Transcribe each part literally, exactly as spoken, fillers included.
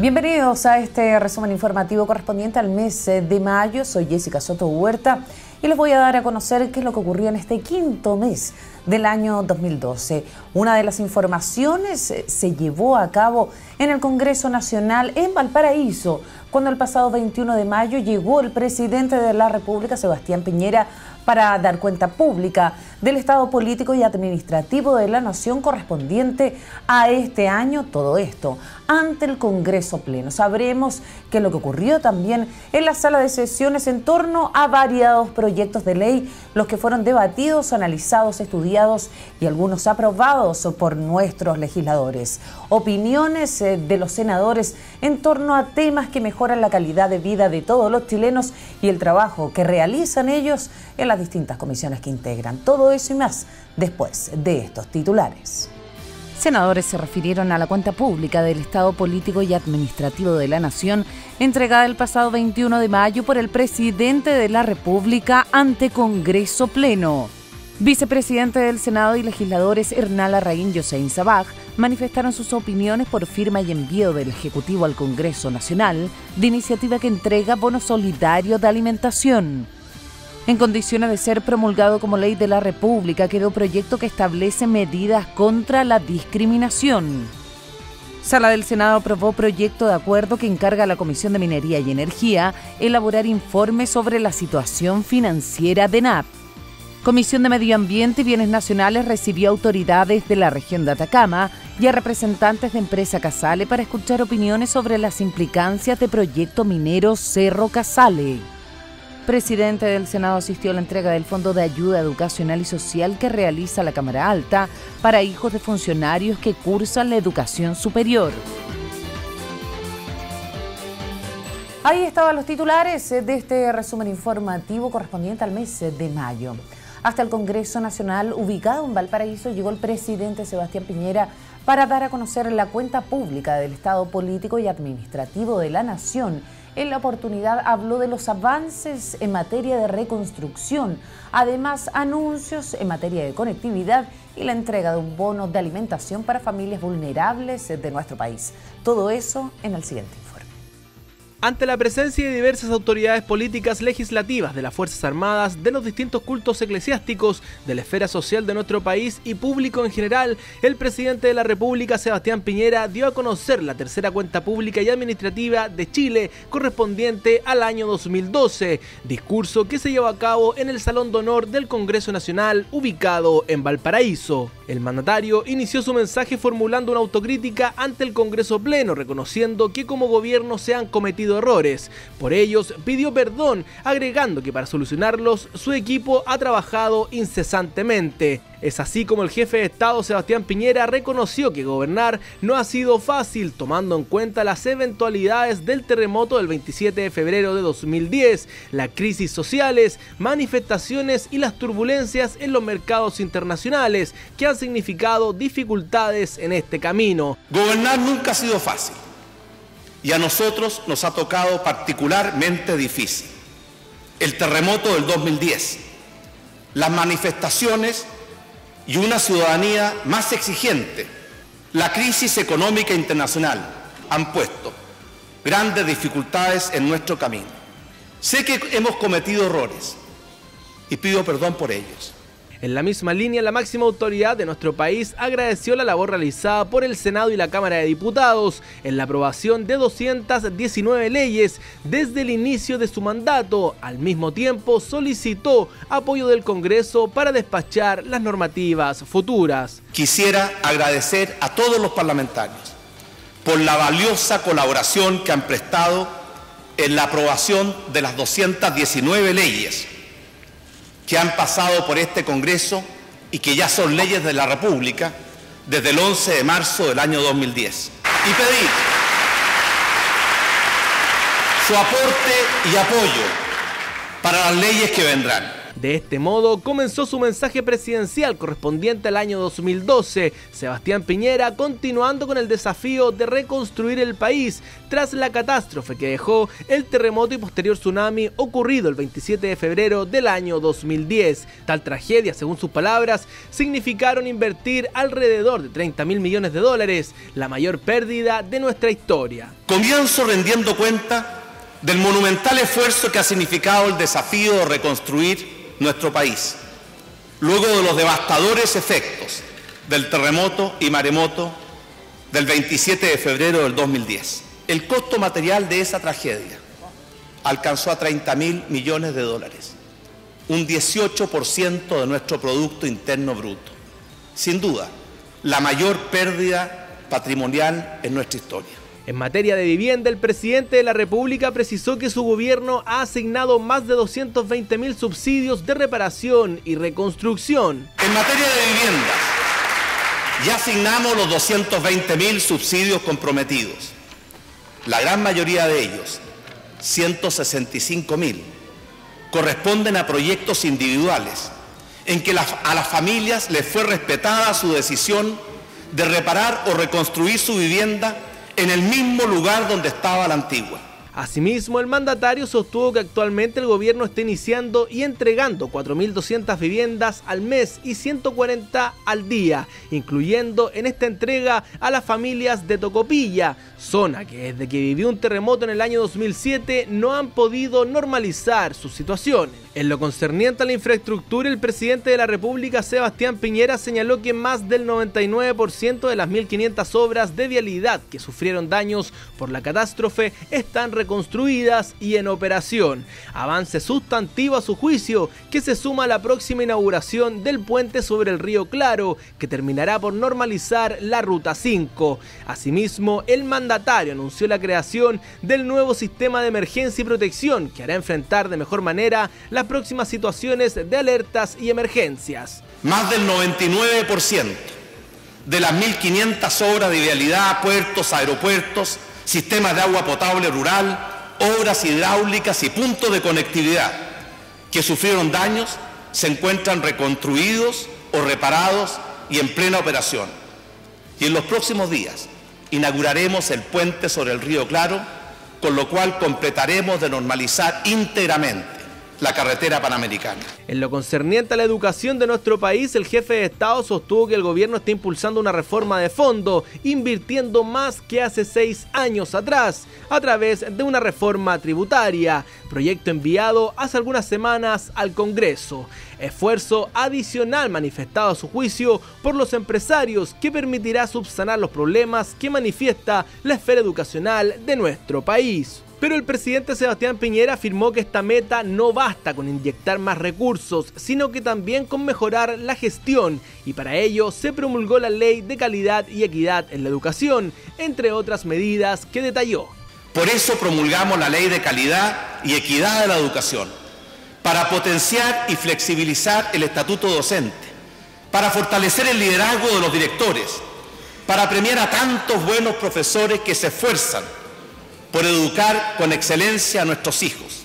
Bienvenidos a este resumen informativo correspondiente al mes de mayo. Soy Jessica Soto Huerta y les voy a dar a conocer qué es lo que ocurrió en este quinto mes del año dos mil doce. Una de las informaciones se llevó a cabo en el Congreso Nacional en Valparaíso, cuando el pasado veintiuno de mayo llegó el presidente de la República, Sebastián Piñera, para dar cuenta pública del estado político y administrativo de la nación correspondiente a este año, todo esto ante el Congreso Pleno. Sabremos qué es lo que ocurrió también en la sala de sesiones en torno a variados proyectos de ley, los que fueron debatidos, analizados, estudiados y algunos aprobados por nuestros legisladores. Opiniones de los senadores en torno a temas que mejoran la calidad de vida de todos los chilenos y el trabajo que realizan ellos en las distintas comisiones que integran. Todo eso y más después de estos titulares. Senadores se refirieron a la cuenta pública del Estado político y administrativo de la Nación, entregada el pasado veintiuno de mayo por el presidente de la República ante Congreso Pleno. Vicepresidente del Senado y legisladores Hernán Larraín y Hossein Sabaj manifestaron sus opiniones por firma y envío del Ejecutivo al Congreso Nacional de iniciativa que entrega bono solidario de alimentación. En condiciones de ser promulgado como ley de la República, quedó proyecto que establece medidas contra la discriminación. Sala del Senado aprobó proyecto de acuerdo que encarga a la Comisión de Minería y Energía elaborar informes sobre la situación financiera de N A P. Comisión de Medio Ambiente y Bienes Nacionales recibió autoridades de la región de Atacama y a representantes de empresa Casale para escuchar opiniones sobre las implicancias de proyecto minero Cerro Casale. Presidente del Senado asistió a la entrega del Fondo de Ayuda Educacional y Social que realiza la Cámara Alta para hijos de funcionarios que cursan la educación superior. Ahí estaban los titulares de este resumen informativo correspondiente al mes de mayo. Hasta el Congreso Nacional, ubicado en Valparaíso, llegó el presidente Sebastián Piñera para dar a conocer la cuenta pública del Estado político y administrativo de la Nación. En la oportunidad habló de los avances en materia de reconstrucción, además anuncios en materia de conectividad y la entrega de un bono de alimentación para familias vulnerables de nuestro país. Todo eso en el siguiente informe. Ante la presencia de diversas autoridades políticas legislativas de las Fuerzas Armadas, de los distintos cultos eclesiásticos, de la esfera social de nuestro país y público en general, el presidente de la República, Sebastián Piñera, dio a conocer la tercera cuenta pública y administrativa de Chile correspondiente al año dos mil doce, discurso que se llevó a cabo en el Salón de Honor del Congreso Nacional, ubicado en Valparaíso. El mandatario inició su mensaje formulando una autocrítica ante el Congreso Pleno, reconociendo que como gobierno se han cometido errores. Por ellos pidió perdón, agregando que para solucionarlos su equipo ha trabajado incesantemente. Es así como el jefe de Estado, Sebastián Piñera, reconoció que gobernar no ha sido fácil, tomando en cuenta las eventualidades del terremoto del veintisiete de febrero de dos mil diez, las crisis sociales, manifestaciones y las turbulencias en los mercados internacionales que han significado dificultades en este camino. Gobernar nunca ha sido fácil y a nosotros nos ha tocado particularmente difícil. El terremoto del dos mil diez, las manifestaciones y una ciudadanía más exigente, la crisis económica internacional han puesto grandes dificultades en nuestro camino. Sé que hemos cometido errores y pido perdón por ellos. En la misma línea, la máxima autoridad de nuestro país agradeció la labor realizada por el Senado y la Cámara de Diputados en la aprobación de doscientas diecinueve leyes desde el inicio de su mandato. Al mismo tiempo, solicitó apoyo del Congreso para despachar las normativas futuras. Quisiera agradecer a todos los parlamentarios por la valiosa colaboración que han prestado en la aprobación de las doscientas diecinueve leyes que han pasado por este Congreso y que ya son leyes de la República desde el once de marzo del año dos mil diez. Y pedir su aporte y apoyo para las leyes que vendrán. De este modo comenzó su mensaje presidencial correspondiente al año dos mil doce. Sebastián Piñera continuando con el desafío de reconstruir el país tras la catástrofe que dejó el terremoto y posterior tsunami ocurrido el veintisiete de febrero del año dos mil diez. Tal tragedia, según sus palabras, significaron invertir alrededor de treinta mil millones de dólares, la mayor pérdida de nuestra historia. Comienzo rendiendo cuenta del monumental esfuerzo que ha significado el desafío de reconstruir nuestro país, luego de los devastadores efectos del terremoto y maremoto del veintisiete de febrero del dos mil diez. El costo material de esa tragedia alcanzó a treinta mil millones de dólares, un dieciocho por ciento de nuestro Producto Interno Bruto. Sin duda, la mayor pérdida patrimonial en nuestra historia. En materia de vivienda, el presidente de la República precisó que su gobierno ha asignado más de doscientos veinte mil subsidios de reparación y reconstrucción. En materia de vivienda, ya asignamos los doscientos veinte mil subsidios comprometidos. La gran mayoría de ellos, ciento sesenta y cinco mil, corresponden a proyectos individuales en que la, a las familias les fue respetada su decisión de reparar o reconstruir su vivienda en el mismo lugar donde estaba la antigua. Asimismo, el mandatario sostuvo que actualmente el gobierno está iniciando y entregando cuatro mil doscientas viviendas al mes y ciento cuarenta al día, incluyendo en esta entrega a las familias de Tocopilla, zona que desde que vivió un terremoto en el año dos mil siete no han podido normalizar sus situaciones. En lo concerniente a la infraestructura, el presidente de la República, Sebastián Piñera, señaló que más del noventa y nueve por ciento de las mil quinientas obras de vialidad que sufrieron daños por la catástrofe están reconstruidas y en operación. Avance sustantivo a su juicio que se suma a la próxima inauguración del puente sobre el río Claro, que terminará por normalizar la Ruta cinco. Asimismo, el mandatario anunció la creación del nuevo sistema de emergencia y protección que hará enfrentar de mejor manera las próximas situaciones de alertas y emergencias. Más del noventa y nueve por ciento de las mil quinientas obras de vialidad, puertos, aeropuertos, sistemas de agua potable rural, obras hidráulicas y puntos de conectividad que sufrieron daños se encuentran reconstruidos o reparados y en plena operación. Y en los próximos días inauguraremos el puente sobre el río Claro, con lo cual completaremos de normalizar íntegramente la carretera panamericana. En lo concerniente a la educación de nuestro país, el jefe de Estado sostuvo que el gobierno está impulsando una reforma de fondo, invirtiendo más que hace seis años atrás, a través de una reforma tributaria, proyecto enviado hace algunas semanas al Congreso. Esfuerzo adicional manifestado a su juicio por los empresarios que permitirá subsanar los problemas que manifiesta la esfera educacional de nuestro país. Pero el presidente Sebastián Piñera afirmó que esta meta no basta con inyectar más recursos, sino que también con mejorar la gestión, y para ello se promulgó la Ley de Calidad y Equidad en la Educación, entre otras medidas que detalló. Por eso promulgamos la Ley de Calidad y Equidad de la Educación, para potenciar y flexibilizar el estatuto docente, para fortalecer el liderazgo de los directores, para premiar a tantos buenos profesores que se esfuerzan por educar con excelencia a nuestros hijos.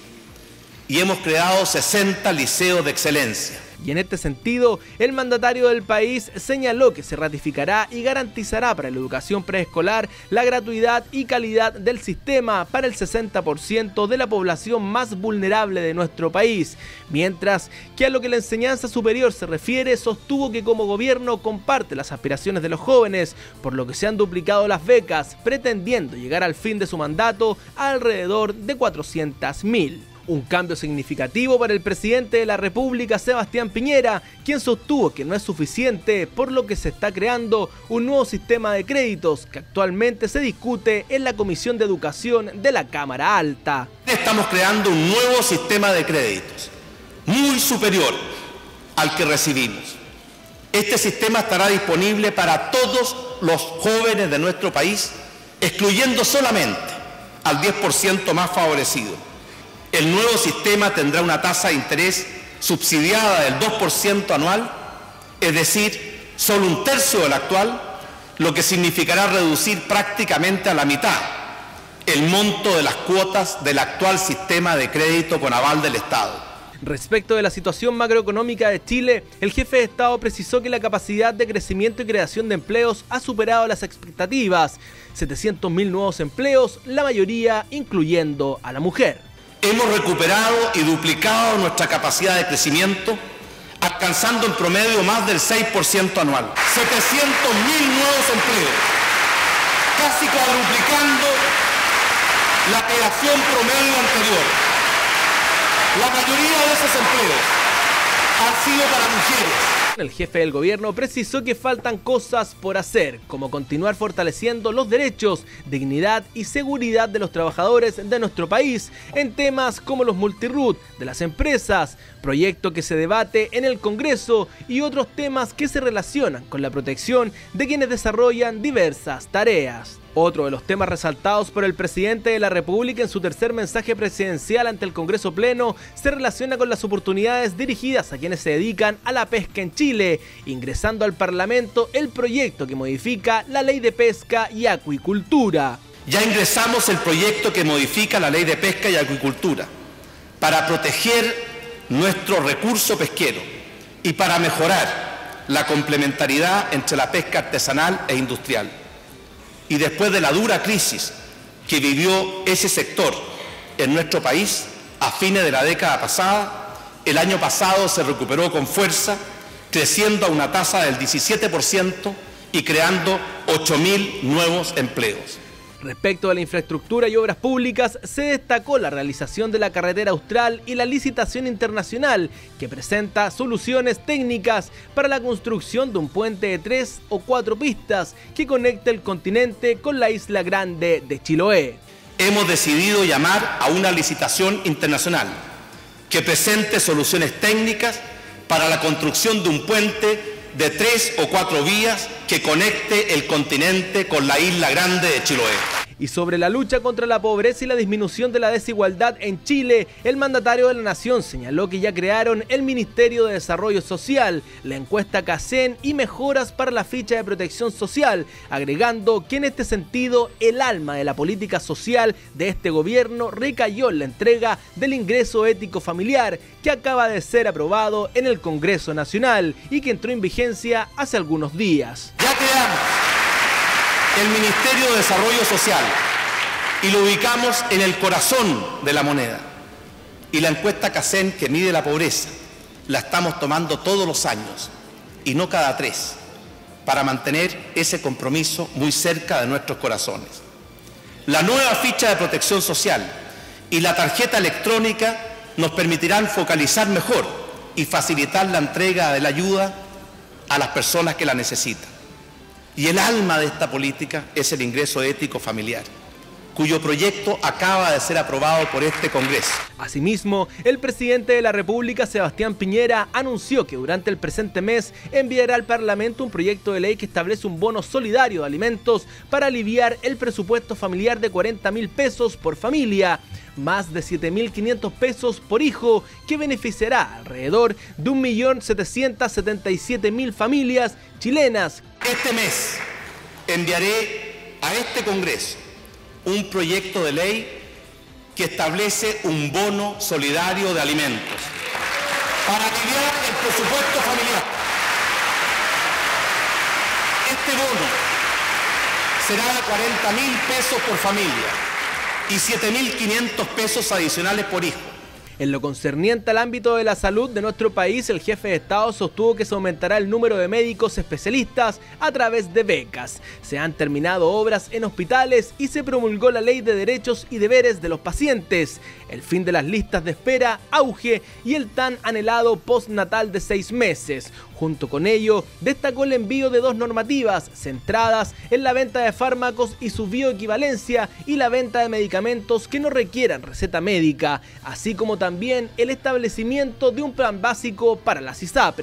Y hemos creado sesenta liceos de excelencia. Y en este sentido, el mandatario del país señaló que se ratificará y garantizará para la educación preescolar la gratuidad y calidad del sistema para el sesenta por ciento de la población más vulnerable de nuestro país, mientras que a lo que la enseñanza superior se refiere, sostuvo que como gobierno comparte las aspiraciones de los jóvenes, por lo que se han duplicado las becas, pretendiendo llegar al fin de su mandato a alrededor de cuatrocientas mil. Un cambio significativo para el presidente de la República, Sebastián Piñera, quien sostuvo que no es suficiente, por lo que se está creando un nuevo sistema de créditos que actualmente se discute en la Comisión de Educación de la Cámara Alta. Estamos creando un nuevo sistema de créditos, muy superior al que recibimos. Este sistema estará disponible para todos los jóvenes de nuestro país, excluyendo solamente al diez por ciento más favorecido. El nuevo sistema tendrá una tasa de interés subsidiada del dos por ciento anual, es decir, solo un tercio del actual, lo que significará reducir prácticamente a la mitad el monto de las cuotas del actual sistema de crédito con aval del Estado. Respecto de la situación macroeconómica de Chile, el jefe de Estado precisó que la capacidad de crecimiento y creación de empleos ha superado las expectativas. setecientos mil nuevos empleos, la mayoría incluyendo a la mujer. Hemos recuperado y duplicado nuestra capacidad de crecimiento, alcanzando en promedio más del seis por ciento anual. setecientos mil nuevos empleos, casi cuadruplicando la creación promedio anterior. La mayoría de esos empleos han sido para mujeres. El jefe del gobierno precisó que faltan cosas por hacer, como continuar fortaleciendo los derechos, dignidad y seguridad de los trabajadores de nuestro país en temas como los multirut de las empresas, proyecto que se debate en el Congreso y otros temas que se relacionan con la protección de quienes desarrollan diversas tareas. Otro de los temas resaltados por el presidente de la República en su tercer mensaje presidencial ante el Congreso Pleno se relaciona con las oportunidades dirigidas a quienes se dedican a la pesca en Chile, ingresando al Parlamento el proyecto que modifica la Ley de Pesca y Acuicultura. Ya ingresamos el proyecto que modifica la Ley de Pesca y Acuicultura para proteger nuestro recurso pesquero y para mejorar la complementariedad entre la pesca artesanal e industrial. Y después de la dura crisis que vivió ese sector en nuestro país a fines de la década pasada, el año pasado se recuperó con fuerza, creciendo a una tasa del diecisiete por ciento y creando ocho mil nuevos empleos. Respecto a la infraestructura y obras públicas, se destacó la realización de la carretera austral y la licitación internacional, que presenta soluciones técnicas para la construcción de un puente de tres o cuatro pistas que conecta el continente con la isla grande de Chiloé. Hemos decidido llamar a una licitación internacional que presente soluciones técnicas para la construcción de un puente de tres o cuatro vías que conecte el continente con la isla grande de Chiloé. Y sobre la lucha contra la pobreza y la disminución de la desigualdad en Chile, el mandatario de la Nación señaló que ya crearon el Ministerio de Desarrollo Social, la encuesta CACEN y mejoras para la ficha de protección social, agregando que en este sentido el alma de la política social de este gobierno recayó en la entrega del ingreso ético familiar, que acaba de ser aprobado en el Congreso Nacional y que entró en vigencia hace algunos días. Ya creamos el Ministerio de Desarrollo Social y lo ubicamos en el corazón de la moneda. Y la encuesta CACEN, que mide la pobreza, la estamos tomando todos los años y no cada tres, para mantener ese compromiso muy cerca de nuestros corazones. La nueva ficha de protección social y la tarjeta electrónica nos permitirán focalizar mejor y facilitar la entrega de la ayuda a las personas que la necesitan. Y el alma de esta política es el ingreso ético familiar, cuyo proyecto acaba de ser aprobado por este Congreso. Asimismo, el presidente de la República, Sebastián Piñera, anunció que durante el presente mes enviará al Parlamento un proyecto de ley que establece un bono solidario de alimentos para aliviar el presupuesto familiar de cuarenta mil pesos por familia, más de siete mil quinientos pesos por hijo, que beneficiará alrededor de un millón setecientos setenta y siete mil familias chilenas. Este mes enviaré a este Congreso un proyecto de ley que establece un bono solidario de alimentos para aliviar el presupuesto familiar. Este bono será de cuarenta mil pesos por familia y siete mil quinientos pesos adicionales por hijo. En lo concerniente al ámbito de la salud de nuestro país, el jefe de Estado sostuvo que se aumentará el número de médicos especialistas a través de becas. Se han terminado obras en hospitales y se promulgó la Ley de Derechos y Deberes de los Pacientes, el fin de las listas de espera, auge y el tan anhelado postnatal de seis meses. Junto con ello, destacó el envío de dos normativas centradas en la venta de fármacos y su bioequivalencia y la venta de medicamentos que no requieran receta médica, así como también el establecimiento de un plan básico para las ISAPRES.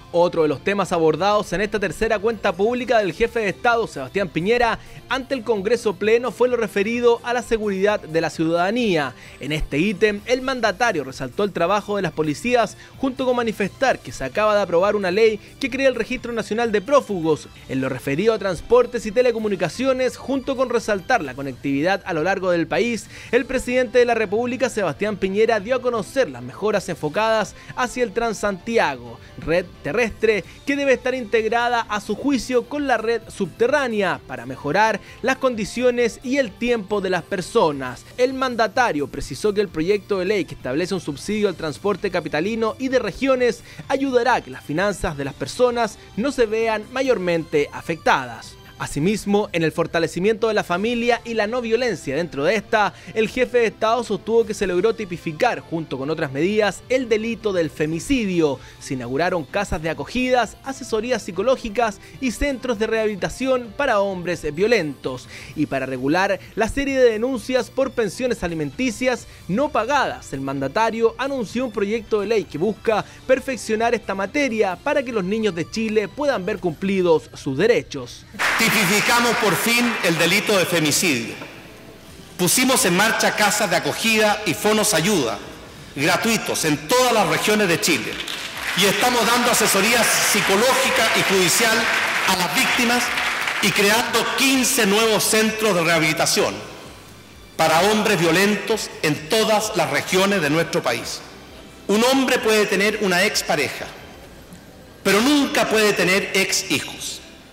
Otro de los temas abordados en esta tercera cuenta pública del jefe de Estado, Sebastián Piñera, ante el Congreso Pleno fue lo referido a la seguridad de la ciudadanía. En este ítem, el mandatario resaltó el trabajo de las policías junto con manifestar que se acaba de aprobar una ley que crea el Registro Nacional de Prófugos. En lo referido a transportes y telecomunicaciones, junto con resaltar la conectividad a lo largo del país, el presidente de la República, Sebastián Piñera, dio a conocer las mejoras enfocadas hacia el Transantiago, red terrestre que debe estar integrada a su juicio con la red subterránea para mejorar las condiciones y el tiempo de las personas. El mandatario precisó que el proyecto de ley que establece un subsidio al transporte capitalino y de regiones ayudará a que las finanzas de las personas no se vean mayormente afectadas. Asimismo, en el fortalecimiento de la familia y la no violencia dentro de esta, el jefe de Estado sostuvo que se logró tipificar, junto con otras medidas, el delito del femicidio. Se inauguraron casas de acogidas, asesorías psicológicas y centros de rehabilitación para hombres violentos. Y para regular la serie de denuncias por pensiones alimenticias no pagadas, el mandatario anunció un proyecto de ley que busca perfeccionar esta materia para que los niños de Chile puedan ver cumplidos sus derechos. Tipificamos por fin el delito de femicidio. Pusimos en marcha casas de acogida y fonos ayuda gratuitos en todas las regiones de Chile y estamos dando asesoría psicológica y judicial a las víctimas y creando quince nuevos centros de rehabilitación para hombres violentos en todas las regiones de nuestro país. Un hombre puede tener una expareja, pero nunca puede tener ex hijos.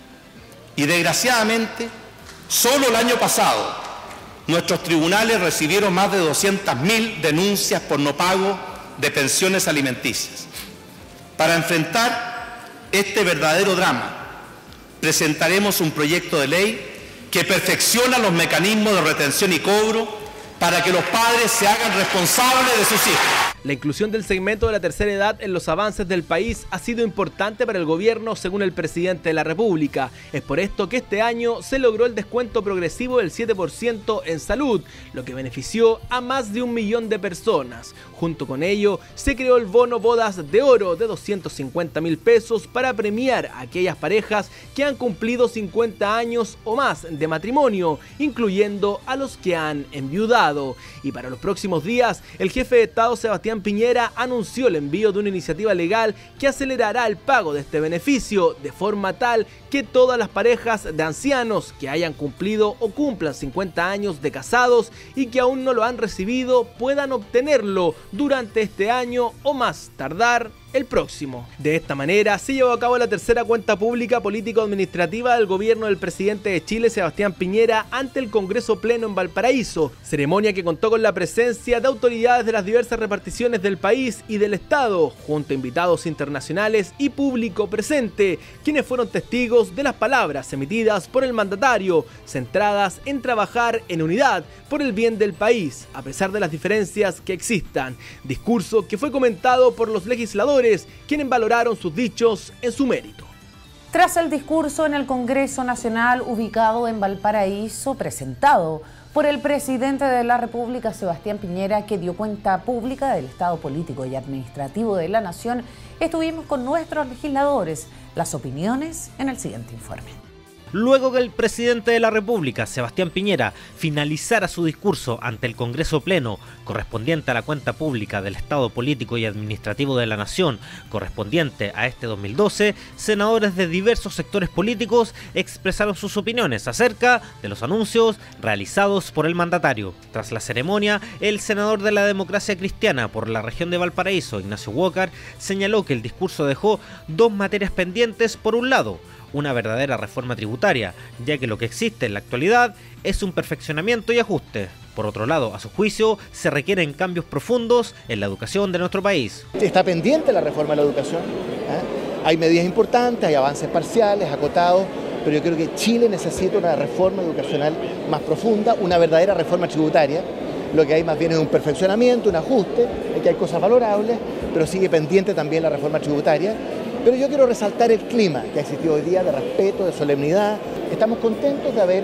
Y desgraciadamente, solo el año pasado, nuestros tribunales recibieron más de doscientas mil denuncias por no pago de pensiones alimenticias. Para enfrentar este verdadero drama, presentaremos un proyecto de ley que perfecciona los mecanismos de retención y cobro para que los padres se hagan responsables de sus hijos. La inclusión del segmento de la tercera edad en los avances del país ha sido importante para el gobierno, según el presidente de la República. Es por esto que este año se logró el descuento progresivo del siete por ciento en salud, lo que benefició a más de un millón de personas. Junto con ello, se creó el bono bodas de oro de doscientos cincuenta mil pesos para premiar a aquellas parejas que han cumplido cincuenta años o más de matrimonio, incluyendo a los que han enviudado. Y para los próximos días, el jefe de Estado, Sebastián Piñera, anunció el envío de una iniciativa legal que acelerará el pago de este beneficio de forma tal que todas las parejas de ancianos que hayan cumplido o cumplan cincuenta años de casados y que aún no lo han recibido puedan obtenerlo durante este año o más tardar el próximo. De esta manera se llevó a cabo la tercera cuenta pública político-administrativa del gobierno del presidente de Chile, Sebastián Piñera, ante el Congreso Pleno en Valparaíso, ceremonia que contó con la presencia de autoridades de las diversas reparticiones del país y del Estado, junto a invitados internacionales y público presente, quienes fueron testigos de las palabras emitidas por el mandatario, centradas en trabajar en unidad por el bien del país, a pesar de las diferencias que existan. Discurso que fue comentado por los legisladores, quienes valoraron sus dichos en su mérito. Tras el discurso en el Congreso Nacional ubicado en Valparaíso, presentado por el presidente de la República, Sebastián Piñera, que dio cuenta pública del estado político y administrativo de la nación, estuvimos con nuestros legisladores. Las opiniones en el siguiente informe. Luego que el presidente de la República, Sebastián Piñera, finalizara su discurso ante el Congreso Pleno correspondiente a la cuenta pública del Estado político y administrativo de la Nación, correspondiente a este dos mil doce, senadores de diversos sectores políticos expresaron sus opiniones acerca de los anuncios realizados por el mandatario. Tras la ceremonia, el senador de la Democracia Cristiana por la región de Valparaíso, Ignacio Walker, señaló que el discurso dejó dos materias pendientes. Por un lado, una verdadera reforma tributaria, ya que lo que existe en la actualidad es un perfeccionamiento y ajuste. Por otro lado, a su juicio, se requieren cambios profundos en la educación de nuestro país. Está pendiente la reforma de la educación, ¿eh? Hay medidas importantes, hay avances parciales, acotados, pero yo creo que Chile necesita una reforma educacional más profunda, una verdadera reforma tributaria. Lo que hay más bien es un perfeccionamiento, un ajuste, que hay cosas valorables, pero sigue pendiente también la reforma tributaria. Pero yo quiero resaltar el clima que ha existido hoy día de respeto, de solemnidad. Estamos contentos de haber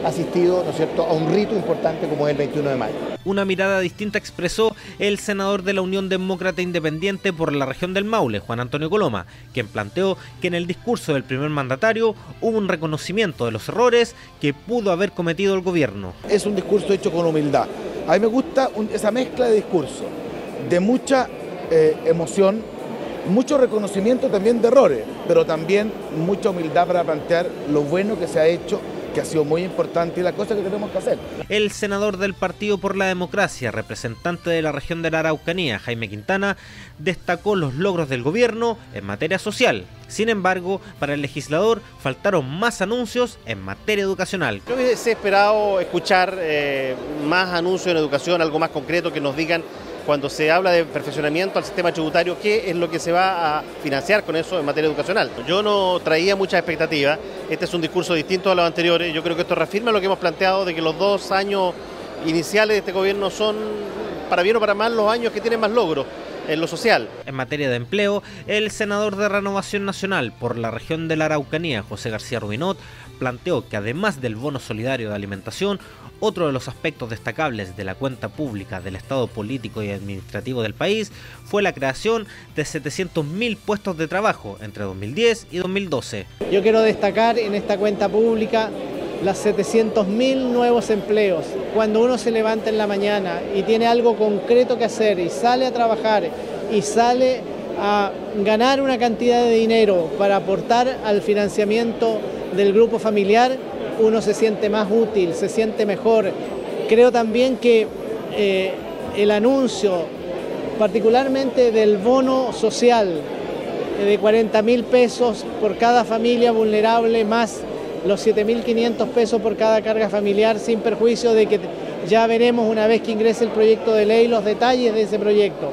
asistido, ¿no es cierto?, a un rito importante como es el veintiuno de mayo. Una mirada distinta expresó el senador de la Unión Demócrata Independiente por la región del Maule, Juan Antonio Coloma, quien planteó que en el discurso del primer mandatario hubo un reconocimiento de los errores que pudo haber cometido el gobierno. Es un discurso hecho con humildad. A mí me gusta un, esa mezcla de discurso, de mucha eh, emoción, mucho reconocimiento también de errores, pero también mucha humildad para plantear lo bueno que se ha hecho, que ha sido muy importante y la cosa que tenemos que hacer. El senador del Partido por la Democracia, representante de la región de la Araucanía, Jaime Quintana, destacó los logros del gobierno en materia social. Sin embargo, para el legislador faltaron más anuncios en materia educacional. Yo hubiese esperado escuchar eh, más anuncios en educación, algo más concreto que nos digan cuando se habla de perfeccionamiento al sistema tributario, qué es lo que se va a financiar con eso en materia educacional. Yo no traía muchas expectativas, este es un discurso distinto a los anteriores, yo creo que esto reafirma lo que hemos planteado de que los dos años iniciales de este gobierno son, para bien o para mal, los años que tienen más logros en lo social. En materia de empleo, el senador de Renovación Nacional por la región de la Araucanía, José García Rubinot, planteó que además del bono solidario de alimentación, otro de los aspectos destacables de la cuenta pública del Estado político y administrativo del país fue la creación de setecientos mil puestos de trabajo entre dos mil diez y dos mil doce. Yo quiero destacar en esta cuenta pública las setecientos mil nuevos empleos. Cuando uno se levanta en la mañana y tiene algo concreto que hacer y sale a trabajar y sale a ganar una cantidad de dinero para aportar al financiamiento del grupo familiar, uno se siente más útil, se siente mejor. Creo también que eh, el anuncio, particularmente del bono social eh, de cuarenta mil pesos por cada familia vulnerable, más los siete mil quinientos pesos por cada carga familiar, sin perjuicio de que ya veremos una vez que ingrese el proyecto de ley los detalles de ese proyecto.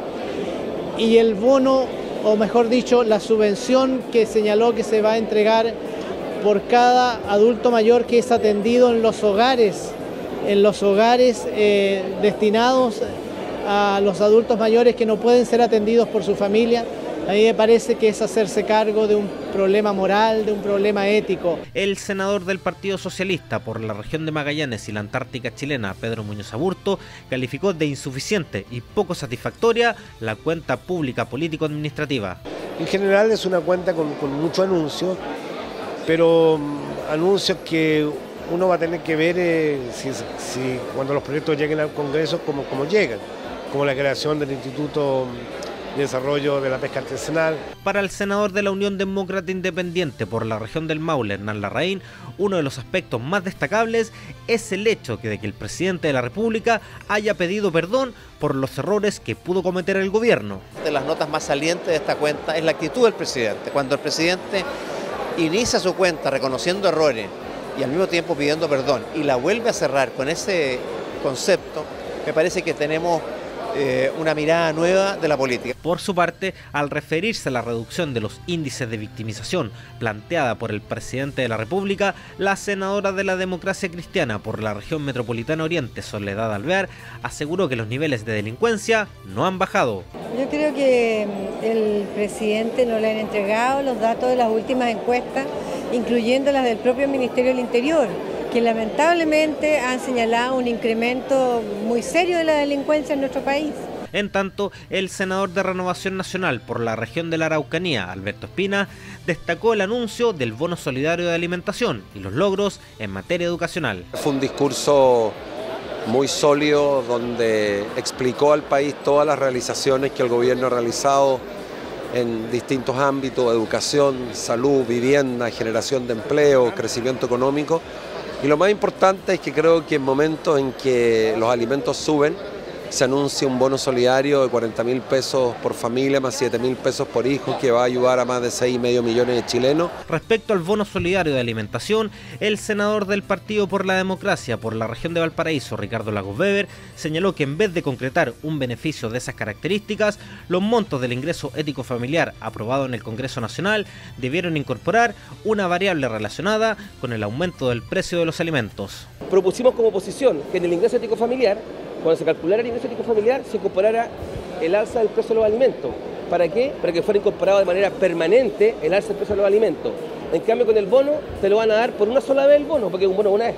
Y el bono, o mejor dicho, la subvención que señaló que se va a entregar por cada adulto mayor que es atendido en los hogares, en los hogares eh, destinados a los adultos mayores que no pueden ser atendidos por su familia. A mí me parece que es hacerse cargo de un problema moral, de un problema ético. El senador del Partido Socialista por la región de Magallanes y la Antártica chilena, Pedro Muñoz Aburto, calificó de insuficiente y poco satisfactoria la cuenta pública político-administrativa. En general es una cuenta con, con mucho anuncio, pero um, anuncios que uno va a tener que ver eh, si, si cuando los proyectos lleguen al Congreso, cómo, cómo llegan, como la creación del Instituto de Desarrollo de la Pesca Artesanal. Para el senador de la Unión Demócrata Independiente por la región del Maule, Hernán Larraín, uno de los aspectos más destacables es el hecho de que el presidente de la República haya pedido perdón por los errores que pudo cometer el gobierno. De las notas más salientes de esta cuenta es la actitud del presidente. Cuando el presidente inicia su cuenta reconociendo errores y al mismo tiempo pidiendo perdón y la vuelve a cerrar con ese concepto, me parece que tenemos eh, una mirada nueva de la política. Por su parte, al referirse a la reducción de los índices de victimización planteada por el presidente de la República, la senadora de la Democracia Cristiana por la región metropolitana Oriente, Soledad Alvear, aseguró que los niveles de delincuencia no han bajado. Yo creo que el presidente no le han entregado los datos de las últimas encuestas, incluyendo las del propio Ministerio del Interior, que lamentablemente han señalado un incremento muy serio de la delincuencia en nuestro país. En tanto, el senador de Renovación Nacional por la región de la Araucanía, Alberto Espina, destacó el anuncio del bono solidario de alimentación y los logros en materia educacional. Fue un discurso muy sólido donde explicó al país todas las realizaciones que el gobierno ha realizado en distintos ámbitos: educación, salud, vivienda, generación de empleo, crecimiento económico. Y lo más importante es que creo que en momentos en que los alimentos suben, se anuncia un bono solidario de cuarenta mil pesos por familia más siete mil pesos por hijo, que va a ayudar a más de seis y medio millones de chilenos. Respecto al bono solidario de alimentación, el senador del Partido por la Democracia por la región de Valparaíso, Ricardo Lagos Weber, señaló que en vez de concretar un beneficio de esas características, los montos del ingreso ético familiar aprobado en el Congreso Nacional debieron incorporar una variable relacionada con el aumento del precio de los alimentos. Propusimos como oposición que en el ingreso ético familiar, cuando se calculara el ingreso ético familiar, se incorporara el alza del precio de los alimentos. ¿Para qué? Para que fuera incorporado de manera permanente el alza del precio de los alimentos. En cambio, con el bono te lo van a dar por una sola vez el bono, porque es un bono una vez.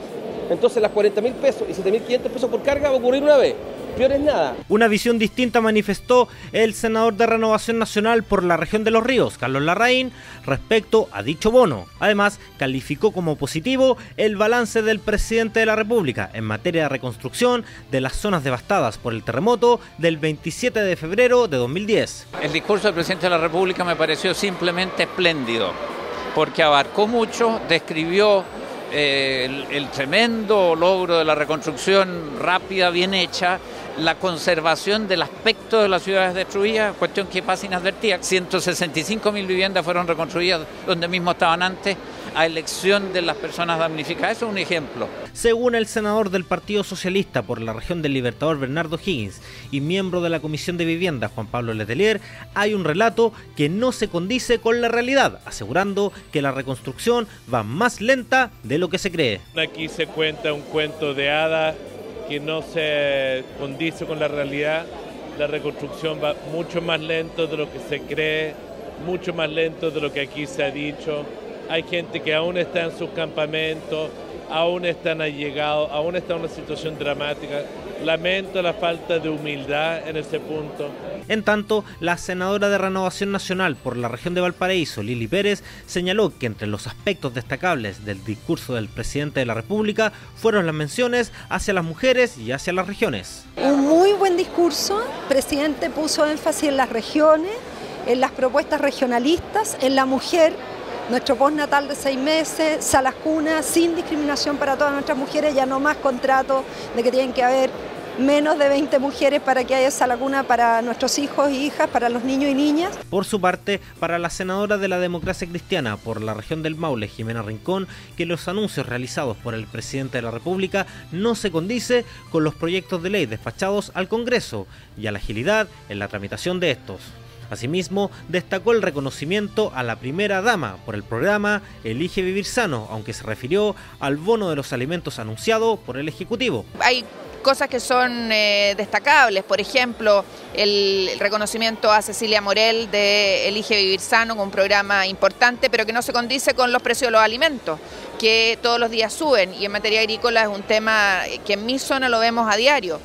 Entonces las cuarenta mil pesos y siete mil quinientos pesos por carga va a ocurrir una vez. Peor es nada. Una visión distinta manifestó el senador de Renovación Nacional por la región de Los Ríos, Carlos Larraín, respecto a dicho bono. Además, calificó como positivo el balance del presidente de la República en materia de reconstrucción de las zonas devastadas por el terremoto del veintisiete de febrero de dos mil diez. El discurso del presidente de la República me pareció simplemente espléndido, porque abarcó mucho, describió eh, el, el tremendo logro de la reconstrucción rápida, bien hecha, la conservación del aspecto de las ciudades destruidas, cuestión que pasa inadvertida. ciento sesenta y cinco mil viviendas fueron reconstruidas donde mismo estaban antes, a elección de las personas damnificadas. Eso es un ejemplo. Según el senador del Partido Socialista por la región del Libertador, Bernardo Higgins, y miembro de la Comisión de Vivienda, Juan Pablo Letelier, hay un relato que no se condice con la realidad, asegurando que la reconstrucción va más lenta de lo que se cree. Aquí se cuenta un cuento de hadas que no se condice con la realidad. La reconstrucción va mucho más lento de lo que se cree, mucho más lento de lo que aquí se ha dicho. Hay gente que aún está en sus campamentos, aún están allegados, aún está en una situación dramática. Lamento la falta de humildad en ese punto. En tanto, la senadora de Renovación Nacional por la región de Valparaíso, Lili Pérez, señaló que entre los aspectos destacables del discurso del presidente de la República fueron las menciones hacia las mujeres y hacia las regiones. Un muy buen discurso. El presidente puso énfasis en las regiones, en las propuestas regionalistas, en la mujer. Nuestro postnatal de seis meses, salas cunas, sin discriminación para todas nuestras mujeres, ya no más contrato de que tienen que haber menos de veinte mujeres para que haya sala cuna para nuestros hijos y hijas, para los niños y niñas. Por su parte, para la senadora de la Democracia Cristiana por la región del Maule, Jimena Rincón, que los anuncios realizados por el presidente de la República no se condice con los proyectos de ley despachados al Congreso y a la agilidad en la tramitación de estos. Asimismo, destacó el reconocimiento a la primera dama por el programa Elige Vivir Sano, aunque se refirió al bono de los alimentos anunciado por el Ejecutivo. Hay cosas que son eh, destacables, por ejemplo, el, el reconocimiento a Cecilia Morel de Elige Vivir Sano, un programa importante, pero que no se condice con los precios de los alimentos, que todos los días suben, y en materia agrícola es un tema que en mi zona lo vemos a diario.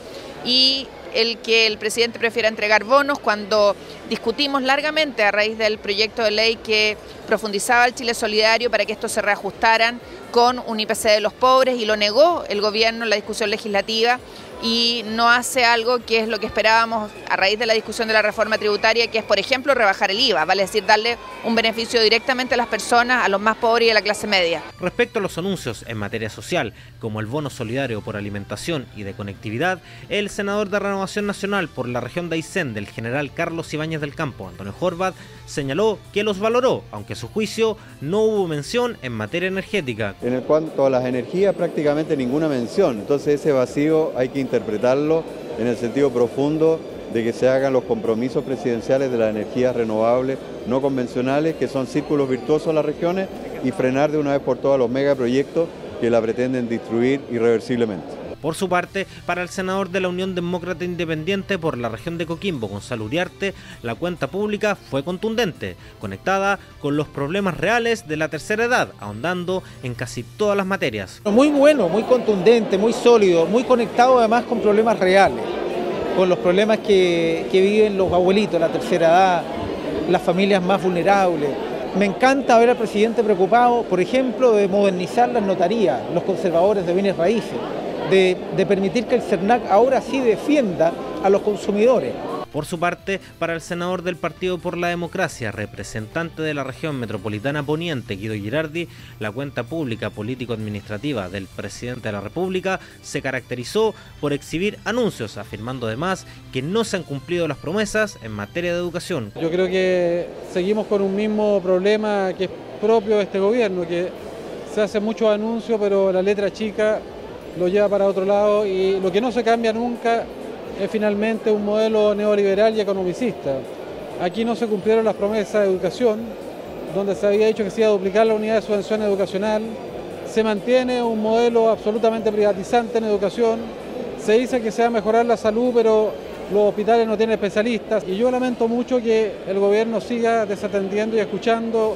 Y el que el presidente prefiera entregar bonos cuando discutimos largamente a raíz del proyecto de ley que profundizaba el Chile Solidario para que estos se reajustaran con un I P C de los pobres, y lo negó el gobierno en la discusión legislativa y no hace algo que es lo que esperábamos a raíz de la discusión de la reforma tributaria, que es, por ejemplo, rebajar el I V A, vale decir, darle un beneficio directamente a las personas, a los más pobres y a la clase media. Respecto a los anuncios en materia social, como el bono solidario por alimentación y de conectividad, el senador de Renovación Nacional por la región de Aysén, del general Carlos Ibáñez del Campo, Antonio Horvat, señaló que los valoró, aunque a su juicio no hubo mención en materia energética. En el cuanto a las energías, prácticamente ninguna mención, entonces ese vacío hay que interpretarlo en el sentido profundo de que se hagan los compromisos presidenciales de las energías renovables no convencionales, que son círculos virtuosos en las regiones, y frenar de una vez por todas los megaproyectos que la pretenden destruir irreversiblemente. Por su parte, para el senador de la Unión Demócrata Independiente por la región de Coquimbo, Gonzalo Uriarte, la cuenta pública fue contundente, conectada con los problemas reales de la tercera edad, ahondando en casi todas las materias. Muy bueno, muy contundente, muy sólido, muy conectado además con problemas reales, con los problemas que, que viven los abuelitos, la tercera edad, las familias más vulnerables. Me encanta ver al presidente preocupado, por ejemplo, de modernizar las notarías, los conservadores de bienes raíces. De, de permitir que el CERNAC ahora sí defienda a los consumidores. Por su parte, para el senador del Partido por la Democracia, representante de la región metropolitana poniente, Guido Girardi, la cuenta pública político-administrativa del presidente de la República se caracterizó por exhibir anuncios, afirmando además que no se han cumplido las promesas en materia de educación. Yo creo que seguimos con un mismo problema que es propio de este gobierno, que se hacen muchos anuncios, pero la letra chica lo lleva para otro lado, y lo que no se cambia nunca es finalmente un modelo neoliberal y economicista. Aquí no se cumplieron las promesas de educación, donde se había dicho que se iba a duplicar la unidad de subvención educacional. Se mantiene un modelo absolutamente privatizante en educación. Se dice que se va a mejorar la salud, pero los hospitales no tienen especialistas. Y yo lamento mucho que el gobierno siga desatendiendo y escuchando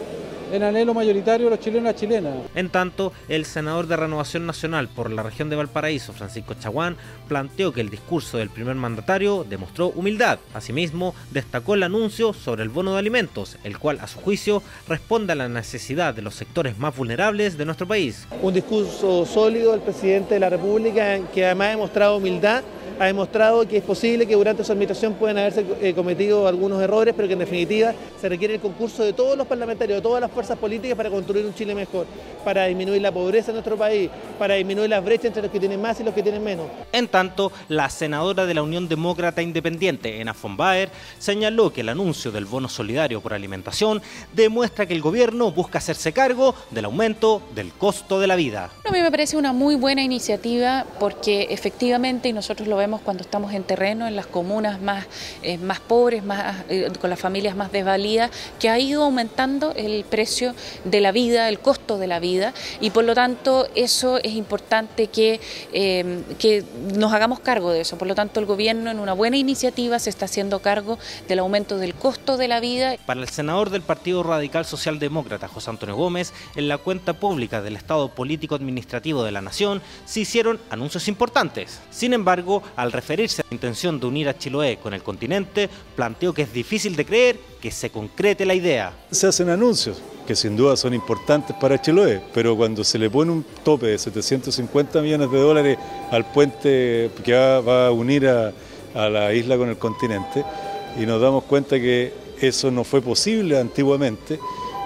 el anhelo mayoritario de los chilenos y las chilenas. En tanto, el senador de Renovación Nacional por la región de Valparaíso, Francisco Chaguán, planteó que el discurso del primer mandatario demostró humildad. Asimismo, destacó el anuncio sobre el bono de alimentos, el cual, a su juicio, responde a la necesidad de los sectores más vulnerables de nuestro país. Un discurso sólido del presidente de la República que además ha demostrado humildad, ha demostrado que es posible que durante su administración puedan haberse eh, cometido algunos errores, pero que en definitiva se requiere el concurso de todos los parlamentarios, de todas las fuerzas políticas para construir un Chile mejor, para disminuir la pobreza en nuestro país, para disminuir las brechas entre los que tienen más y los que tienen menos. En tanto, la senadora de la Unión Demócrata Independiente, Ena von Baer, señaló que el anuncio del bono solidario por alimentación demuestra que el gobierno busca hacerse cargo del aumento del costo de la vida. A mí me parece una muy buena iniciativa porque efectivamente, y nosotros lo vemos cuando estamos en terreno, en las comunas más, eh, más pobres, más, eh, con las familias más desvalidas, que ha ido aumentando el precio de la vida, el costo de la vida, y por lo tanto eso es importante que, eh, que nos hagamos cargo de eso. Por lo tanto, el gobierno en una buena iniciativa se está haciendo cargo del aumento del costo de la vida. Para el senador del Partido Radical Socialdemócrata, José Antonio Gómez, en la cuenta pública del Estado Político Administrativo de la Nación se hicieron anuncios importantes. Sin embargo, al referirse a la intención de unir a Chiloé con el continente, planteó que es difícil de creer que se concrete la idea. Se hacen anuncios que sin duda son importantes para Chiloé, pero cuando se le pone un tope de setecientos cincuenta millones de dólares al puente que va, va a unir a, a la isla con el continente, y nos damos cuenta que eso no fue posible antiguamente,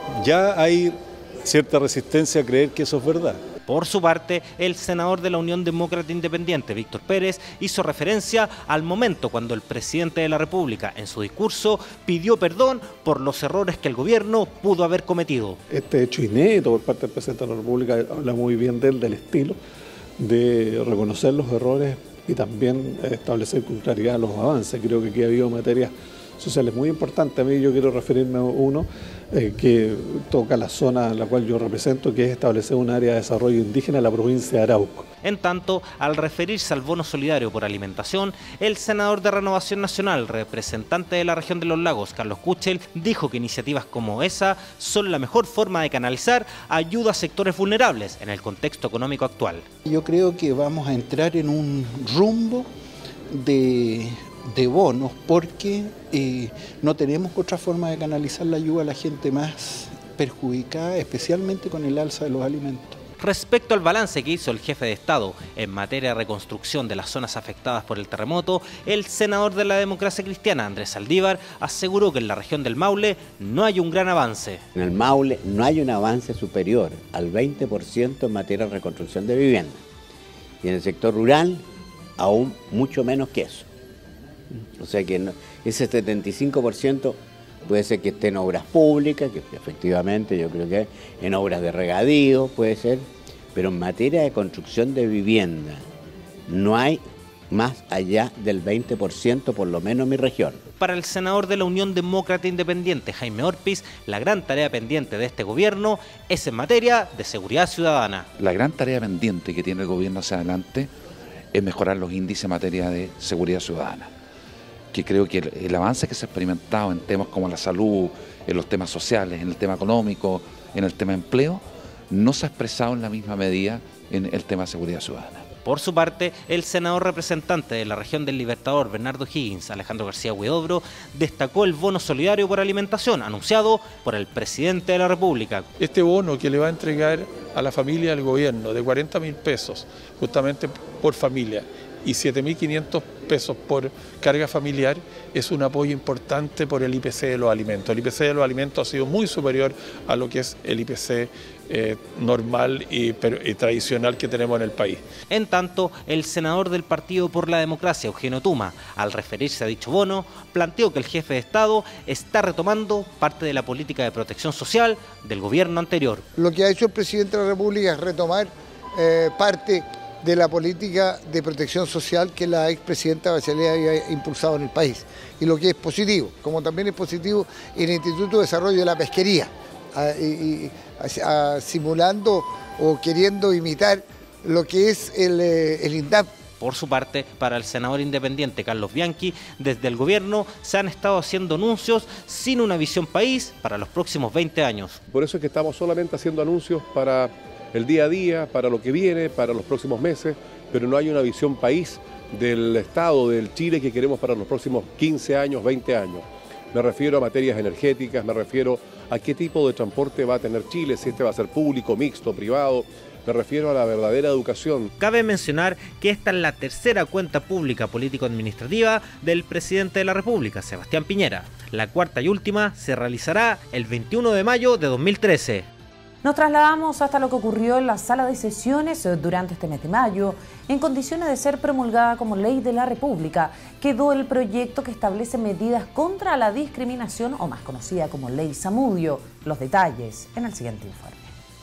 ya hay cierta resistencia a creer que eso es verdad. Por su parte, el senador de la Unión Demócrata Independiente, Víctor Pérez, hizo referencia al momento cuando el presidente de la República, en su discurso, pidió perdón por los errores que el gobierno pudo haber cometido. Este hecho inédito por parte del presidente de la República habla muy bien de él, del estilo, de reconocer los errores y también establecer con claridad los avances. Creo que aquí ha habido materias sociales muy importantes. A mí yo quiero referirme a uno eh, que toca la zona en la cual yo represento, que es establecer un área de desarrollo indígena en la provincia de Arauco. En tanto, al referirse al bono solidario por alimentación, el senador de Renovación Nacional, representante de la región de los lagos, Carlos Kuchel, dijo que iniciativas como esa son la mejor forma de canalizar ayuda a sectores vulnerables en el contexto económico actual. Yo creo que vamos a entrar en un rumbo de... de bonos porque eh, no tenemos otra forma de canalizar la ayuda a la gente más perjudicada, especialmente con el alza de los alimentos. Respecto al balance que hizo el jefe de Estado en materia de reconstrucción de las zonas afectadas por el terremoto, el senador de la Democracia Cristiana, Andrés Saldívar, aseguró que en la región del Maule no hay un gran avance. En el Maule no hay un avance superior al veinte por ciento en materia de reconstrucción de vivienda. Y en el sector rural, aún mucho menos que eso. O sea que no, ese setenta y cinco por ciento puede ser que esté en obras públicas, que efectivamente yo creo que en obras de regadío puede ser, pero en materia de construcción de vivienda no hay más allá del veinte por ciento, por lo menos en mi región. Para el senador de la Unión Demócrata Independiente, Jaime Orpiz, la gran tarea pendiente de este gobierno es en materia de seguridad ciudadana. La gran tarea pendiente que tiene el gobierno hacia adelante es mejorar los índices en materia de seguridad ciudadana, que creo que el, el avance que se ha experimentado en temas como la salud, en los temas sociales, en el tema económico, en el tema empleo, no se ha expresado en la misma medida en el tema de seguridad ciudadana. Por su parte, el senador representante de la región del Libertador, Bernardo Higgins, Alejandro García Huidobro, destacó el bono solidario por alimentación anunciado por el presidente de la República. Este bono que le va a entregar a la familia del gobierno de cuarenta mil pesos, justamente por familia, y siete mil quinientos pesos por carga familiar, es un apoyo importante por el I P C de los alimentos. El I P C de los alimentos ha sido muy superior a lo que es el I P C eh, normal y, pero, y tradicional que tenemos en el país. En tanto, el senador del Partido por la Democracia, Eugenio Tuma, al referirse a dicho bono, planteó que el jefe de Estado está retomando parte de la política de protección social del gobierno anterior. Lo que ha hecho el presidente de la República es retomar eh, parte de la política de protección social que la expresidenta Bachelet había impulsado en el país. Y lo que es positivo, como también es positivo el Instituto de Desarrollo de la Pesquería, a, y, a, a, simulando o queriendo imitar lo que es el, el INDAP. Por su parte, para el senador independiente Carlos Bianchi, desde el gobierno se han estado haciendo anuncios sin una visión país para los próximos veinte años. Por eso es que estamos solamente haciendo anuncios para el día a día, para lo que viene, para los próximos meses, pero no hay una visión país del Estado, del Chile que queremos para los próximos quince años, veinte años. Me refiero a materias energéticas, me refiero a qué tipo de transporte va a tener Chile, si este va a ser público, mixto, privado. Me refiero a la verdadera educación. Cabe mencionar que esta es la tercera cuenta pública político-administrativa del presidente de la República, Sebastián Piñera. La cuarta y última se realizará el veintiuno de mayo de dos mil trece. Nos trasladamos hasta lo que ocurrió en la sala de sesiones durante este mes de mayo. En condiciones de ser promulgada como ley de la República, quedó el proyecto que establece medidas contra la discriminación, o más conocida como Ley Zamudio. Los detalles en el siguiente informe.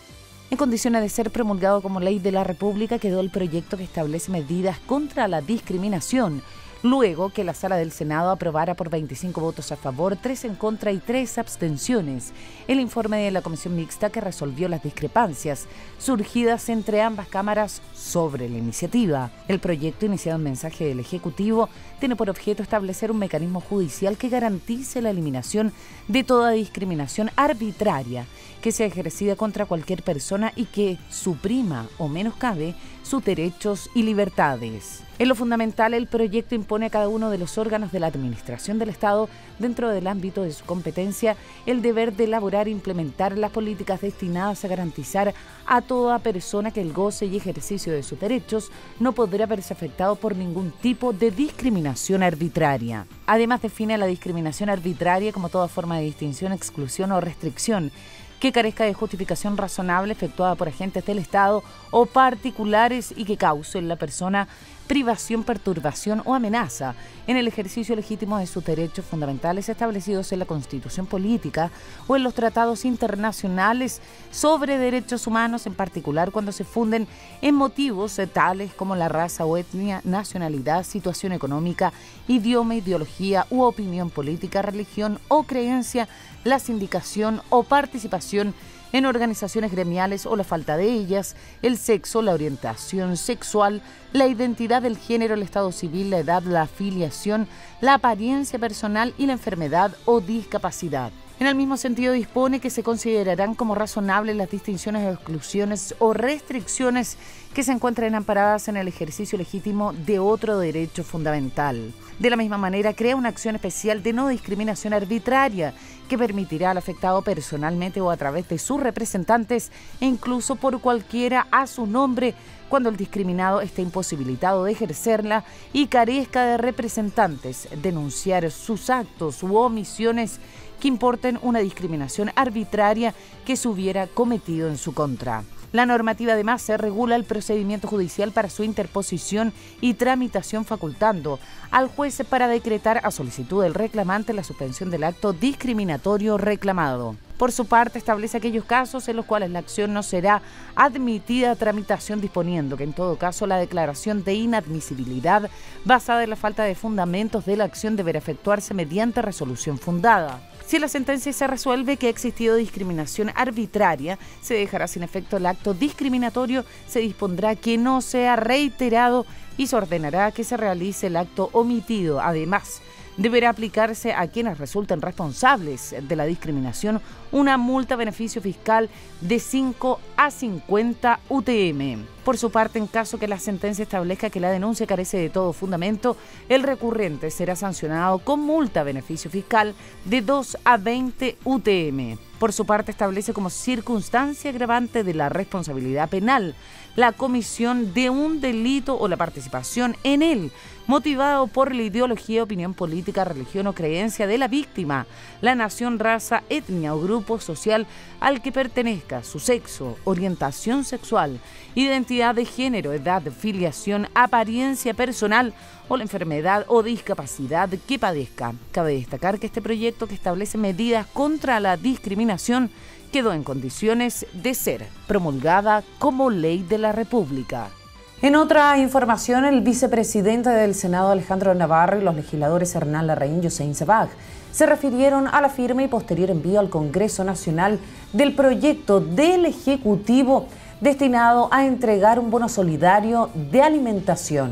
En condiciones de ser promulgado como ley de la República, quedó el proyecto que establece medidas contra la discriminación, luego que la Sala del Senado aprobara por veinticinco votos a favor, tres en contra y tres abstenciones el informe de la Comisión Mixta que resolvió las discrepancias surgidas entre ambas cámaras sobre la iniciativa. El proyecto, iniciado en mensaje del Ejecutivo, tiene por objeto establecer un mecanismo judicial que garantice la eliminación de toda discriminación arbitraria que sea ejercida contra cualquier persona y que suprima o menoscabe sus derechos y libertades. En lo fundamental, el proyecto impone a cada uno de los órganos de la administración del Estado, dentro del ámbito de su competencia, el deber de elaborar e implementar las políticas destinadas a garantizar a toda persona que el goce y ejercicio de sus derechos no podrá verse afectado por ningún tipo de discriminación arbitraria. Además, define la discriminación arbitraria como toda forma de distinción, exclusión o restricción que carezca de justificación razonable efectuada por agentes del Estado o particulares y que cause en la persona privación, perturbación o amenaza en el ejercicio legítimo de sus derechos fundamentales establecidos en la Constitución Política o en los tratados internacionales sobre derechos humanos, en particular cuando se funden en motivos tales como la raza o etnia, nacionalidad, situación económica, idioma, ideología u opinión política, religión o creencia, la sindicación o participación en organizaciones gremiales o la falta de ellas, el sexo, la orientación sexual, la identidad del género, el estado civil, la edad, la afiliación, la apariencia personal y la enfermedad o discapacidad. En el mismo sentido, dispone que se considerarán como razonables las distinciones, exclusiones o restricciones que se encuentren amparadas en el ejercicio legítimo de otro derecho fundamental. De la misma manera, crea una acción especial de no discriminación arbitraria que permitirá al afectado personalmente o a través de sus representantes e incluso por cualquiera a su nombre, cuando el discriminado esté imposibilitado de ejercerla y carezca de representantes, denunciar sus actos u omisiones que importen una discriminación arbitraria que se hubiera cometido en su contra. La normativa además se regula el procedimiento judicial para su interposición y tramitación, facultando al juez para decretar a solicitud del reclamante la suspensión del acto discriminatorio reclamado. Por su parte, establece aquellos casos en los cuales la acción no será admitida a tramitación, disponiendo que en todo caso la declaración de inadmisibilidad basada en la falta de fundamentos de la acción deberá efectuarse mediante resolución fundada. Si en la sentencia se resuelve que ha existido discriminación arbitraria, se dejará sin efecto el acto discriminatorio, se dispondrá que no sea reiterado y se ordenará que se realice el acto omitido. Además, deberá aplicarse a quienes resulten responsables de la discriminación una multa beneficio fiscal de cinco a cincuenta U T M. Por su parte, en caso que la sentencia establezca que la denuncia carece de todo fundamento, el recurrente será sancionado con multa beneficio fiscal de dos a veinte U T M. Por su parte, establece como circunstancia agravante de la responsabilidad penal la comisión de un delito o la participación en él, motivado por la ideología, opinión política, religión o creencia de la víctima, la nación, raza, etnia o grupo social al que pertenezca, su sexo, orientación sexual, identidad de género, edad, filiación, apariencia personal o la enfermedad o discapacidad que padezca. Cabe destacar que este proyecto, que establece medidas contra la discriminación, quedó en condiciones de ser promulgada como ley de la República. En otra información, el vicepresidente del Senado, Alejandro Navarro, y los legisladores Hernán Larraín y Hossein Sabaj se refirieron a la firma y posterior envío al Congreso Nacional del proyecto del Ejecutivo destinado a entregar un bono solidario de alimentación.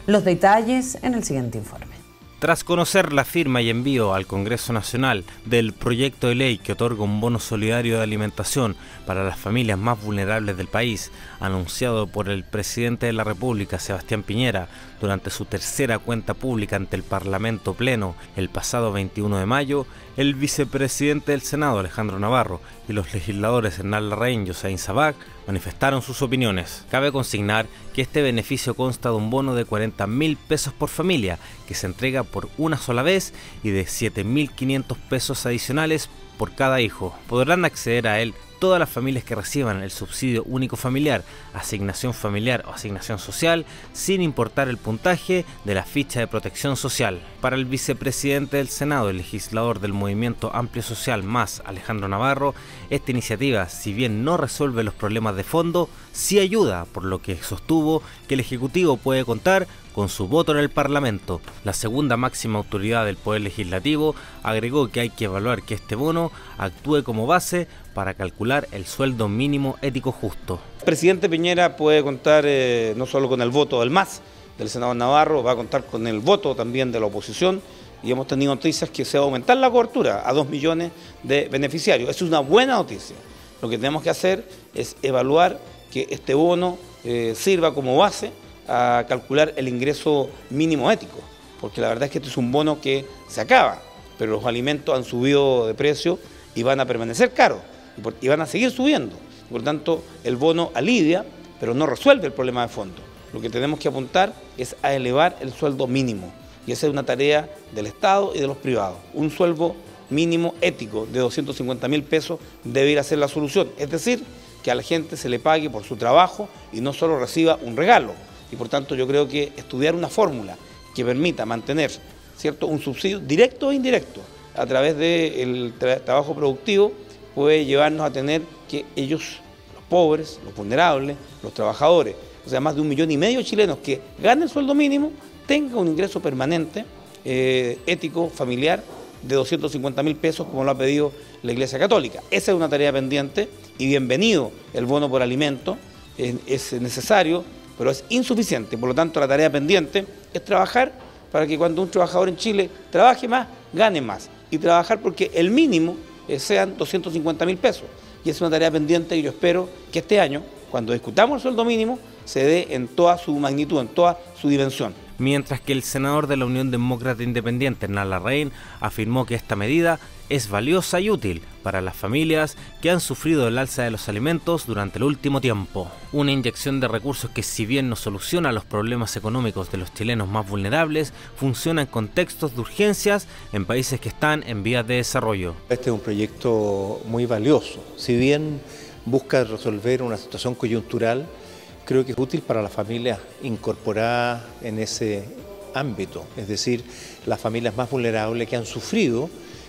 Los detalles en el siguiente informe. Tras conocer la firma y envío al Congreso Nacional del proyecto de ley que otorga un bono solidario de alimentación para las familias más vulnerables del país, anunciado por el presidente de la República, Sebastián Piñera, durante su tercera cuenta pública ante el Parlamento Pleno el pasado veintiuno de mayo, el vicepresidente del Senado, Alejandro Navarro, y los legisladores Hernán Larraín y Hussein Sabag manifestaron sus opiniones. Cabe consignar que este beneficio consta de un bono de cuarenta mil pesos por familia, que se entrega por una sola vez, y de siete mil quinientos pesos adicionales por cada hijo. Podrán acceder a él todas las familias que reciban el subsidio único familiar, asignación familiar o asignación social, sin importar el puntaje de la ficha de protección social. Para el vicepresidente del Senado, el legislador del Movimiento Amplio Social Más, Alejandro Navarro, esta iniciativa, si bien no resuelve los problemas de fondo, sí ayuda, por lo que sostuvo que el Ejecutivo puede contar con su voto en el Parlamento. La segunda máxima autoridad del Poder Legislativo agregó que hay que evaluar que este bono actúe como base para calcular el sueldo mínimo ético justo. El presidente Piñera puede contar eh, no solo con el voto del M A S, del senador Navarro, va a contar con el voto también de la oposición, y hemos tenido noticias que se va a aumentar la cobertura a dos millones de beneficiarios. Eso es una buena noticia. Lo que tenemos que hacer es evaluar que este bono eh, sirva como base a calcular el ingreso mínimo ético, porque la verdad es que este es un bono que se acaba, pero los alimentos han subido de precio y van a permanecer caros y, por, y van a seguir subiendo. Por lo tanto, el bono alivia, pero no resuelve el problema de fondo. Lo que tenemos que apuntar es a elevar el sueldo mínimo, y esa es una tarea del Estado y de los privados. Un sueldo mínimo ético de doscientos cincuenta mil pesos debe ir a ser la solución, es decir, que a la gente se le pague por su trabajo y no solo reciba un regalo. Y por tanto yo creo que estudiar una fórmula que permita mantener, ¿cierto?, un subsidio directo e indirecto a través del tra trabajo productivo puede llevarnos a tener que ellos, los pobres, los vulnerables, los trabajadores, o sea, más de un millón y medio de chilenos que ganen el sueldo mínimo, tengan un ingreso permanente, eh, ético, familiar, de doscientos cincuenta mil pesos, como lo ha pedido la Iglesia Católica. Esa es una tarea pendiente y bienvenido el bono por alimento, es, es necesario, pero es insuficiente. Por lo tanto, la tarea pendiente es trabajar para que cuando un trabajador en Chile trabaje más, gane más. Y trabajar porque el mínimo eh, sean doscientos cincuenta mil pesos. Y es una tarea pendiente y yo espero que este año, cuando discutamos el sueldo mínimo, se dé en toda su magnitud, en toda su dimensión. Mientras que el senador de la Unión Demócrata Independiente, Hernán Larraín, afirmó que esta medida es valiosa y útil para las familias que han sufrido el alza de los alimentos durante el último tiempo. Una inyección de recursos que, si bien no soluciona los problemas económicos de los chilenos más vulnerables, funciona en contextos de urgencias en países que están en vías de desarrollo. Este es un proyecto muy valioso. Si bien busca resolver una situación coyuntural, creo que es útil para las familias incorporadas en ese ámbito, es decir, las familias más vulnerables que han sufrido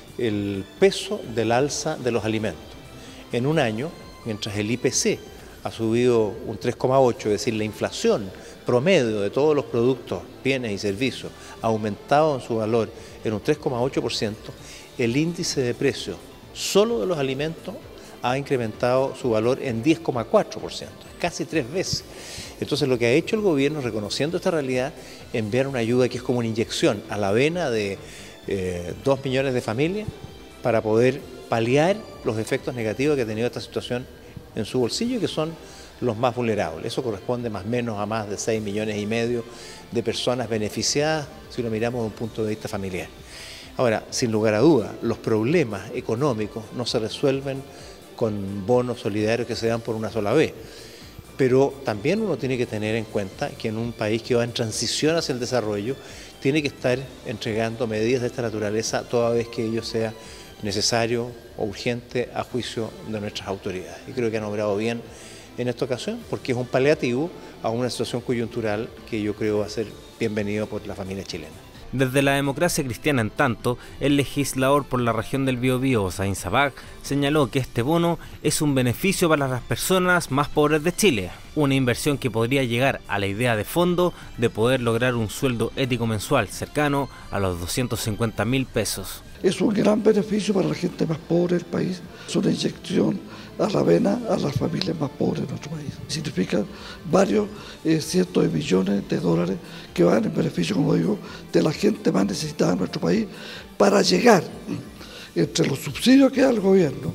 el peso del alza de los alimentos. En un año, mientras el I P C ha subido un tres coma ocho, es decir, la inflación promedio de todos los productos, bienes y servicios ha aumentado en su valor en un tres coma ocho por ciento, el índice de precios solo de los alimentos ha incrementado su valor en diez coma cuatro por ciento, casi tres veces. Entonces lo que ha hecho el gobierno, reconociendo esta realidad, enviar una ayuda que es como una inyección a la vena de eh, dos millones de familias para poder paliar los efectos negativos que ha tenido esta situación en su bolsillo, que son los más vulnerables. Eso corresponde más o menos a más de seis millones y medio de personas beneficiadas si lo miramos desde un punto de vista familiar. Ahora, sin lugar a dudas, los problemas económicos no se resuelven con bonos solidarios que se dan por una sola vez. Pero también uno tiene que tener en cuenta que en un país que va en transición hacia el desarrollo, tiene que estar entregando medidas de esta naturaleza toda vez que ello sea necesario o urgente a juicio de nuestras autoridades. Y creo que han obrado bien en esta ocasión, porque es un paliativo a una situación coyuntural que yo creo va a ser bienvenido por la familia chilena. Desde la Democracia Cristiana, en tanto, el legislador por la región del Biobío, Hussein Sabag, señaló que este bono es un beneficio para las personas más pobres de Chile. Una inversión que podría llegar a la idea de fondo de poder lograr un sueldo ético mensual cercano a los doscientos cincuenta mil pesos. Es un gran beneficio para la gente más pobre del país, es una inyección a la vena a las familias más pobres de nuestro país. Significa varios eh, cientos de millones de dólares que van en beneficio, como digo, de la gente más necesitada de nuestro país para llegar entre los subsidios que da el gobierno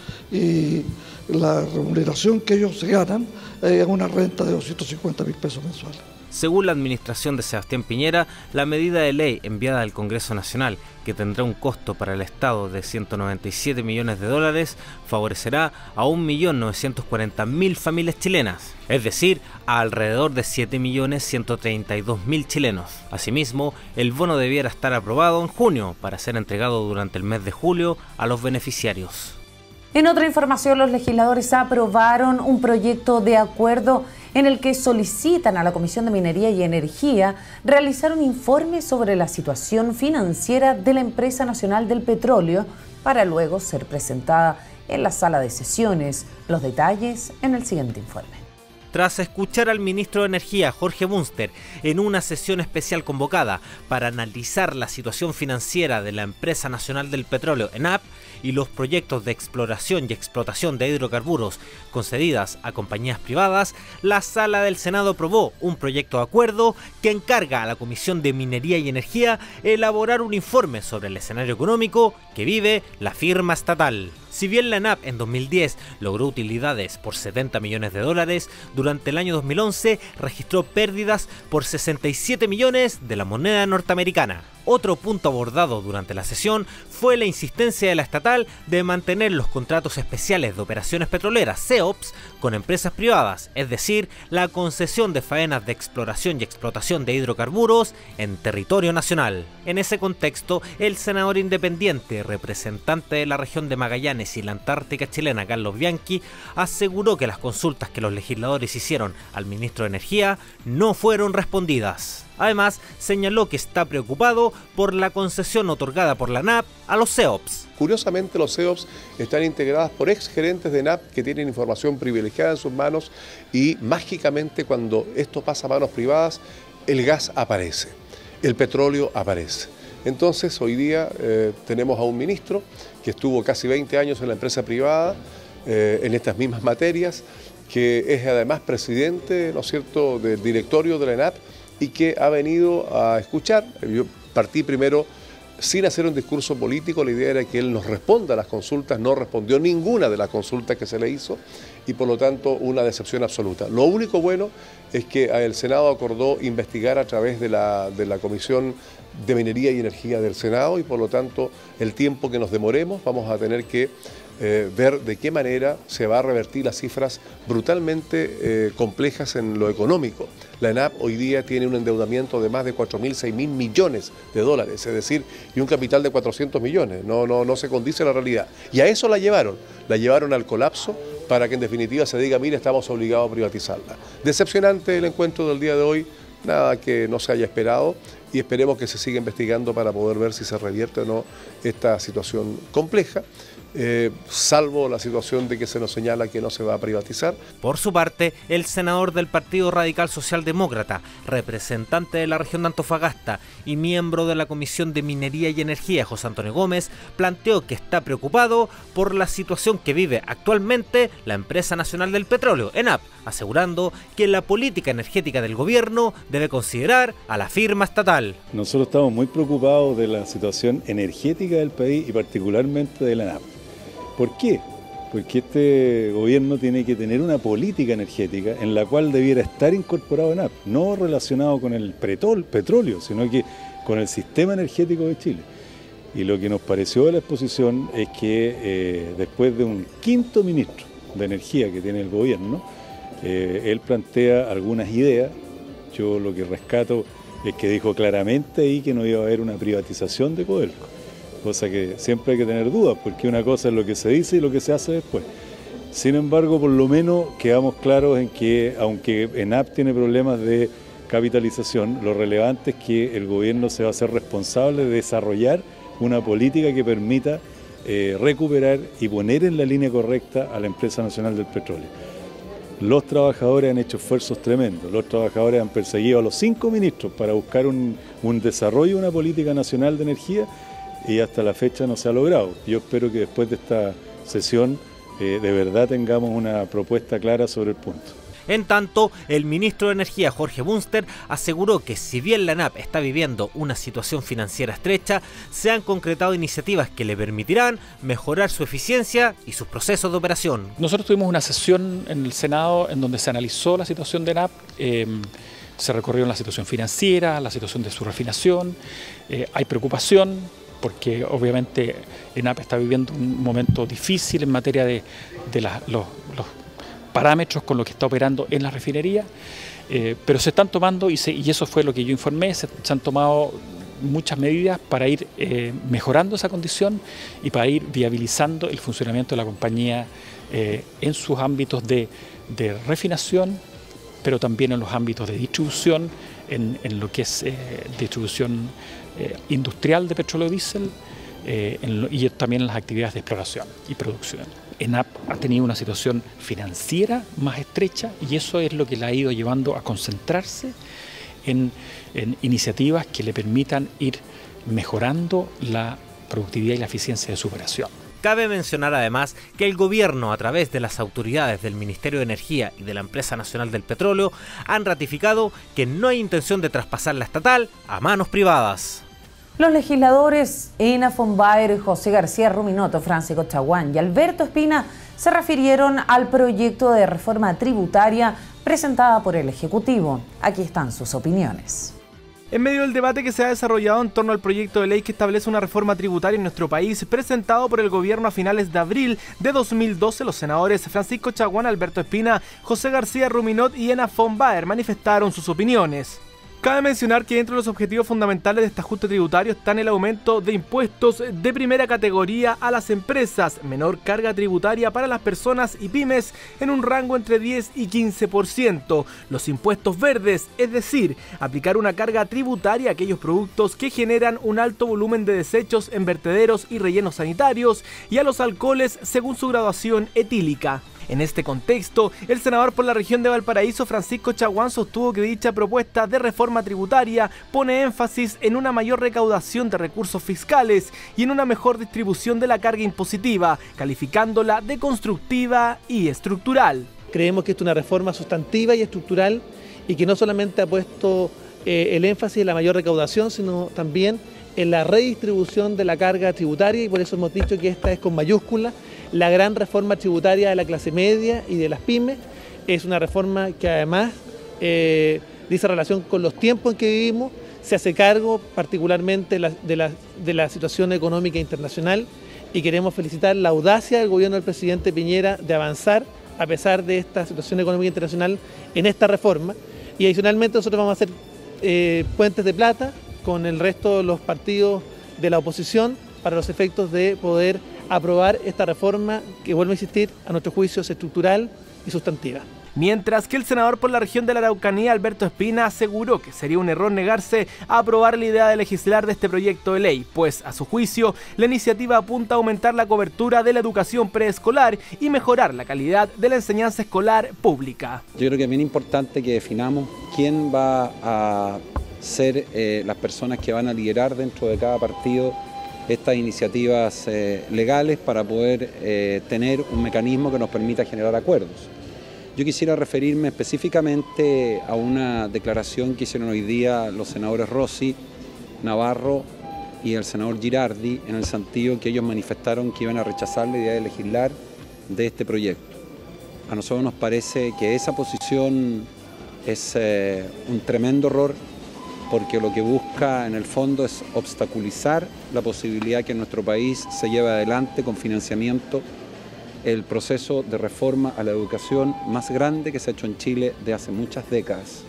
y la remuneración que ellos se ganan a una renta de doscientos cincuenta mil pesos mensuales. Según la administración de Sebastián Piñera, la medida de ley enviada al Congreso Nacional, que tendrá un costo para el Estado de ciento noventa y siete millones de dólares, favorecerá a un millón novecientos cuarenta mil familias chilenas, es decir, a alrededor de siete millones ciento treinta y dos mil chilenos. Asimismo, el bono debiera estar aprobado en junio para ser entregado durante el mes de julio a los beneficiarios. En otra información, los legisladores aprobaron un proyecto de acuerdo en el que solicitan a la Comisión de Minería y Energía realizar un informe sobre la situación financiera de la Empresa Nacional del Petróleo para luego ser presentada en la sala de sesiones. Los detalles en el siguiente informe. Tras escuchar al ministro de Energía, Jorge Munster, en una sesión especial convocada para analizar la situación financiera de la Empresa Nacional del Petróleo, ENAP, y los proyectos de exploración y explotación de hidrocarburos concedidas a compañías privadas, la Sala del Senado aprobó un proyecto de acuerdo que encarga a la Comisión de Minería y Energía elaborar un informe sobre el escenario económico que vive la firma estatal. Si bien la ENAP en dos mil diez logró utilidades por setenta millones de dólares, durante el año dos mil once registró pérdidas por sesenta y siete millones de la moneda norteamericana. Otro punto abordado durante la sesión fue la insistencia de la estatal de mantener los contratos especiales de operaciones petroleras, C E O P S, con empresas privadas, es decir, la concesión de faenas de exploración y explotación de hidrocarburos en territorio nacional. En ese contexto, el senador independiente, representante de la región de Magallanes y la Antártica chilena, Carlos Bianchi, aseguró que las consultas que los legisladores hicieron al ministro de Energía no fueron respondidas. Además, señaló que está preocupado por la concesión otorgada por la ENAP a los C E O P S. Curiosamente, los C E O P S están integradas por ex gerentes de ENAP que tienen información privilegiada en sus manos y mágicamente cuando esto pasa a manos privadas, el gas aparece, el petróleo aparece. Entonces, hoy día eh, tenemos a un ministro que estuvo casi veinte años en la empresa privada eh, en estas mismas materias, que es además presidente, ¿no es cierto?, del directorio de la ENAP, y que ha venido a escuchar. Yo partí primero sin hacer un discurso político, la idea era que él nos responda a las consultas, no respondió ninguna de las consultas que se le hizo y por lo tanto una decepción absoluta. Lo único bueno es que el Senado acordó investigar a través de la, de la Comisión de Minería y Energía del Senado y por lo tanto el tiempo que nos demoremos vamos a tener que Eh, ver de qué manera se va a revertir las cifras brutalmente eh, complejas en lo económico. La ENAP hoy día tiene un endeudamiento de más de cuatro mil, seis mil millones de dólares, es decir, y un capital de cuatrocientos millones, no, no, no se condice la realidad. Y a eso la llevaron, la llevaron al colapso para que en definitiva se diga, mire, estamos obligados a privatizarla. Decepcionante el encuentro del día de hoy, nada que no se haya esperado y esperemos que se siga investigando para poder ver si se revierte o no esta situación compleja. Eh, salvo la situación de que se nos señala que no se va a privatizar. Por su parte, el senador del Partido Radical Socialdemócrata, representante de la región de Antofagasta y miembro de la Comisión de Minería y Energía, José Antonio Gómez, planteó que está preocupado por la situación que vive actualmente la Empresa Nacional del Petróleo, ENAP, asegurando que la política energética del gobierno debe considerar a la firma estatal. Nosotros estamos muy preocupados de la situación energética del país y particularmente de la ENAP. ¿Por qué? Porque este gobierno tiene que tener una política energética en la cual debiera estar incorporado ENAP, no relacionado con el petróleo, sino que con el sistema energético de Chile. Y lo que nos pareció de la exposición es que eh, después de un quinto ministro de Energía que tiene el gobierno, eh, él plantea algunas ideas. Yo lo que rescato es que dijo claramente ahí que no iba a haber una privatización de Codelco. Cosa que siempre hay que tener dudas, porque una cosa es lo que se dice y lo que se hace después. Sin embargo, por lo menos quedamos claros en que, aunque ENAP tiene problemas de capitalización, lo relevante es que el gobierno se va a hacer responsable de desarrollar una política que permita eh, recuperar y poner en la línea correcta a la Empresa Nacional del Petróleo. los trabajadores han hecho esfuerzos tremendos, los trabajadores han perseguido a los cinco ministros para buscar un, un desarrollo, una política nacional de energía y hasta la fecha no se ha logrado. Yo espero que después de esta sesión eh, de verdad tengamos una propuesta clara sobre el punto. En tanto, el ministro de Energía, Jorge Bunster, aseguró que si bien la ANAP está viviendo una situación financiera estrecha, se han concretado iniciativas que le permitirán mejorar su eficiencia y sus procesos de operación. Nosotros tuvimos una sesión en el Senado en donde se analizó la situación de ANAP, eh, se recorrió la situación financiera, la situación de su refinación, eh, hay preocupación porque obviamente ENAP está viviendo un momento difícil en materia de, de la, los, los parámetros con los que está operando en la refinería, eh, pero se están tomando, y, se, y eso fue lo que yo informé, se, se han tomado muchas medidas para ir eh, mejorando esa condición y para ir viabilizando el funcionamiento de la compañía eh, en sus ámbitos de, de refinación, pero también en los ámbitos de distribución, en, en lo que es eh, distribución eh, industrial de petróleo diésel eh, en lo, y también en las actividades de exploración y producción. ENAP ha tenido una situación financiera más estrecha y eso es lo que la ha ido llevando a concentrarse en, en iniciativas que le permitan ir mejorando la productividad y la eficiencia de su operación. Cabe mencionar además que el gobierno, a través de las autoridades del Ministerio de Energía y de la Empresa Nacional del Petróleo, han ratificado que no hay intención de traspasar la estatal a manos privadas. Los legisladores Ena von Baer, José García Ruminoto, Francisco Chaguán y Alberto Espina se refirieron al proyecto de reforma tributaria presentada por el Ejecutivo. Aquí están sus opiniones. En medio del debate que se ha desarrollado en torno al proyecto de ley que establece una reforma tributaria en nuestro país, presentado por el gobierno a finales de abril de dos mil doce, los senadores Francisco Chaguán, Alberto Espina, José García Ruminot y Ena von Baer manifestaron sus opiniones. Cabe mencionar que entre los objetivos fundamentales de este ajuste tributario están el aumento de impuestos de primera categoría a las empresas, menor carga tributaria para las personas y pymes en un rango entre diez y quince por ciento, los impuestos verdes, es decir, aplicar una carga tributaria a aquellos productos que generan un alto volumen de desechos en vertederos y rellenos sanitarios, y a los alcoholes según su graduación etílica. En este contexto, el senador por la región de Valparaíso, Francisco Chaguán, sostuvo que dicha propuesta de reforma tributaria pone énfasis en una mayor recaudación de recursos fiscales y en una mejor distribución de la carga impositiva, calificándola de constructiva y estructural. Creemos que es una reforma sustantiva y estructural y que no solamente ha puesto eh, el énfasis en la mayor recaudación, sino también en la redistribución de la carga tributaria, y por eso hemos dicho que esta es con mayúscula. La gran reforma tributaria de la clase media y de las pymes es una reforma que además eh, dice relación con los tiempos en que vivimos, se hace cargo particularmente de la, de, la, de la situación económica internacional, y queremos felicitar la audacia del gobierno del presidente Piñera de avanzar a pesar de esta situación económica internacional en esta reforma. Y adicionalmente nosotros vamos a hacer eh, puentes de plata con el resto de los partidos de la oposición para los efectos de poder aprobar esta reforma que, vuelvo a insistir, a nuestro juicio es estructural y sustantiva. Mientras que el senador por la región de la Araucanía, Alberto Espina, aseguró que sería un error negarse a aprobar la idea de legislar de este proyecto de ley, pues a su juicio la iniciativa apunta a aumentar la cobertura de la educación preescolar y mejorar la calidad de la enseñanza escolar pública. Yo creo que es bien importante que definamos quién va a ser eh, las personas que van a liderar dentro de cada partido estas iniciativas eh, legales para poder eh, tener un mecanismo que nos permita generar acuerdos. Yo quisiera referirme específicamente a una declaración que hicieron hoy día los senadores Rossi, Navarro y el senador Girardi, en el sentido que ellos manifestaron que iban a rechazar la idea de legislar de este proyecto. A nosotros nos parece que esa posición es eh, un tremendo error, porque lo que busca en el fondo es obstaculizar la posibilidad que en nuestro país se lleve adelante con financiamiento el proceso de reforma a la educación más grande que se ha hecho en Chile de hace muchas décadas.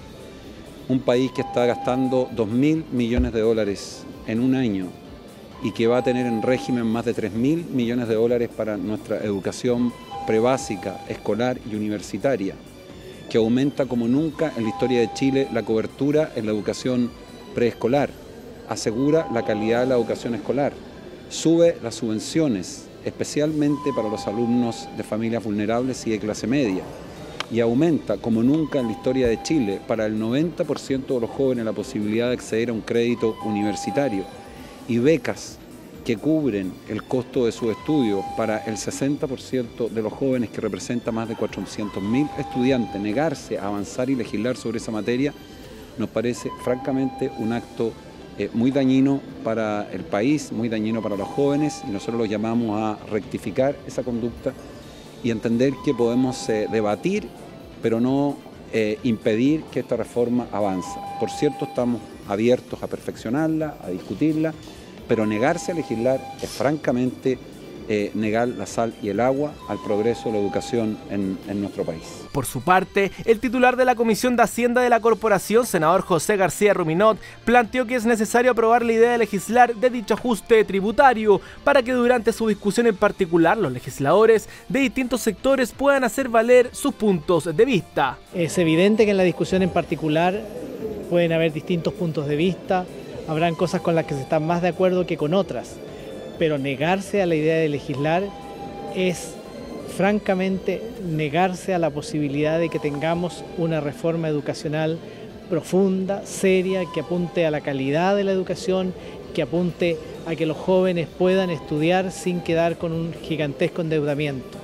Un país que está gastando dos mil millones de dólares en un año y que va a tener en régimen más de tres mil millones de dólares para nuestra educación prebásica, escolar y universitaria, que aumenta como nunca en la historia de Chile la cobertura en la educación preescolar, asegura la calidad de la educación escolar, sube las subvenciones, especialmente para los alumnos de familias vulnerables y de clase media, y aumenta como nunca en la historia de Chile para el noventa por ciento de los jóvenes la posibilidad de acceder a un crédito universitario y becas que cubren el costo de sus estudios para el sesenta por ciento de los jóvenes, que representa más de cuatrocientos mil estudiantes, negarse a avanzar y legislar sobre esa materia nos parece francamente un acto eh, muy dañino para el país, muy dañino para los jóvenes, y nosotros los llamamos a rectificar esa conducta y entender que podemos eh, debatir, pero no eh, impedir que esta reforma avance. Por cierto, estamos abiertos a perfeccionarla, a discutirla, pero negarse a legislar es francamente eh, negar la sal y el agua al progreso de la educación en, en nuestro país. Por su parte, el titular de la Comisión de Hacienda de la Corporación, senador José García Ruminot, planteó que es necesario aprobar la idea de legislar de dicho ajuste tributario para que durante su discusión en particular los legisladores de distintos sectores puedan hacer valer sus puntos de vista. Es evidente que en la discusión en particular pueden haber distintos puntos de vista, habrán cosas con las que se están más de acuerdo que con otras, pero negarse a la idea de legislar es francamente negarse a la posibilidad de que tengamos una reforma educacional profunda, seria, que apunte a la calidad de la educación, que apunte a que los jóvenes puedan estudiar sin quedar con un gigantesco endeudamiento.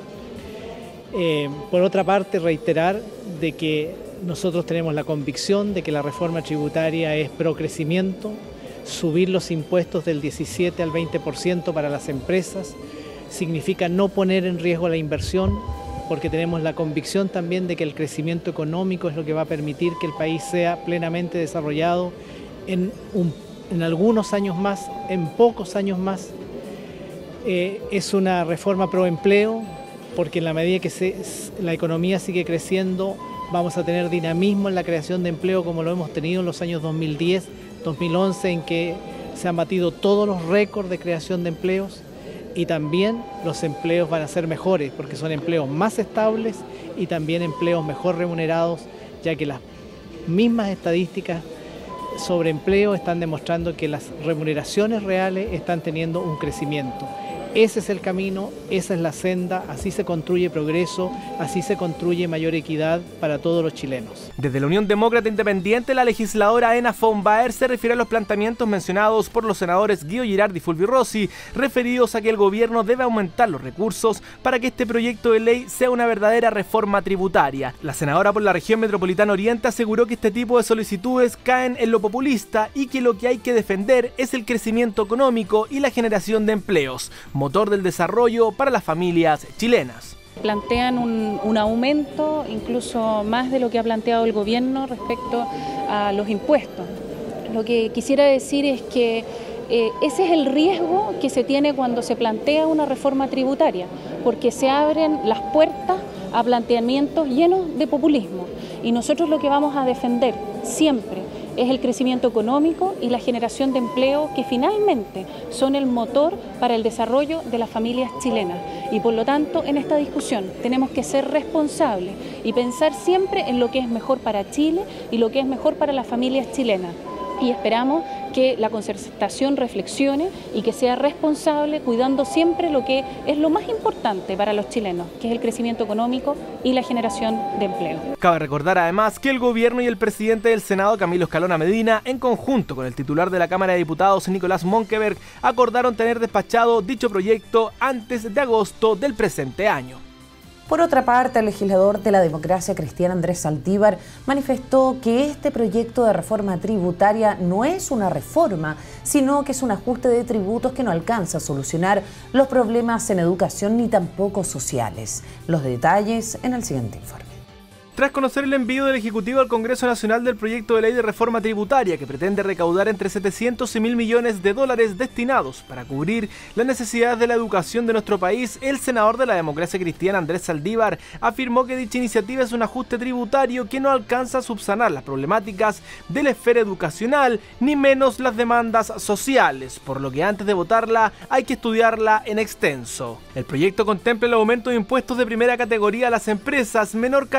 Eh, por otra parte, reiterar de que nosotros tenemos la convicción de que la reforma tributaria es pro crecimiento, subir los impuestos del diecisiete al veinte por ciento para las empresas significa no poner en riesgo la inversión, porque tenemos la convicción también de que el crecimiento económico es lo que va a permitir que el país sea plenamente desarrollado en, un, en algunos años más, en pocos años más. Eh, es una reforma pro empleo, porque en la medida que se, la economía sigue creciendo, vamos a tener dinamismo en la creación de empleo como lo hemos tenido en los años dos mil diez, dos mil once, en que se han batido todos los récords de creación de empleos, y también los empleos van a ser mejores porque son empleos más estables y también empleos mejor remunerados, ya que las mismas estadísticas sobre empleo están demostrando que las remuneraciones reales están teniendo un crecimiento. Ese es el camino, esa es la senda, así se construye progreso, así se construye mayor equidad para todos los chilenos. Desde la Unión Demócrata Independiente, la legisladora Ena von Baer se refiere a los planteamientos mencionados por los senadores Guido Girardi y Fulvio Rossi, referidos a que el gobierno debe aumentar los recursos para que este proyecto de ley sea una verdadera reforma tributaria. La senadora por la región metropolitana Oriente aseguró que este tipo de solicitudes caen en lo populista y que lo que hay que defender es el crecimiento económico y la generación de empleos, motor del desarrollo para las familias chilenas. Plantean un, un aumento incluso más de lo que ha planteado el gobierno respecto a los impuestos. Lo que quisiera decir es que eh, ese es el riesgo que se tiene cuando se plantea una reforma tributaria, porque se abren las puertas a planteamientos llenos de populismo. Y nosotros lo que vamos a defender siempre es el crecimiento económico y la generación de empleo, que finalmente son el motor para el desarrollo de las familias chilenas. Y por lo tanto, en esta discusión tenemos que ser responsables y pensar siempre en lo que es mejor para Chile y lo que es mejor para las familias chilenas. Y esperamos que la concertación reflexione y que sea responsable, cuidando siempre lo que es lo más importante para los chilenos, que es el crecimiento económico y la generación de empleo. Cabe recordar además que el gobierno y el presidente del Senado, Camilo Escalona Medina, en conjunto con el titular de la Cámara de Diputados, Nicolás Monkeberg, acordaron tener despachado dicho proyecto antes de agosto del presente año. Por otra parte, el legislador de la Democracia Cristiana, Andrés Saldívar, manifestó que este proyecto de reforma tributaria no es una reforma, sino que es un ajuste de tributos que no alcanza a solucionar los problemas en educación ni tampoco sociales. Los detalles en el siguiente informe. Tras conocer el envío del Ejecutivo al Congreso Nacional del proyecto de ley de reforma tributaria que pretende recaudar entre setecientos y mil millones de dólares destinados para cubrir las necesidades de la educación de nuestro país, el senador de la Democracia Cristiana, Andrés Saldívar, afirmó que dicha iniciativa es un ajuste tributario que no alcanza a subsanar las problemáticas de la esfera educacional, ni menos las demandas sociales, por lo que antes de votarla hay que estudiarla en extenso. El proyecto contempla el aumento de impuestos de primera categoría a las empresas, menor carga tributaria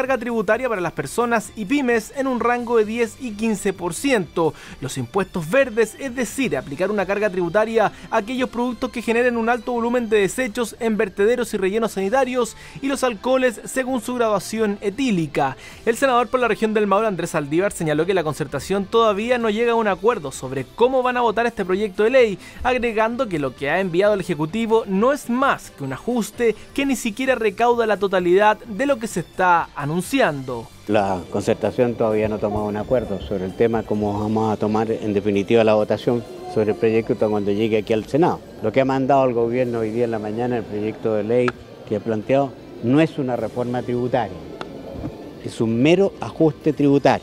tributaria para las personas y pymes en un rango de diez y quince por ciento. Los impuestos verdes, es decir, aplicar una carga tributaria a aquellos productos que generen un alto volumen de desechos en vertederos y rellenos sanitarios, y los alcoholes según su graduación etílica. El senador por la región del Maule, Andrés Saldívar, señaló que la concertación todavía no llega a un acuerdo sobre cómo van a votar este proyecto de ley, agregando que lo que ha enviado el Ejecutivo no es más que un ajuste que ni siquiera recauda la totalidad de lo que se está anunciando. La concertación todavía no ha tomado un acuerdo sobre el tema, cómo vamos a tomar en definitiva la votación sobre el proyecto cuando llegue aquí al Senado. Lo que ha mandado el gobierno hoy día en la mañana, el proyecto de ley que ha planteado, no es una reforma tributaria, es un mero ajuste tributario,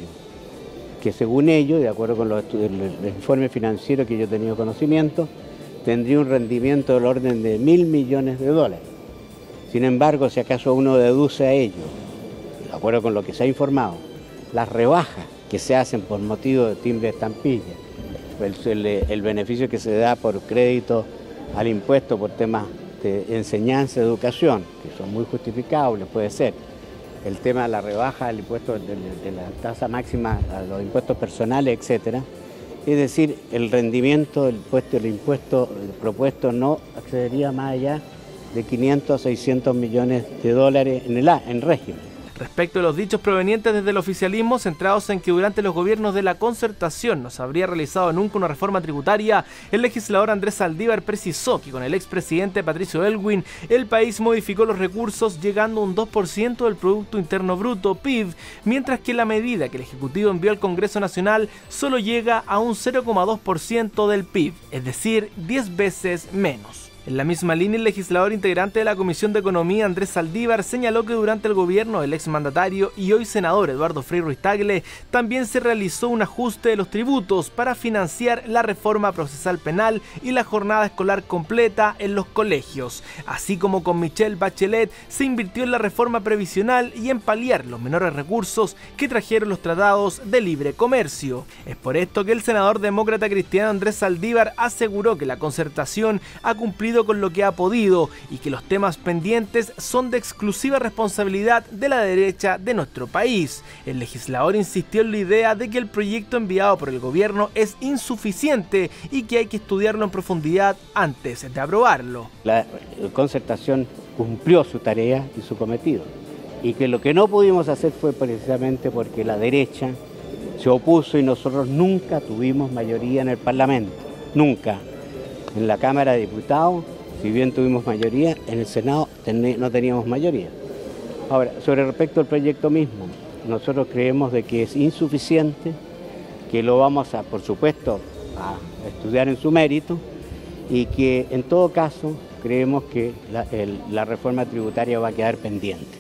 que según ellos, de acuerdo con los, el, el informe financiero que yo he tenido conocimiento, tendría un rendimiento del orden de mil millones de dólares. Sin embargo, si acaso uno deduce a ello, de acuerdo con lo que se ha informado, las rebajas que se hacen por motivo de timbre de estampilla, el, el, el beneficio que se da por crédito al impuesto por temas de enseñanza, educación, que son muy justificables, puede ser, el tema de la rebaja del impuesto de, de, de la tasa máxima a los impuestos personales, etcétera. Es decir, el rendimiento del impuesto, el impuesto propuesto no accedería más allá de quinientos a seiscientos millones de dólares en el en régimen. Respecto a los dichos provenientes desde el oficialismo, centrados en que durante los gobiernos de la concertación no se habría realizado nunca una reforma tributaria, el legislador Andrés Saldívar precisó que con el expresidente Patricio Aylwin el país modificó los recursos llegando a un dos por ciento del Producto Interno Bruto, P I B, mientras que la medida que el Ejecutivo envió al Congreso Nacional solo llega a un cero coma dos por ciento del P I B, es decir, diez veces menos. En la misma línea, el legislador integrante de la Comisión de Economía, Andrés Saldívar, señaló que durante el gobierno del exmandatario y hoy senador Eduardo Frei Ruiz-Tagle también se realizó un ajuste de los tributos para financiar la reforma procesal penal y la jornada escolar completa en los colegios. Así como con Michelle Bachelet se invirtió en la reforma previsional y en paliar los menores recursos que trajeron los tratados de libre comercio. Es por esto que el senador demócrata cristiano Andrés Saldívar aseguró que la concertación ha cumplido con lo que ha podido y que los temas pendientes son de exclusiva responsabilidad de la derecha de nuestro país. El legislador insistió en la idea de que el proyecto enviado por el gobierno es insuficiente y que hay que estudiarlo en profundidad antes de aprobarlo. La concertación cumplió su tarea y su cometido, y que lo que no pudimos hacer fue precisamente porque la derecha se opuso y nosotros nunca tuvimos mayoría en el Parlamento, nunca. En la Cámara de Diputados, si bien tuvimos mayoría, en el Senado no teníamos mayoría. Ahora, sobre respecto al proyecto mismo, nosotros creemos de que es insuficiente, que lo vamos a, por supuesto, a estudiar en su mérito, y que en todo caso creemos que la, el, la reforma tributaria va a quedar pendiente.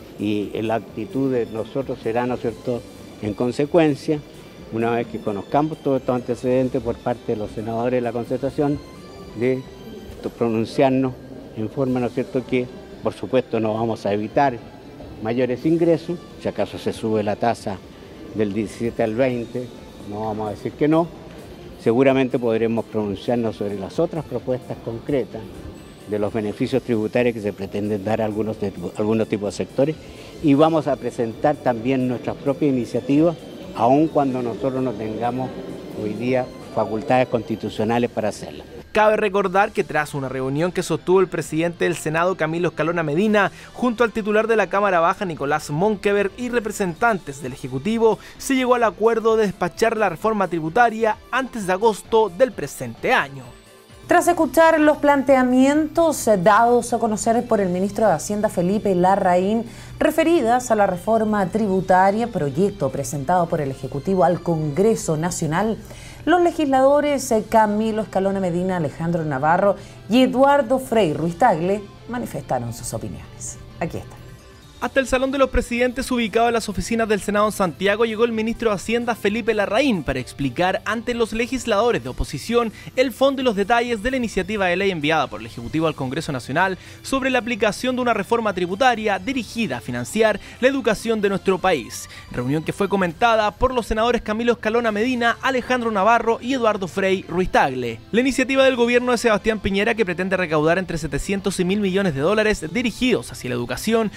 Y la actitud de nosotros será, ¿no es cierto?, en consecuencia, una vez que conozcamos todos estos antecedentes por parte de los senadores de la concertación, de pronunciarnos en forma, ¿no es cierto?, que por supuesto no vamos a evitar mayores ingresos, si acaso se sube la tasa del diecisiete al veinte, no vamos a decir que no, seguramente podremos pronunciarnos sobre las otras propuestas concretas de los beneficios tributarios que se pretenden dar a algunos, algunos tipos de sectores, y vamos a presentar también nuestras propias iniciativas, aun cuando nosotros no tengamos hoy día facultades constitucionales para hacerlas. Cabe recordar que tras una reunión que sostuvo el presidente del Senado, Camilo Escalona Medina, junto al titular de la Cámara Baja, Nicolás Monkeberg, y representantes del Ejecutivo, se llegó al acuerdo de despachar la reforma tributaria antes de agosto del presente año. Tras escuchar los planteamientos dados a conocer por el ministro de Hacienda Felipe Larraín referidas a la reforma tributaria, proyecto presentado por el Ejecutivo al Congreso Nacional, los legisladores Camilo Escalona Medina, Alejandro Navarro y Eduardo Frei Ruiz-Tagle manifestaron sus opiniones. Aquí está. Hasta el Salón de los Presidentes, ubicado en las oficinas del Senado en Santiago, llegó el ministro de Hacienda Felipe Larraín para explicar ante los legisladores de oposición el fondo y los detalles de la iniciativa de ley enviada por el Ejecutivo al Congreso Nacional sobre la aplicación de una reforma tributaria dirigida a financiar la educación de nuestro país. Reunión que fue comentada por los senadores Camilo Escalona Medina, Alejandro Navarro y Eduardo Frei Ruiz-Tagle. La iniciativa del gobierno de Sebastián Piñera, que pretende recaudar entre setecientos y mil millones de dólares dirigidos hacia la educación, considera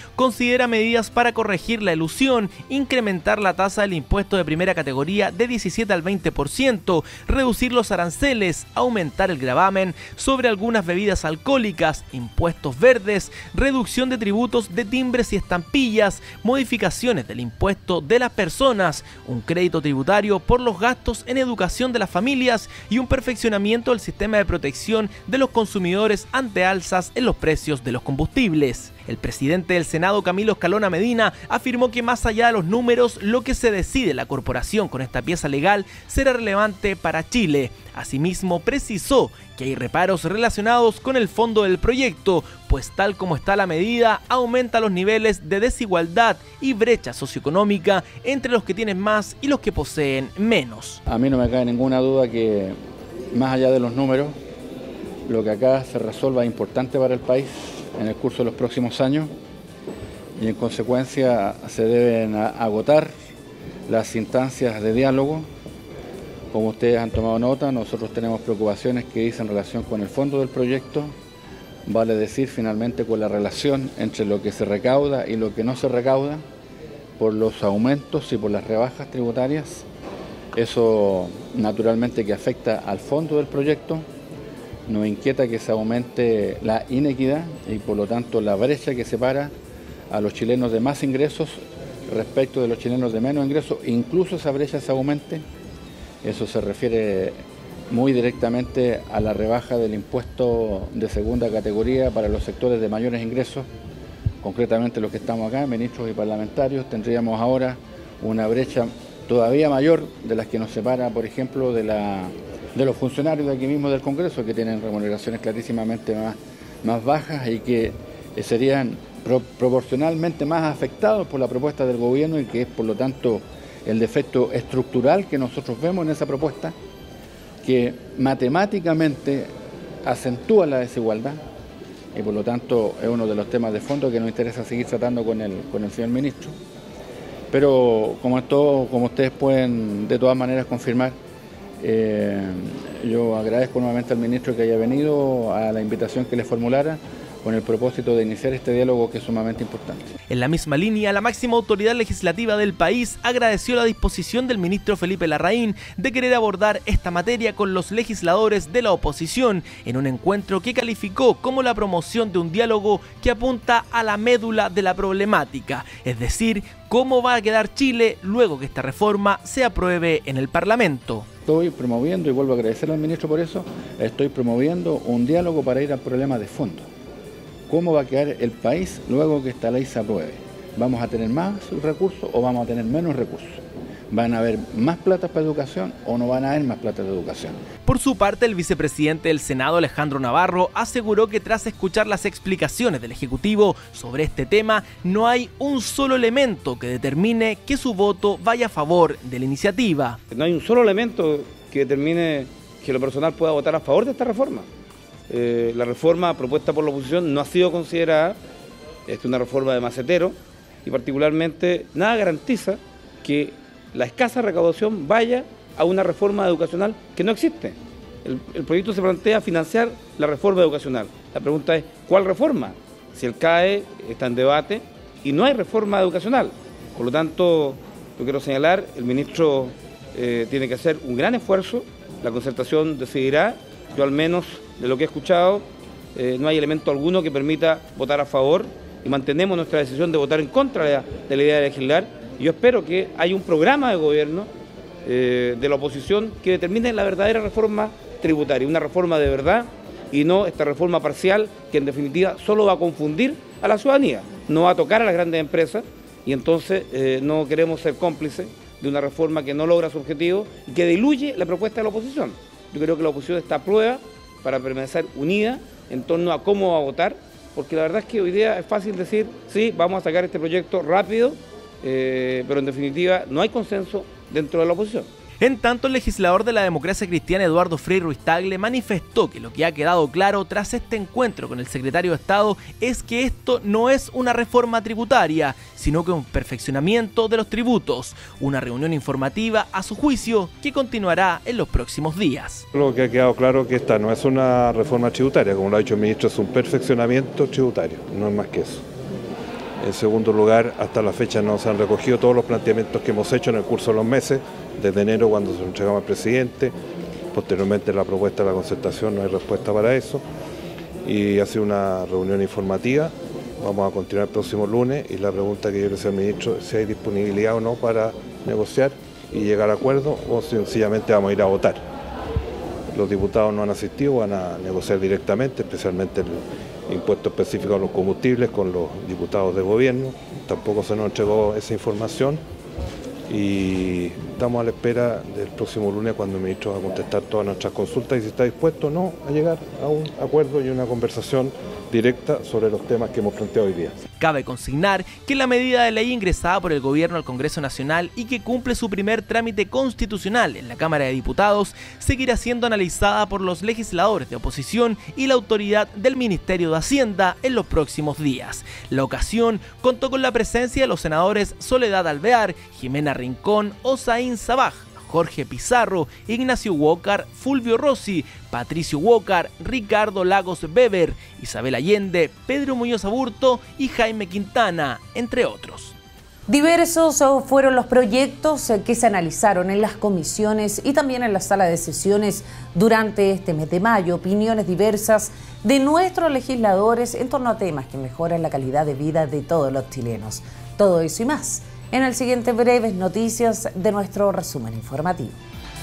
considera medidas para corregir la elusión, incrementar la tasa del impuesto de primera categoría de diecisiete al veinte por ciento, reducir los aranceles, aumentar el gravamen sobre algunas bebidas alcohólicas, impuestos verdes, reducción de tributos de timbres y estampillas, modificaciones del impuesto de las personas, un crédito tributario por los gastos en educación de las familias y un perfeccionamiento del sistema de protección de los consumidores ante alzas en los precios de los combustibles. El presidente del Senado, Camilo Escalona Medina, afirmó que más allá de los números, lo que se decide en la corporación con esta pieza legal será relevante para Chile. Asimismo, precisó que hay reparos relacionados con el fondo del proyecto, pues tal como está la medida, aumenta los niveles de desigualdad y brecha socioeconómica entre los que tienen más y los que poseen menos. A mí no me cabe ninguna duda que, más allá de los números, lo que acá se resuelva es importante para el país en el curso de los próximos años y en consecuencia se deben agotar las instancias de diálogo. Como ustedes han tomado nota, nosotros tenemos preocupaciones que dicen en relación con el fondo del proyecto, vale decir finalmente con la relación entre lo que se recauda y lo que no se recauda por los aumentos y por las rebajas tributarias. Eso naturalmente que afecta al fondo del proyecto. Nos inquieta que se aumente la inequidad y por lo tanto la brecha que separa a los chilenos de más ingresos respecto de los chilenos de menos ingresos, incluso esa brecha se aumente. Eso se refiere muy directamente a la rebaja del impuesto de segunda categoría para los sectores de mayores ingresos, concretamente los que estamos acá, ministros y parlamentarios. Tendríamos ahora una brecha todavía mayor de las que nos separa, por ejemplo, de la de los funcionarios de aquí mismo del Congreso, que tienen remuneraciones clarísimamente más, más bajas y que serían pro, proporcionalmente más afectados por la propuesta del gobierno y que es por lo tanto el defecto estructural que nosotros vemos en esa propuesta, que matemáticamente acentúa la desigualdad y por lo tanto es uno de los temas de fondo que nos interesa seguir tratando con el, con el señor ministro. Pero como, todo, como ustedes pueden de todas maneras confirmar, Eh, yo agradezco nuevamente al ministro que haya venido a la invitación que le formulara con el propósito de iniciar este diálogo que es sumamente importante. En la misma línea, la máxima autoridad legislativa del país agradeció la disposición del ministro Felipe Larraín de querer abordar esta materia con los legisladores de la oposición en un encuentro que calificó como la promoción de un diálogo que apunta a la médula de la problemática, es decir, cómo va a quedar Chile luego que esta reforma se apruebe en el Parlamento. Estoy promoviendo, y vuelvo a agradecerle al ministro por eso, estoy promoviendo un diálogo para ir al problema de fondo. ¿Cómo va a quedar el país luego que esta ley se apruebe? ¿Vamos a tener más recursos o vamos a tener menos recursos? ¿Van a haber más plata para educación o no van a haber más plata de educación? Por su parte, el vicepresidente del Senado, Alejandro Navarro, aseguró que tras escuchar las explicaciones del Ejecutivo sobre este tema, no hay un solo elemento que determine que su voto vaya a favor de la iniciativa. No hay un solo elemento que determine que lo personal pueda votar a favor de esta reforma. Eh, la reforma propuesta por la oposición no ha sido considerada, es una reforma de macetero y particularmente nada garantiza que la escasa recaudación vaya a una reforma educacional que no existe. El, el proyecto se plantea financiar la reforma educacional. La pregunta es, ¿cuál reforma? Si el C A E está en debate y no hay reforma educacional. Por lo tanto, yo quiero señalar, el ministro eh, tiene que hacer un gran esfuerzo, la concertación decidirá, yo al menos de lo que he escuchado, eh, no hay elemento alguno que permita votar a favor y mantenemos nuestra decisión de votar en contra de la, de la idea de legislar. Yo espero que haya un programa de gobierno eh, de la oposición que determine la verdadera reforma tributaria, una reforma de verdad y no esta reforma parcial que en definitiva solo va a confundir a la ciudadanía, no va a tocar a las grandes empresas y entonces eh, no queremos ser cómplices de una reforma que no logra su objetivo y que diluye la propuesta de la oposición. Yo creo que la oposición está a prueba para permanecer unida en torno a cómo va a votar, porque la verdad es que hoy día es fácil decir, sí, vamos a sacar este proyecto rápido, Eh, pero en definitiva no hay consenso dentro de la oposición. En tanto, el legislador de la Democracia Cristiana, Eduardo Frei Ruiz Tagle, manifestó que lo que ha quedado claro tras este encuentro con el secretario de Estado es que esto no es una reforma tributaria, sino que un perfeccionamiento de los tributos, una reunión informativa a su juicio que continuará en los próximos días. Lo que ha quedado claro es que esta no es una reforma tributaria, como lo ha dicho el ministro, es un perfeccionamiento tributario, no es más que eso. En segundo lugar, hasta la fecha no se han recogido todos los planteamientos que hemos hecho en el curso de los meses, desde enero cuando se lo entregamos al presidente, posteriormente la propuesta de la concertación, no hay respuesta para eso, y ha sido una reunión informativa. Vamos a continuar el próximo lunes y la pregunta que yo le hice al ministro es si hay disponibilidad o no para negociar y llegar a acuerdo o sencillamente vamos a ir a votar. Los diputados no han asistido, van a negociar directamente, especialmente el impuesto específico a los combustibles con los diputados de gobierno. Tampoco se nos entregó esa información y estamos a la espera del próximo lunes cuando el ministro va a contestar todas nuestras consultas y si está dispuesto o no a llegar a un acuerdo y una conversación directa sobre los temas que hemos planteado hoy día. Cabe consignar que la medida de ley ingresada por el Gobierno al Congreso Nacional y que cumple su primer trámite constitucional en la Cámara de Diputados seguirá siendo analizada por los legisladores de oposición y la autoridad del Ministerio de Hacienda en los próximos días. La ocasión contó con la presencia de los senadores Soledad Alvear, Jimena Rincón, Hossain Sabbag, Jorge Pizarro, Ignacio Walker, Fulvio Rossi, Patricio Walker, Ricardo Lagos Weber, Isabel Allende, Pedro Muñoz Aburto y Jaime Quintana, entre otros. Diversos fueron los proyectos que se analizaron en las comisiones y también en la sala de sesiones durante este mes de mayo. Opiniones diversas de nuestros legisladores en torno a temas que mejoran la calidad de vida de todos los chilenos. Todo eso y más en el siguiente breves noticias de nuestro resumen informativo.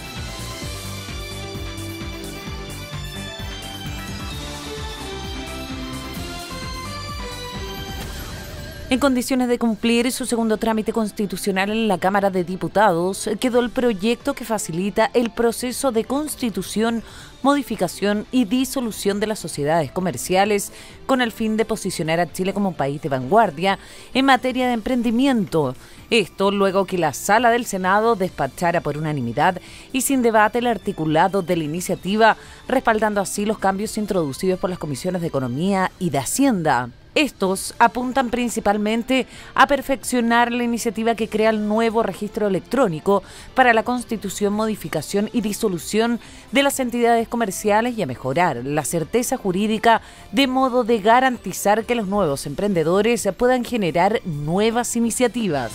En condiciones de cumplir su segundo trámite constitucional en la Cámara de Diputados, quedó el proyecto que facilita el proceso de constitución, modificación y disolución de las sociedades comerciales con el fin de posicionar a Chile como un país de vanguardia en materia de emprendimiento. Esto luego que la Sala del Senado despachara por unanimidad y sin debate el articulado de la iniciativa, respaldando así los cambios introducidos por las comisiones de Economía y de Hacienda. Estos apuntan principalmente a perfeccionar la iniciativa que crea el nuevo registro electrónico para la constitución, modificación y disolución de las entidades comerciales y a mejorar la certeza jurídica de modo de garantizar que los nuevos emprendedores puedan generar nuevas iniciativas.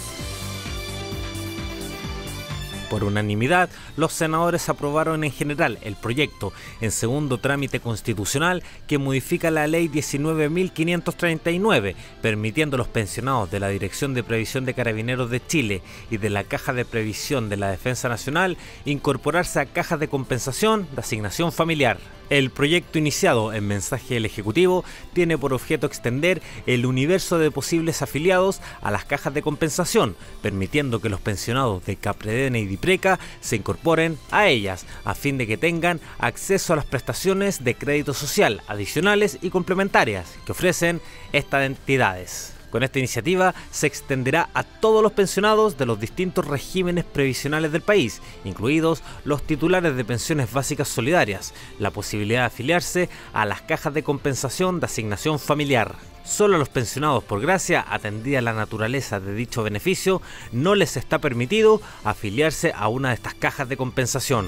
Por unanimidad, los senadores aprobaron en general el proyecto en segundo trámite constitucional que modifica la ley diecinueve mil quinientos treinta y nueve, permitiendo a los pensionados de la Dirección de Previsión de Carabineros de Chile y de la Caja de Previsión de la Defensa Nacional incorporarse a cajas de compensación de asignación familiar. El proyecto iniciado en mensaje del Ejecutivo tiene por objeto extender el universo de posibles afiliados a las cajas de compensación, permitiendo que los pensionados de Capredena y Dipreca se incorporen a ellas, a fin de que tengan acceso a las prestaciones de crédito social adicionales y complementarias que ofrecen estas entidades. Con esta iniciativa se extenderá a todos los pensionados de los distintos regímenes previsionales del país, incluidos los titulares de pensiones básicas solidarias, la posibilidad de afiliarse a las cajas de compensación de asignación familiar. Solo a los pensionados por gracia, atendida la naturaleza de dicho beneficio, no les está permitido afiliarse a una de estas cajas de compensación.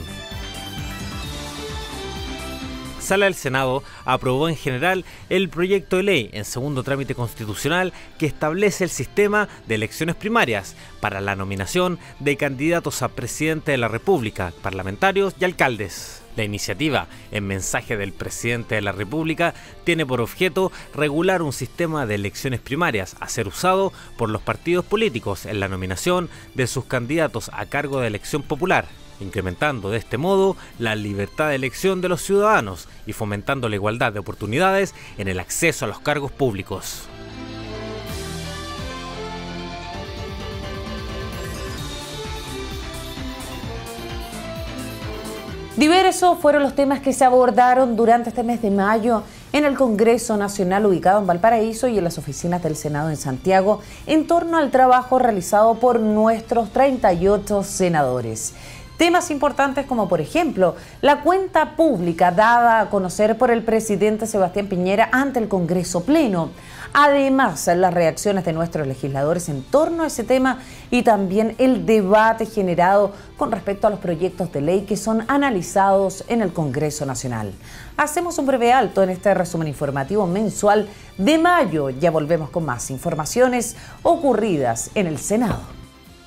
Sala del Senado aprobó en general el proyecto de ley en segundo trámite constitucional que establece el sistema de elecciones primarias para la nominación de candidatos a presidente de la República, parlamentarios y alcaldes. La iniciativa, en mensaje del presidente de la República, tiene por objeto regular un sistema de elecciones primarias a ser usado por los partidos políticos en la nominación de sus candidatos a cargo de elección popular, incrementando de este modo la libertad de elección de los ciudadanos y fomentando la igualdad de oportunidades en el acceso a los cargos públicos. Diversos fueron los temas que se abordaron durante este mes de mayo en el Congreso Nacional ubicado en Valparaíso y en las oficinas del Senado en Santiago en torno al trabajo realizado por nuestros treinta y ocho senadores. Temas importantes como, por ejemplo, la cuenta pública dada a conocer por el presidente Sebastián Piñera ante el Congreso Pleno. Además, las reacciones de nuestros legisladores en torno a ese tema y también el debate generado con respecto a los proyectos de ley que son analizados en el Congreso Nacional. Hacemos un breve alto en este resumen informativo mensual de mayo. Ya volvemos con más informaciones ocurridas en el Senado.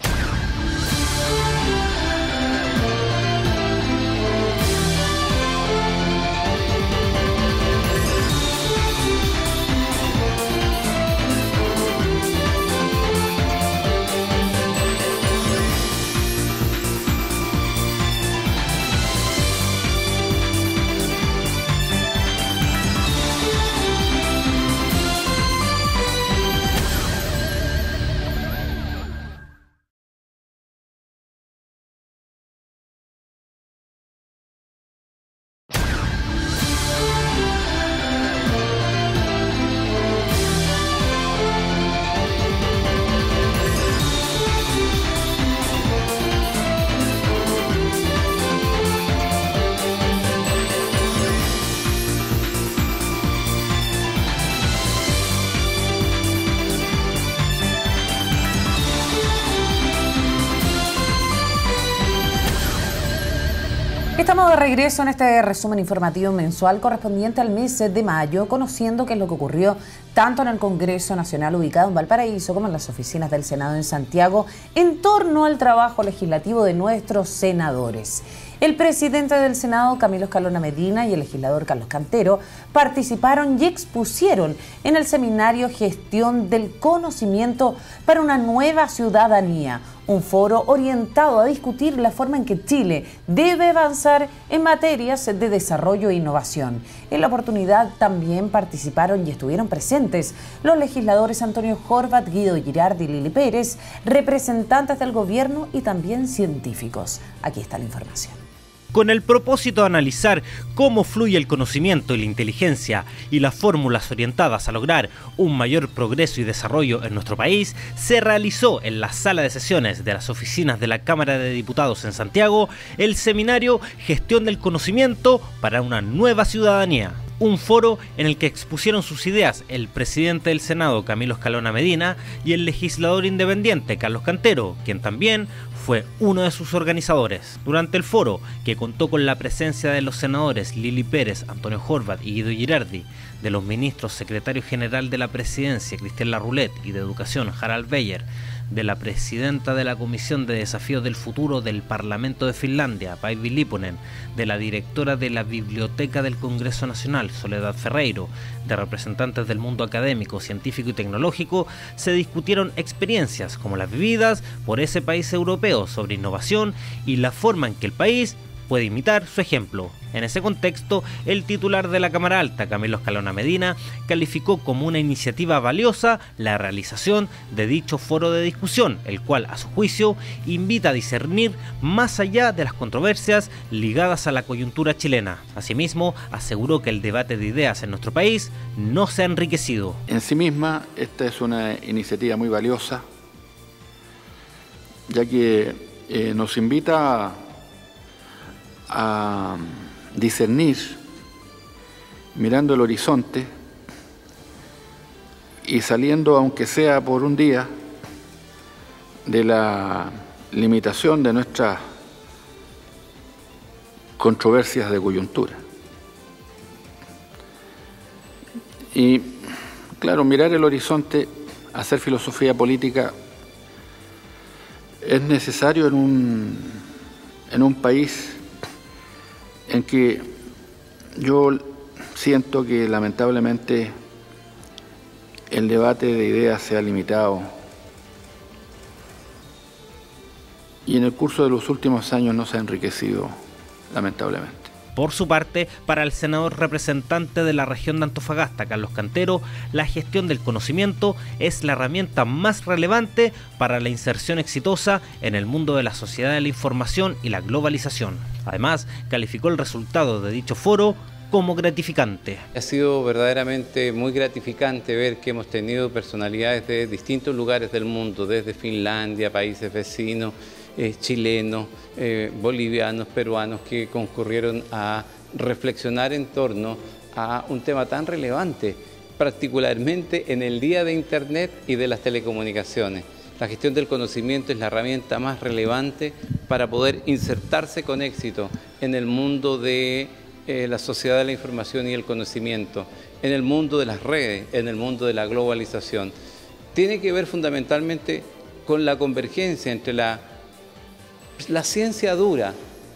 Estamos de regreso en este resumen informativo mensual correspondiente al mes de mayo, conociendo qué es lo que ocurrió tanto en el Congreso Nacional ubicado en Valparaíso como en las oficinas del Senado en Santiago en torno al trabajo legislativo de nuestros senadores. El presidente del Senado, Camilo Escalona Medina, y el legislador Carlos Cantero participaron y expusieron en el seminario Gestión del Conocimiento para una Nueva Ciudadanía, un foro orientado a discutir la forma en que Chile debe avanzar en materias de desarrollo e innovación. En la oportunidad también participaron y estuvieron presentes los legisladores Antonio Horvat, Guido Girardi y Lili Pérez, representantes del gobierno y también científicos. Aquí está la información. Con el propósito de analizar cómo fluye el conocimiento y la inteligencia y las fórmulas orientadas a lograr un mayor progreso y desarrollo en nuestro país, se realizó en la sala de sesiones de las oficinas de la Cámara de Diputados en Santiago el seminario Gestión del Conocimiento para una Nueva Ciudadanía. Un foro en el que expusieron sus ideas el presidente del Senado, Camilo Escalona Medina, y el legislador independiente, Carlos Cantero, quien también fue uno de sus organizadores. Durante el foro, que contó con la presencia de los senadores Lili Pérez, Antonio Horvat y Guido Girardi, de los ministros secretario general de la Presidencia, Cristian Larroulet, y de Educación, Harald Beyer, de la presidenta de la Comisión de Desafíos del Futuro del Parlamento de Finlandia, Päivi Lipponen, de la directora de la Biblioteca del Congreso Nacional, Soledad Ferreiro, de representantes del mundo académico, científico y tecnológico, se discutieron experiencias como las vividas por ese país europeo sobre innovación y la forma en que el país puede imitar su ejemplo. En ese contexto, el titular de la Cámara Alta, Camilo Escalona Medina, calificó como una iniciativa valiosa la realización de dicho foro de discusión, el cual, a su juicio, invita a discernir más allá de las controversias ligadas a la coyuntura chilena. Asimismo, aseguró que el debate de ideas en nuestro país no se ha enriquecido. En sí misma, esta es una iniciativa muy valiosa, ya que eh, nos invita a a discernir mirando el horizonte y saliendo, aunque sea por un día, de la limitación de nuestras controversias de coyuntura. Y claro, mirar el horizonte, hacer filosofía política es necesario en un, en un país en que yo siento que lamentablemente el debate de ideas se ha limitado y en el curso de los últimos años no se ha enriquecido, lamentablemente. Por su parte, para el senador representante de la región de Antofagasta, Carlos Cantero, la gestión del conocimiento es la herramienta más relevante para la inserción exitosa en el mundo de la sociedad de la información y la globalización. Además, calificó el resultado de dicho foro como gratificante. Ha sido verdaderamente muy gratificante ver que hemos tenido personalidades de distintos lugares del mundo, desde Finlandia, países vecinos, eh, chilenos, eh, bolivianos, peruanos que concurrieron a reflexionar en torno a un tema tan relevante, particularmente en el día de Internet y de las telecomunicaciones. La gestión del conocimiento es la herramienta más relevante para poder insertarse con éxito en el mundo de eh, la sociedad de la información y el conocimiento, en el mundo de las redes, en el mundo de la globalización. Tiene que ver fundamentalmente con la convergencia entre la, la ciencia dura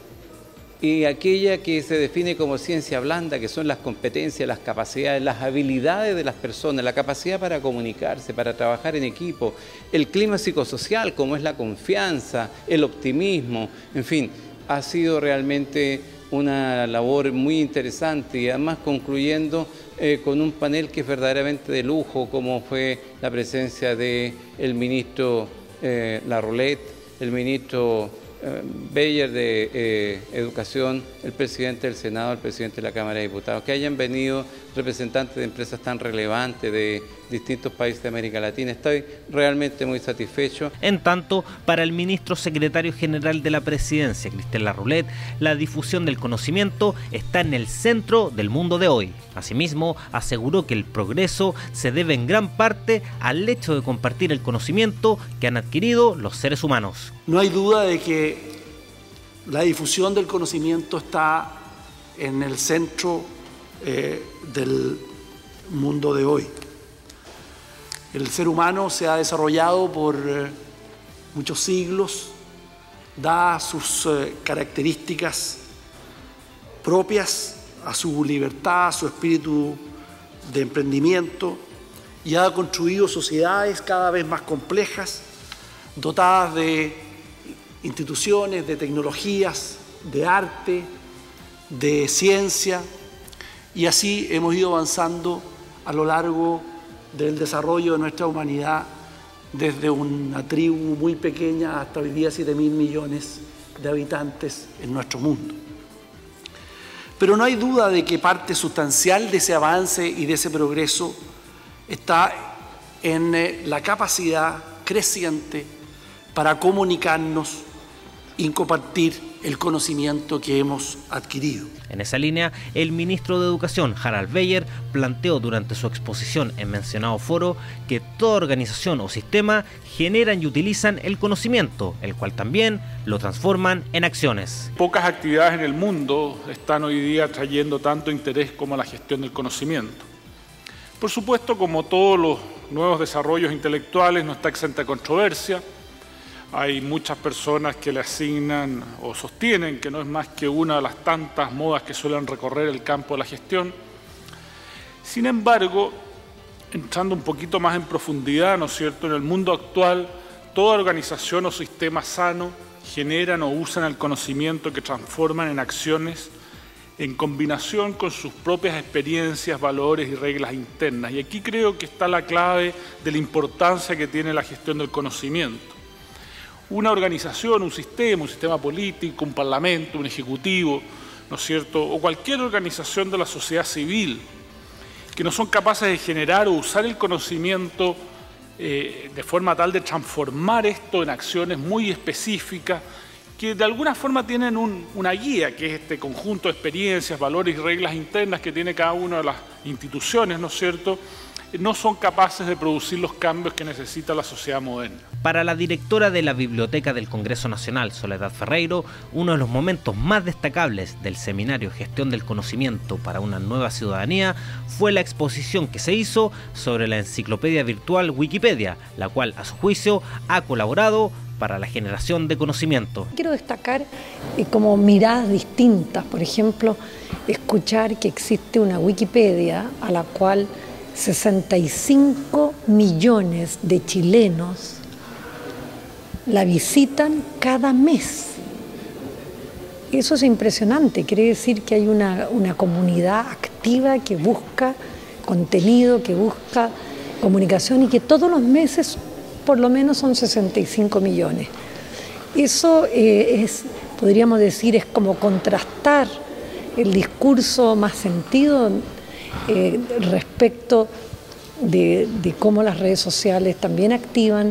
y aquella que se define como ciencia blanda, que son las competencias, las capacidades, las habilidades de las personas, la capacidad para comunicarse, para trabajar en equipo, el clima psicosocial, como es la confianza, el optimismo, en fin, ha sido realmente una labor muy interesante y además concluyendo eh, con un panel que es verdaderamente de lujo, como fue la presencia del ministro eh, Larroulet, el ministro Beyer de eh, Educación, el presidente del Senado, el presidente de la Cámara de Diputados, que hayan venido representantes de empresas tan relevantes de distintos países de América Latina. Estoy realmente muy satisfecho. En tanto, para el ministro secretario general de la Presidencia, Cristian Larroulet, la difusión del conocimiento está en el centro del mundo de hoy. Asimismo, aseguró que el progreso se debe en gran parte al hecho de compartir el conocimiento que han adquirido los seres humanos. No hay duda de que la difusión del conocimiento está en el centro eh, del mundo de hoy. El ser humano se ha desarrollado por eh, muchos siglos, da sus eh, características propias a su libertad, a su espíritu de emprendimiento, y ha construido sociedades cada vez más complejas, dotadas de instituciones, de tecnologías, de arte, de ciencia, y así hemos ido avanzando a lo largo del desarrollo de nuestra humanidad, desde una tribu muy pequeña hasta hoy día siete mil millones de habitantes en nuestro mundo. Pero no hay duda de que parte sustancial de ese avance y de ese progreso está en la capacidad creciente para comunicarnos y compartir el conocimiento que hemos adquirido. En esa línea, el ministro de Educación, Harald Beyer, planteó durante su exposición en mencionado foro que toda organización o sistema generan y utilizan el conocimiento, el cual también lo transforman en acciones. Pocas actividades en el mundo están hoy día trayendo tanto interés como la gestión del conocimiento. Por supuesto, como todos los nuevos desarrollos intelectuales, no está exenta de controversia. Hay muchas personas que le asignan o sostienen que no es más que una de las tantas modas que suelen recorrer el campo de la gestión. Sin embargo, entrando un poquito más en profundidad, ¿no es cierto?, en el mundo actual, toda organización o sistema sano generan o usan el conocimiento que transforman en acciones en combinación con sus propias experiencias, valores y reglas internas. Y aquí creo que está la clave de la importancia que tiene la gestión del conocimiento. Una organización, un sistema, un sistema político, un parlamento, un ejecutivo, ¿no es cierto?, o cualquier organización de la sociedad civil que no son capaces de generar o usar el conocimiento eh, de forma tal de transformar esto en acciones muy específicas que de alguna forma tienen un, una guía, que es este conjunto de experiencias, valores y reglas internas que tiene cada una de las instituciones, ¿no es cierto?, no son capaces de producir los cambios que necesita la sociedad moderna. Para la directora de la Biblioteca del Congreso Nacional, Soledad Ferreiro, uno de los momentos más destacables del seminario Gestión del Conocimiento para una Nueva Ciudadanía fue la exposición que se hizo sobre la enciclopedia virtual Wikipedia, la cual, a su juicio, ha colaborado para la generación de conocimiento. Quiero destacar eh, como miradas distintas, por ejemplo, escuchar que existe una Wikipedia a la cual sesenta y cinco millones de chilenos la visitan cada mes. Eso es impresionante, quiere decir que hay una, una comunidad activa que busca contenido, que busca comunicación y que todos los meses por lo menos son sesenta y cinco millones. Eso eh, es, podríamos decir, es como contrastar el discurso más sentido Eh, respecto de, de cómo las redes sociales también activan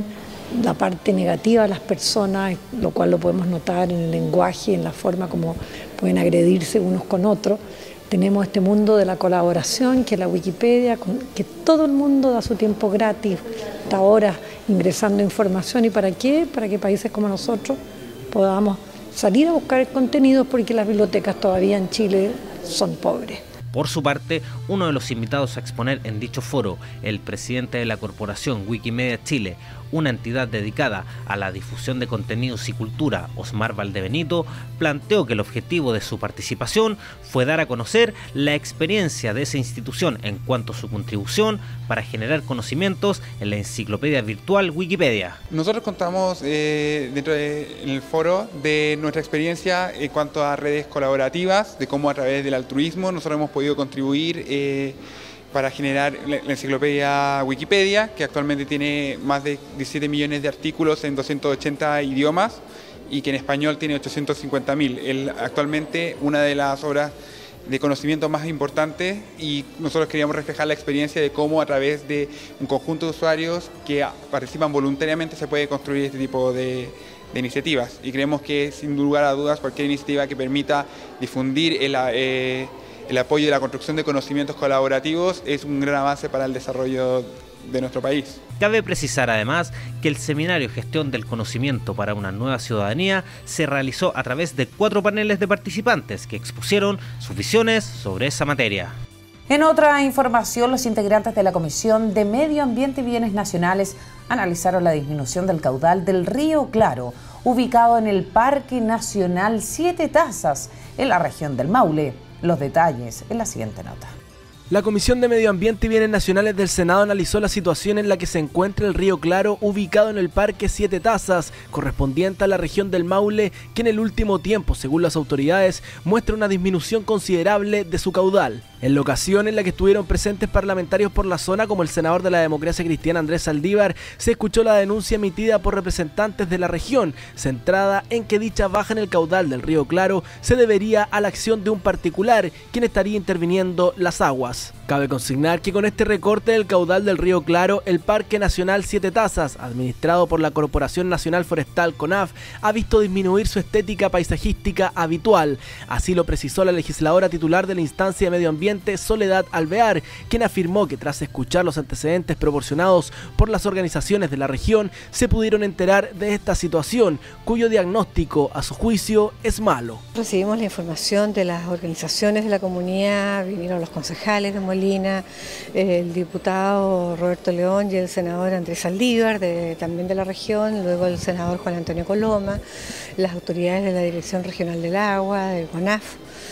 la parte negativa de las personas, lo cual lo podemos notar en el lenguaje, en la forma como pueden agredirse unos con otros. Tenemos este mundo de la colaboración, que es la Wikipedia, que todo el mundo da su tiempo gratis, hasta horas ingresando información. ¿Y para qué? Para que países como nosotros podamos salir a buscar contenidos, porque las bibliotecas todavía en Chile son pobres. Por su parte, uno de los invitados a exponer en dicho foro, el presidente de la corporación Wikimedia Chile, una entidad dedicada a la difusión de contenidos y cultura, Osmar Valdebenito, planteó que el objetivo de su participación fue dar a conocer la experiencia de esa institución en cuanto a su contribución para generar conocimientos en la enciclopedia virtual Wikipedia. Nosotros contamos eh, dentro del foro de nuestra experiencia en cuanto a redes colaborativas, de cómo a través del altruismo nosotros hemos podido contribuir eh, para generar la enciclopedia Wikipedia, que actualmente tiene más de diecisiete millones de artículos en doscientos ochenta idiomas y que en español tiene ochocientos cincuenta mil. Actualmente una de las obras de conocimiento más importantes, y nosotros queríamos reflejar la experiencia de cómo a través de un conjunto de usuarios que participan voluntariamente se puede construir este tipo de, de iniciativas. Y creemos que sin lugar a dudas cualquier iniciativa que permita difundir el... Eh, El apoyo de la construcción de conocimientos colaborativos es un gran avance para el desarrollo de nuestro país. Cabe precisar además que el seminario Gestión del Conocimiento para una Nueva Ciudadanía se realizó a través de cuatro paneles de participantes que expusieron sus visiones sobre esa materia. En otra información, los integrantes de la Comisión de Medio Ambiente y Bienes Nacionales analizaron la disminución del caudal del río Claro, ubicado en el Parque Nacional Siete Tazas, en la región del Maule. Los detalles en la siguiente nota. La Comisión de Medio Ambiente y Bienes Nacionales del Senado analizó la situación en la que se encuentra el río Claro, ubicado en el Parque Siete Tazas, correspondiente a la región del Maule, que en el último tiempo, según las autoridades, muestra una disminución considerable de su caudal. En la ocasión en la que estuvieron presentes parlamentarios por la zona, como el senador de la Democracia Cristiana Andrés Saldívar, se escuchó la denuncia emitida por representantes de la región, centrada en que dicha baja en el caudal del río Claro se debería a la acción de un particular, quien estaría interviniendo las aguas. Cabe consignar que con este recorte del caudal del río Claro, el Parque Nacional Siete Tazas, administrado por la Corporación Nacional Forestal CONAF, ha visto disminuir su estética paisajística habitual. Así lo precisó la legisladora titular de la instancia de Medio Ambiente, Soledad Alvear, quien afirmó que tras escuchar los antecedentes proporcionados por las organizaciones de la región, se pudieron enterar de esta situación, cuyo diagnóstico, a su juicio, es malo. Recibimos la información de las organizaciones de la comunidad, vinieron los concejales de Molina, el diputado Roberto León y el senador Andrés Saldívar, de, también de la región, luego el senador Juan Antonio Coloma, las autoridades de la Dirección Regional del Agua, del CONAF.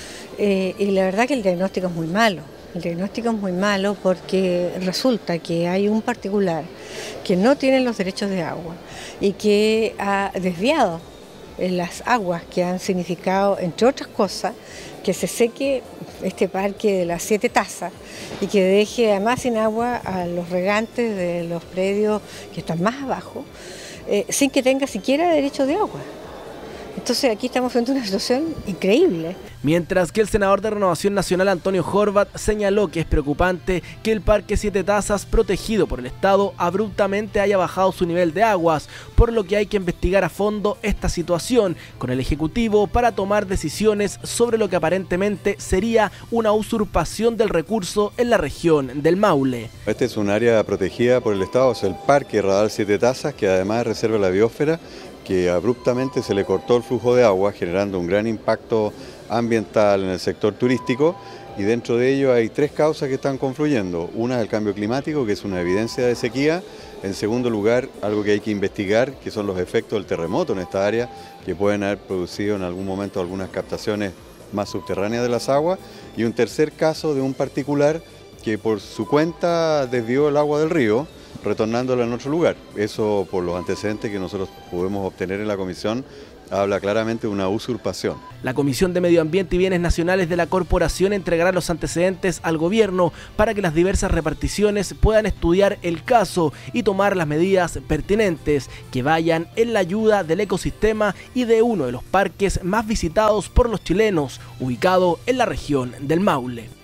Eh, y la verdad que el diagnóstico es muy malo, el diagnóstico es muy malo porque resulta que hay un particular que no tiene los derechos de agua y que ha desviado las aguas que han significado, entre otras cosas, que se seque este parque de las Siete Tazas y que deje además sin agua a los regantes de los predios que están más abajo, eh, sin que tenga siquiera derecho de agua. Entonces aquí estamos frente a una situación increíble. Mientras que el senador de Renovación Nacional Antonio Horvat señaló que es preocupante que el Parque Siete Tazas, protegido por el Estado, abruptamente haya bajado su nivel de aguas, por lo que hay que investigar a fondo esta situación con el Ejecutivo para tomar decisiones sobre lo que aparentemente sería una usurpación del recurso en la región del Maule. Este es un área protegida por el Estado, es el Parque Radal Siete Tazas, que además reserva la biosfera, que abruptamente se le cortó el flujo de agua, generando un gran impacto ambiental en el sector turístico, y dentro de ello hay tres causas que están confluyendo. Una es el cambio climático, que es una evidencia de sequía. En segundo lugar, algo que hay que investigar, que son los efectos del terremoto en esta área, que pueden haber producido en algún momento algunas captaciones más subterráneas de las aguas. Y un tercer caso de un particular que por su cuenta desvió el agua del río, retornándola en otro lugar. Eso, por los antecedentes que nosotros pudimos obtener en la comisión, habla claramente de una usurpación. La Comisión de Medio Ambiente y Bienes Nacionales de la Corporación entregará los antecedentes al gobierno para que las diversas reparticiones puedan estudiar el caso y tomar las medidas pertinentes que vayan en la ayuda del ecosistema y de uno de los parques más visitados por los chilenos, ubicado en la región del Maule.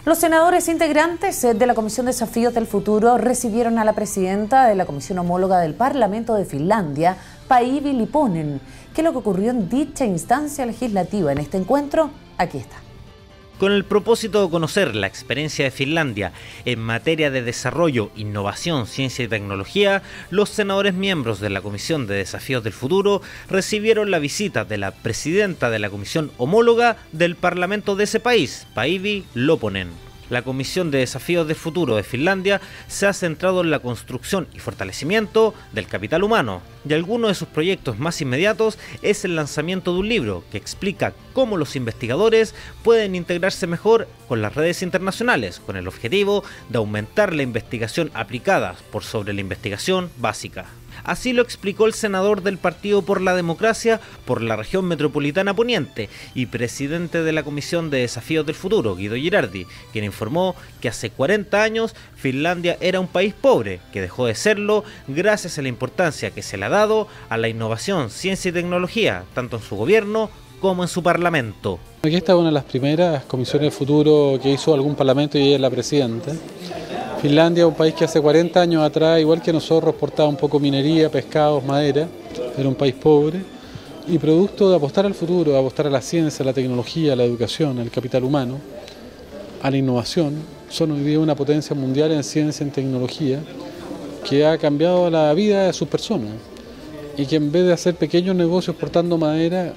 Los senadores integrantes de la Comisión de Desafíos del Futuro recibieron a la presidenta de la Comisión Homóloga del Parlamento de Finlandia, Päivi Lipponen. ¿Qué es lo que ocurrió en dicha instancia legislativa? En este encuentro, aquí está. Con el propósito de conocer la experiencia de Finlandia en materia de desarrollo, innovación, ciencia y tecnología, los senadores miembros de la Comisión de Desafíos del Futuro recibieron la visita de la presidenta de la Comisión Homóloga del Parlamento de ese país, Päivi Lipponen. La Comisión de Desafíos del Futuro de Finlandia se ha centrado en la construcción y fortalecimiento del capital humano, y alguno de sus proyectos más inmediatos es el lanzamiento de un libro que explica cómo los investigadores pueden integrarse mejor con las redes internacionales, con el objetivo de aumentar la investigación aplicada por sobre la investigación básica. Así lo explicó el senador del Partido por la Democracia por la región metropolitana poniente y presidente de la Comisión de Desafíos del Futuro, Guido Girardi, quien informó que hace cuarenta años Finlandia era un país pobre, que dejó de serlo gracias a la importancia que se le ha dado a la innovación, ciencia y tecnología, tanto en su gobierno como en su parlamento. Aquí está una de las primeras comisiones de futuro que hizo algún parlamento y ella es la presidenta. Finlandia es un país que hace cuarenta años atrás, igual que nosotros, exportaba un poco minería, pescados, madera, era un país pobre, y producto de apostar al futuro, apostar a la ciencia, a la tecnología, a la educación, al capital humano, a la innovación, son hoy día una potencia mundial en ciencia y en tecnología que ha cambiado la vida de sus personas y que en vez de hacer pequeños negocios exportando madera,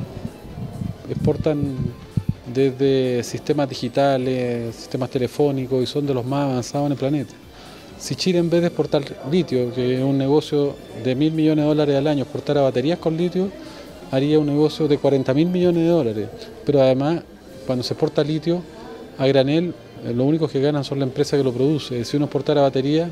exportan desde sistemas digitales, sistemas telefónicos y son de los más avanzados en el planeta. Si Chile en vez de exportar litio, que es un negocio de mil millones de dólares al año, exportara baterías con litio, haría un negocio de cuarenta mil millones de dólares. Pero además, cuando se exporta litio a granel, lo único que ganan son la empresa que lo produce. Si uno exportara baterías,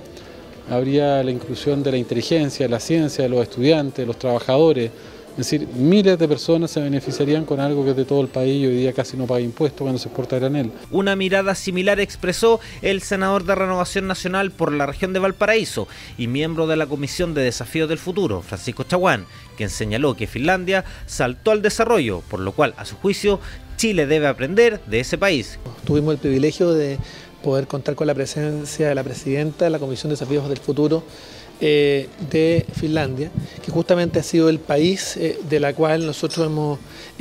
habría la inclusión de la inteligencia, de la ciencia, de los estudiantes, de los trabajadores. Es decir, miles de personas se beneficiarían con algo que es de todo el país y hoy día casi no paga impuestos cuando se exporta granel. Una mirada similar expresó el senador de Renovación Nacional por la región de Valparaíso y miembro de la Comisión de Desafíos del Futuro, Francisco Chaguán, quien señaló que Finlandia saltó al desarrollo, por lo cual, a su juicio, Chile debe aprender de ese país. Tuvimos el privilegio de poder contar con la presencia de la presidenta de la Comisión de Desafíos del Futuro Eh, de Finlandia, que justamente ha sido el país eh, de la cual nosotros hemos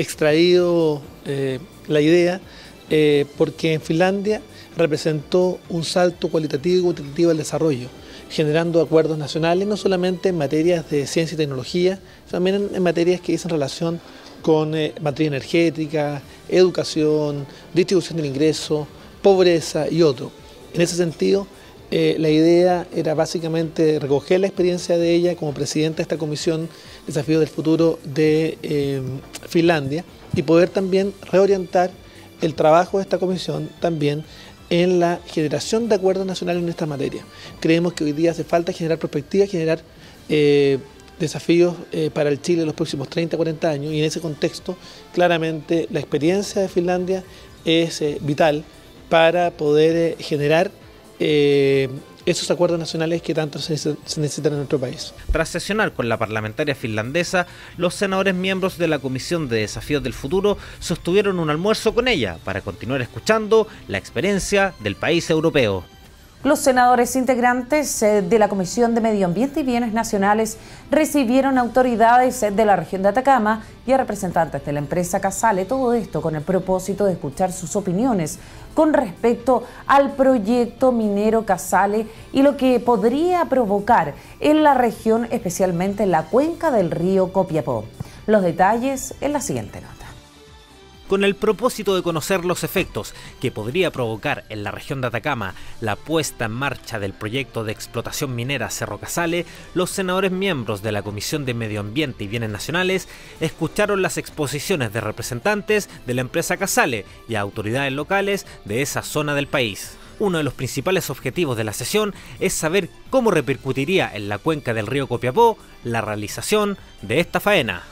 extraído eh, la idea, eh, porque en Finlandia representó un salto cualitativo y cuantitativo al desarrollo, generando acuerdos nacionales no solamente en materias de ciencia y tecnología, sino también en, en materias que dicen relación con eh, materia energética, educación, distribución del ingreso, pobreza y otro. En ese sentido, Eh, la idea era básicamente recoger la experiencia de ella como presidenta de esta Comisión Desafíos del Futuro de eh, Finlandia y poder también reorientar el trabajo de esta comisión también en la generación de acuerdos nacionales en esta materia. Creemos que hoy día hace falta generar perspectivas, generar eh, desafíos eh, para el Chile en los próximos treinta, cuarenta años y en ese contexto claramente la experiencia de Finlandia es eh, vital para poder eh, generar Eh, esos acuerdos nacionales que tanto se necesitan en nuestro país. Tras sesionar con la parlamentaria finlandesa, los senadores miembros de la Comisión de Desafíos del Futuro sostuvieron un almuerzo con ella para continuar escuchando la experiencia del país europeo. Los senadores integrantes de la Comisión de Medio Ambiente y Bienes Nacionales recibieron autoridades de la región de Atacama y a representantes de la empresa Casale, todo esto con el propósito de escuchar sus opiniones con respecto al proyecto minero Casale y lo que podría provocar en la región, especialmente en la cuenca del río Copiapó. Los detalles en la siguiente nota. Con el propósito de conocer los efectos que podría provocar en la región de Atacama la puesta en marcha del proyecto de explotación minera Cerro Casale, los senadores miembros de la Comisión de Medio Ambiente y Bienes Nacionales escucharon las exposiciones de representantes de la empresa Casale y autoridades locales de esa zona del país. Uno de los principales objetivos de la sesión es saber cómo repercutiría en la cuenca del río Copiapó la realización de esta faena.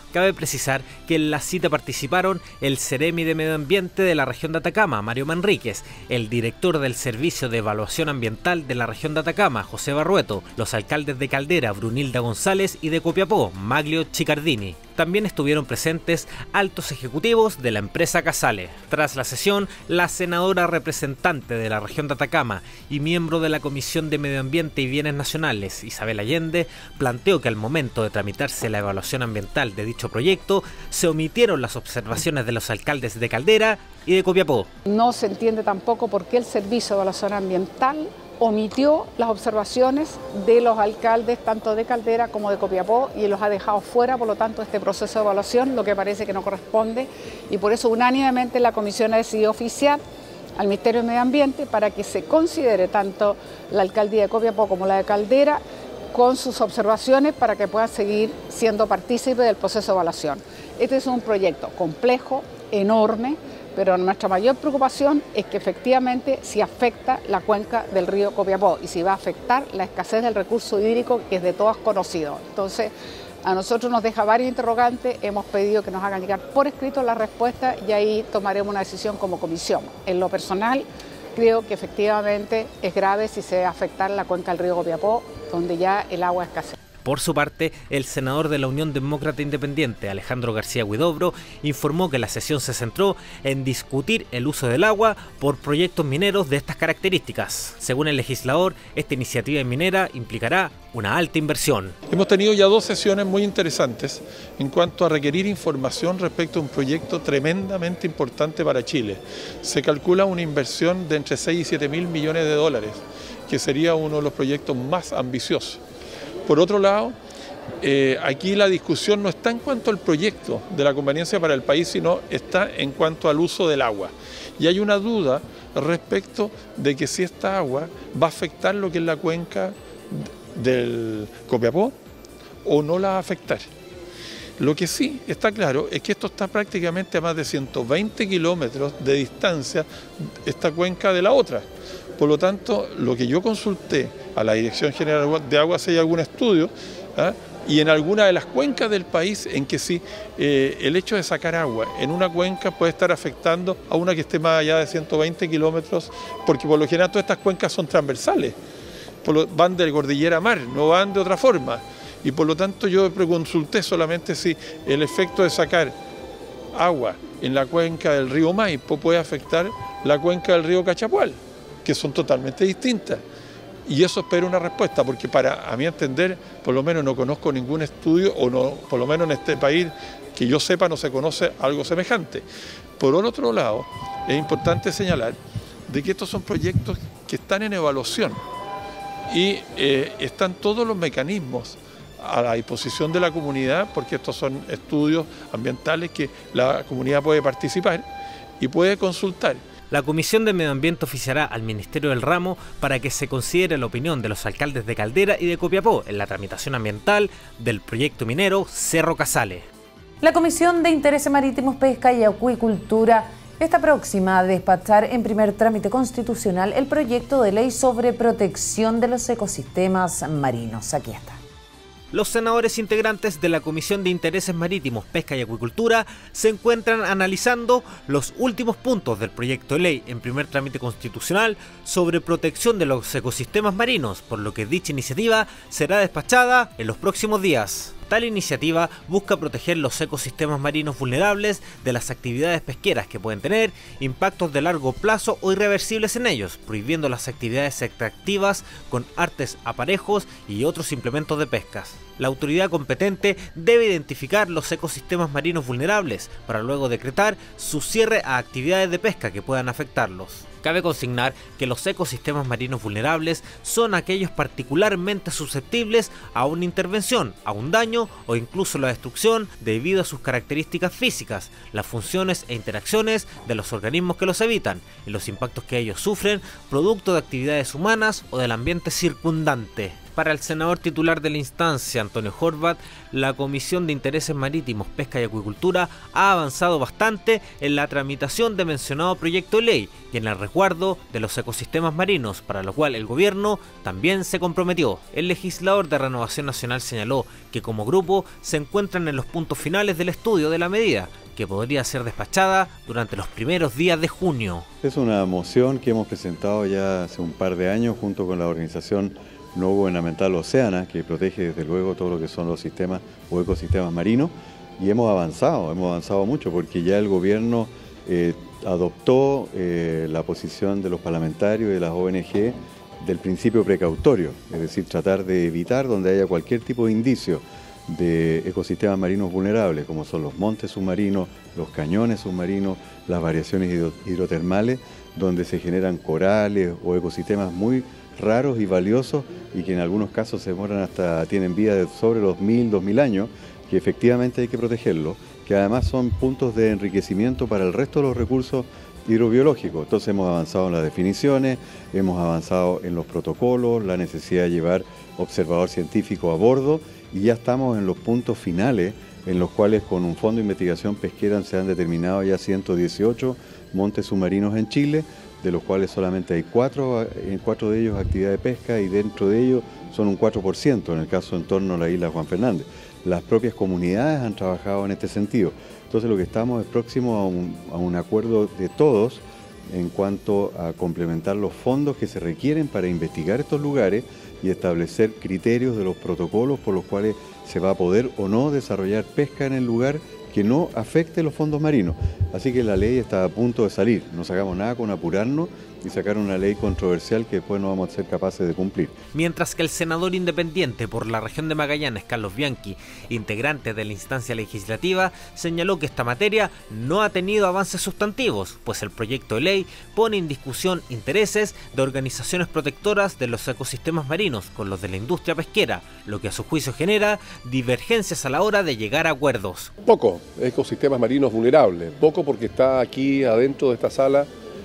Cabe precisar que en la cita participaron el Ceremi de Medio Ambiente de la región de Atacama, Mario Manríquez, el director del Servicio de Evaluación Ambiental de la región de Atacama, José Barrueto, los alcaldes de Caldera, Brunilda González, y de Copiapó, Maglio Chicardini. También estuvieron presentes altos ejecutivos de la empresa Casale. Tras la sesión, la senadora representante de la región de Atacama y miembro de la Comisión de Medio Ambiente y Bienes Nacionales, Isabel Allende, planteó que al momento de tramitarse la evaluación ambiental de dicho proyecto, se omitieron las observaciones de los alcaldes de Caldera y de Copiapó. No se entiende tampoco por qué el Servicio de Evaluación Ambiental omitió las observaciones de los alcaldes tanto de Caldera como de Copiapó y los ha dejado fuera, por lo tanto, este proceso de evaluación, lo que parece que no corresponde, y por eso unánimemente la Comisión ha decidido oficiar al Ministerio de Medio Ambiente para que se considere tanto la alcaldía de Copiapó como la de Caldera con sus observaciones para que puedan seguir siendo partícipes del proceso de evaluación. Este es un proyecto complejo, enorme, pero nuestra mayor preocupación es que efectivamente si afecta la cuenca del río Copiapó y si va a afectar la escasez del recurso hídrico que es de todos conocido. Entonces, a nosotros nos deja varios interrogantes, hemos pedido que nos hagan llegar por escrito la respuesta y ahí tomaremos una decisión como comisión. En lo personal, creo que efectivamente es grave si se va a afectar la cuenca del río Copiapó, donde ya el agua escasea. Por su parte, el senador de la Unión Demócrata Independiente, Alejandro García Huidobro, informó que la sesión se centró en discutir el uso del agua por proyectos mineros de estas características. Según el legislador, esta iniciativa minera implicará una alta inversión. Hemos tenido ya dos sesiones muy interesantes en cuanto a requerir información respecto a un proyecto tremendamente importante para Chile. Se calcula una inversión de entre seis y siete mil millones de dólares, que sería uno de los proyectos más ambiciosos. Por otro lado, eh, aquí la discusión no está en cuanto al proyecto de la conveniencia para el país, sino está en cuanto al uso del agua. Y hay una duda respecto de que si esta agua va a afectar lo que es la cuenca del Copiapó o no la va a afectar. Lo que sí está claro es que esto está prácticamente a más de ciento veinte kilómetros de distancia, esta cuenca de la otra. Por lo tanto, lo que yo consulté a la Dirección General de Aguas, si hay algún estudio, ¿ah? y en alguna de las cuencas del país en que sí, eh, el hecho de sacar agua en una cuenca puede estar afectando a una que esté más allá de ciento veinte kilómetros, porque por lo general todas estas cuencas son transversales, por lo, van de cordillera a mar, no van de otra forma. Y por lo tanto yo consulté solamente si el efecto de sacar agua en la cuenca del río Maipo puede afectar la cuenca del río Cachapual, que son totalmente distintas. Y eso espero una respuesta, porque para a mi entender, por lo menos no conozco ningún estudio, o no, por lo menos en este país, que yo sepa, no se conoce algo semejante. Por otro lado, es importante señalar de que estos son proyectos que están en evaluación y eh, están todos los mecanismos a la disposición de la comunidad, porque estos son estudios ambientales que la comunidad puede participar y puede consultar. La Comisión de Medio Ambiente oficiará al Ministerio del Ramo para que se considere la opinión de los alcaldes de Caldera y de Copiapó en la tramitación ambiental del proyecto minero Cerro Casale. La Comisión de Intereses Marítimos, Pesca y Acuicultura está próxima a despachar en primer trámite constitucional el proyecto de ley sobre protección de los ecosistemas marinos. Aquí está. Los senadores integrantes de la Comisión de Intereses Marítimos, Pesca y Acuicultura se encuentran analizando los últimos puntos del proyecto de ley en primer trámite constitucional sobre protección de los ecosistemas marinos, por lo que dicha iniciativa será despachada en los próximos días. Tal iniciativa busca proteger los ecosistemas marinos vulnerables de las actividades pesqueras que pueden tener impactos de largo plazo o irreversibles en ellos, prohibiendo las actividades extractivas con artes, aparejos y otros implementos de pescas. La autoridad competente debe identificar los ecosistemas marinos vulnerables para luego decretar su cierre a actividades de pesca que puedan afectarlos. Cabe consignar que los ecosistemas marinos vulnerables son aquellos particularmente susceptibles a una intervención, a un daño o incluso la destrucción debido a sus características físicas, las funciones e interacciones de los organismos que los habitan y los impactos que ellos sufren producto de actividades humanas o del ambiente circundante. Para el senador titular de la instancia, Antonio Horvat, la Comisión de Intereses Marítimos, Pesca y Acuicultura ha avanzado bastante en la tramitación de mencionado proyecto de ley y en el resguardo de los ecosistemas marinos, para lo cual el gobierno también se comprometió. El legislador de Renovación Nacional señaló que como grupo se encuentran en los puntos finales del estudio de la medida, que podría ser despachada durante los primeros días de junio. Es una moción que hemos presentado ya hace un par de años junto con la organización no gubernamental Oceana, que protege desde luego todo lo que son los sistemas o ecosistemas marinos, y hemos avanzado, hemos avanzado mucho porque ya el gobierno eh, adoptó eh, la posición de los parlamentarios y de las O N G del principio precautorio, es decir, tratar de evitar donde haya cualquier tipo de indicio de ecosistemas marinos vulnerables, como son los montes submarinos, los cañones submarinos, las variaciones hidro hidrotermales, donde se generan corales o ecosistemas muy raros y valiosos y que en algunos casos se demoran hasta, tienen vida de sobre los mil, dos mil años, que efectivamente hay que protegerlos, que además son puntos de enriquecimiento para el resto de los recursos hidrobiológicos. Entonces hemos avanzado en las definiciones, hemos avanzado en los protocolos, la necesidad de llevar observador científico a bordo y ya estamos en los puntos finales en los cuales con un fondo de investigación pesquera se han determinado ya ciento dieciocho montes submarinos en Chile, de los cuales solamente hay cuatro, en cuatro de ellos actividad de pesca y dentro de ellos son un cuatro por ciento en el caso en torno a la isla Juan Fernández. Las propias comunidades han trabajado en este sentido. Entonces lo que estamos es próximo a un, a un acuerdo de todos en cuanto a complementar los fondos que se requieren para investigar estos lugares y establecer criterios de los protocolos por los cuales se va a poder o no desarrollar pesca en el lugar que no afecte los fondos marinos. Así que la ley está a punto de salir, no sacamos nada con apurarnos y sacar una ley controversial que después no vamos a ser capaces de cumplir. Mientras que el senador independiente por la región de Magallanes, Carlos Bianchi, integrante de la instancia legislativa, señaló que esta materia no ha tenido avances sustantivos, pues el proyecto de ley pone en discusión intereses de organizaciones protectoras de los ecosistemas marinos con los de la industria pesquera, lo que a su juicio genera divergencias a la hora de llegar a acuerdos. Poco ecosistemas marinos vulnerables, poco porque está aquí adentro de esta sala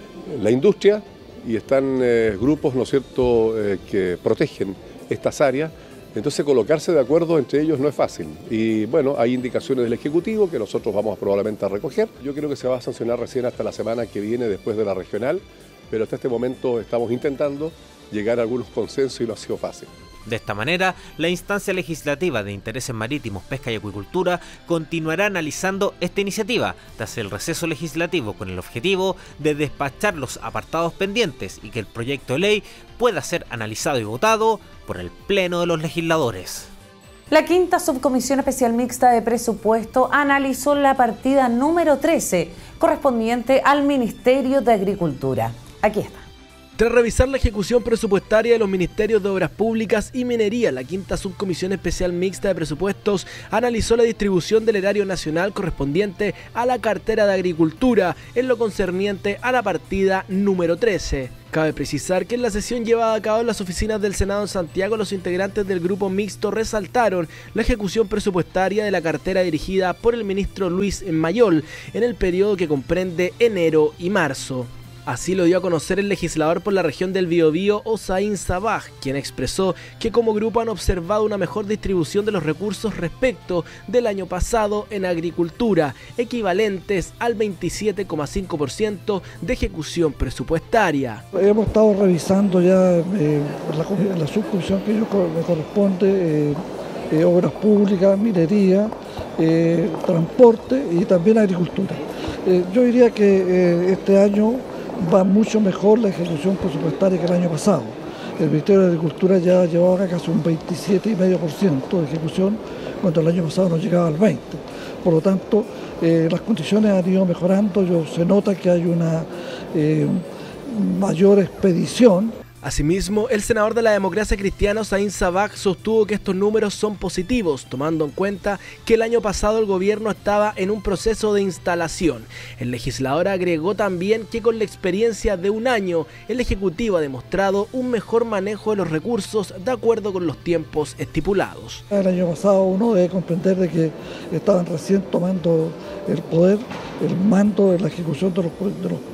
la industria y están eh, grupos, ¿no es cierto?, eh, que protegen estas áreas. Entonces colocarse de acuerdo entre ellos no es fácil y bueno, hay indicaciones del Ejecutivo que nosotros vamos probablemente a recoger. Yo creo que se va a sancionar recién hasta la semana que viene después de la regional, pero hasta este momento estamos intentando llegar a algunos consensos y no ha sido fácil. De esta manera, la instancia legislativa de Intereses Marítimos, Pesca y Acuicultura continuará analizando esta iniciativa tras el receso legislativo con el objetivo de despachar los apartados pendientes y que el proyecto de ley pueda ser analizado y votado por el Pleno de los Legisladores. La quinta subcomisión especial mixta de presupuesto analizó la partida número trece, correspondiente al Ministerio de Agricultura. Aquí está. Tras revisar la ejecución presupuestaria de los Ministerios de Obras Públicas y Minería, la quinta subcomisión especial mixta de presupuestos analizó la distribución del erario nacional correspondiente a la cartera de Agricultura en lo concerniente a la partida número trece. Cabe precisar que en la sesión llevada a cabo en las oficinas del Senado en Santiago, los integrantes del grupo mixto resaltaron la ejecución presupuestaria de la cartera dirigida por el ministro Luis Mayol en el periodo que comprende enero y marzo. Así lo dio a conocer el legislador por la región del Biobío, Hossein Sabbag, quien expresó que como grupo han observado una mejor distribución de los recursos respecto del año pasado en agricultura, equivalentes al veintisiete coma cinco por ciento de ejecución presupuestaria. Hemos estado revisando ya eh, la, la subcomisión que yo, me corresponde, eh, eh, obras públicas, minería, eh, transporte y también agricultura. Eh, yo diría que eh, este año va mucho mejor la ejecución presupuestaria que el año pasado. El Ministerio de Agricultura ya llevaba casi un veintisiete coma cinco por ciento de ejecución, cuando el año pasado no llegaba al veinte por ciento. Por lo tanto, eh, las condiciones han ido mejorando, yo, se nota que hay una eh, mayor expedición. Asimismo, el senador de la Democracia Cristiana, Hossein Sabbag, sostuvo que estos números son positivos, tomando en cuenta que el año pasado el gobierno estaba en un proceso de instalación. El legislador agregó también que con la experiencia de un año, el Ejecutivo ha demostrado un mejor manejo de los recursos de acuerdo con los tiempos estipulados. El año pasado uno debe comprender de que estaban recién tomando el poder, el mando de la ejecución de los, de los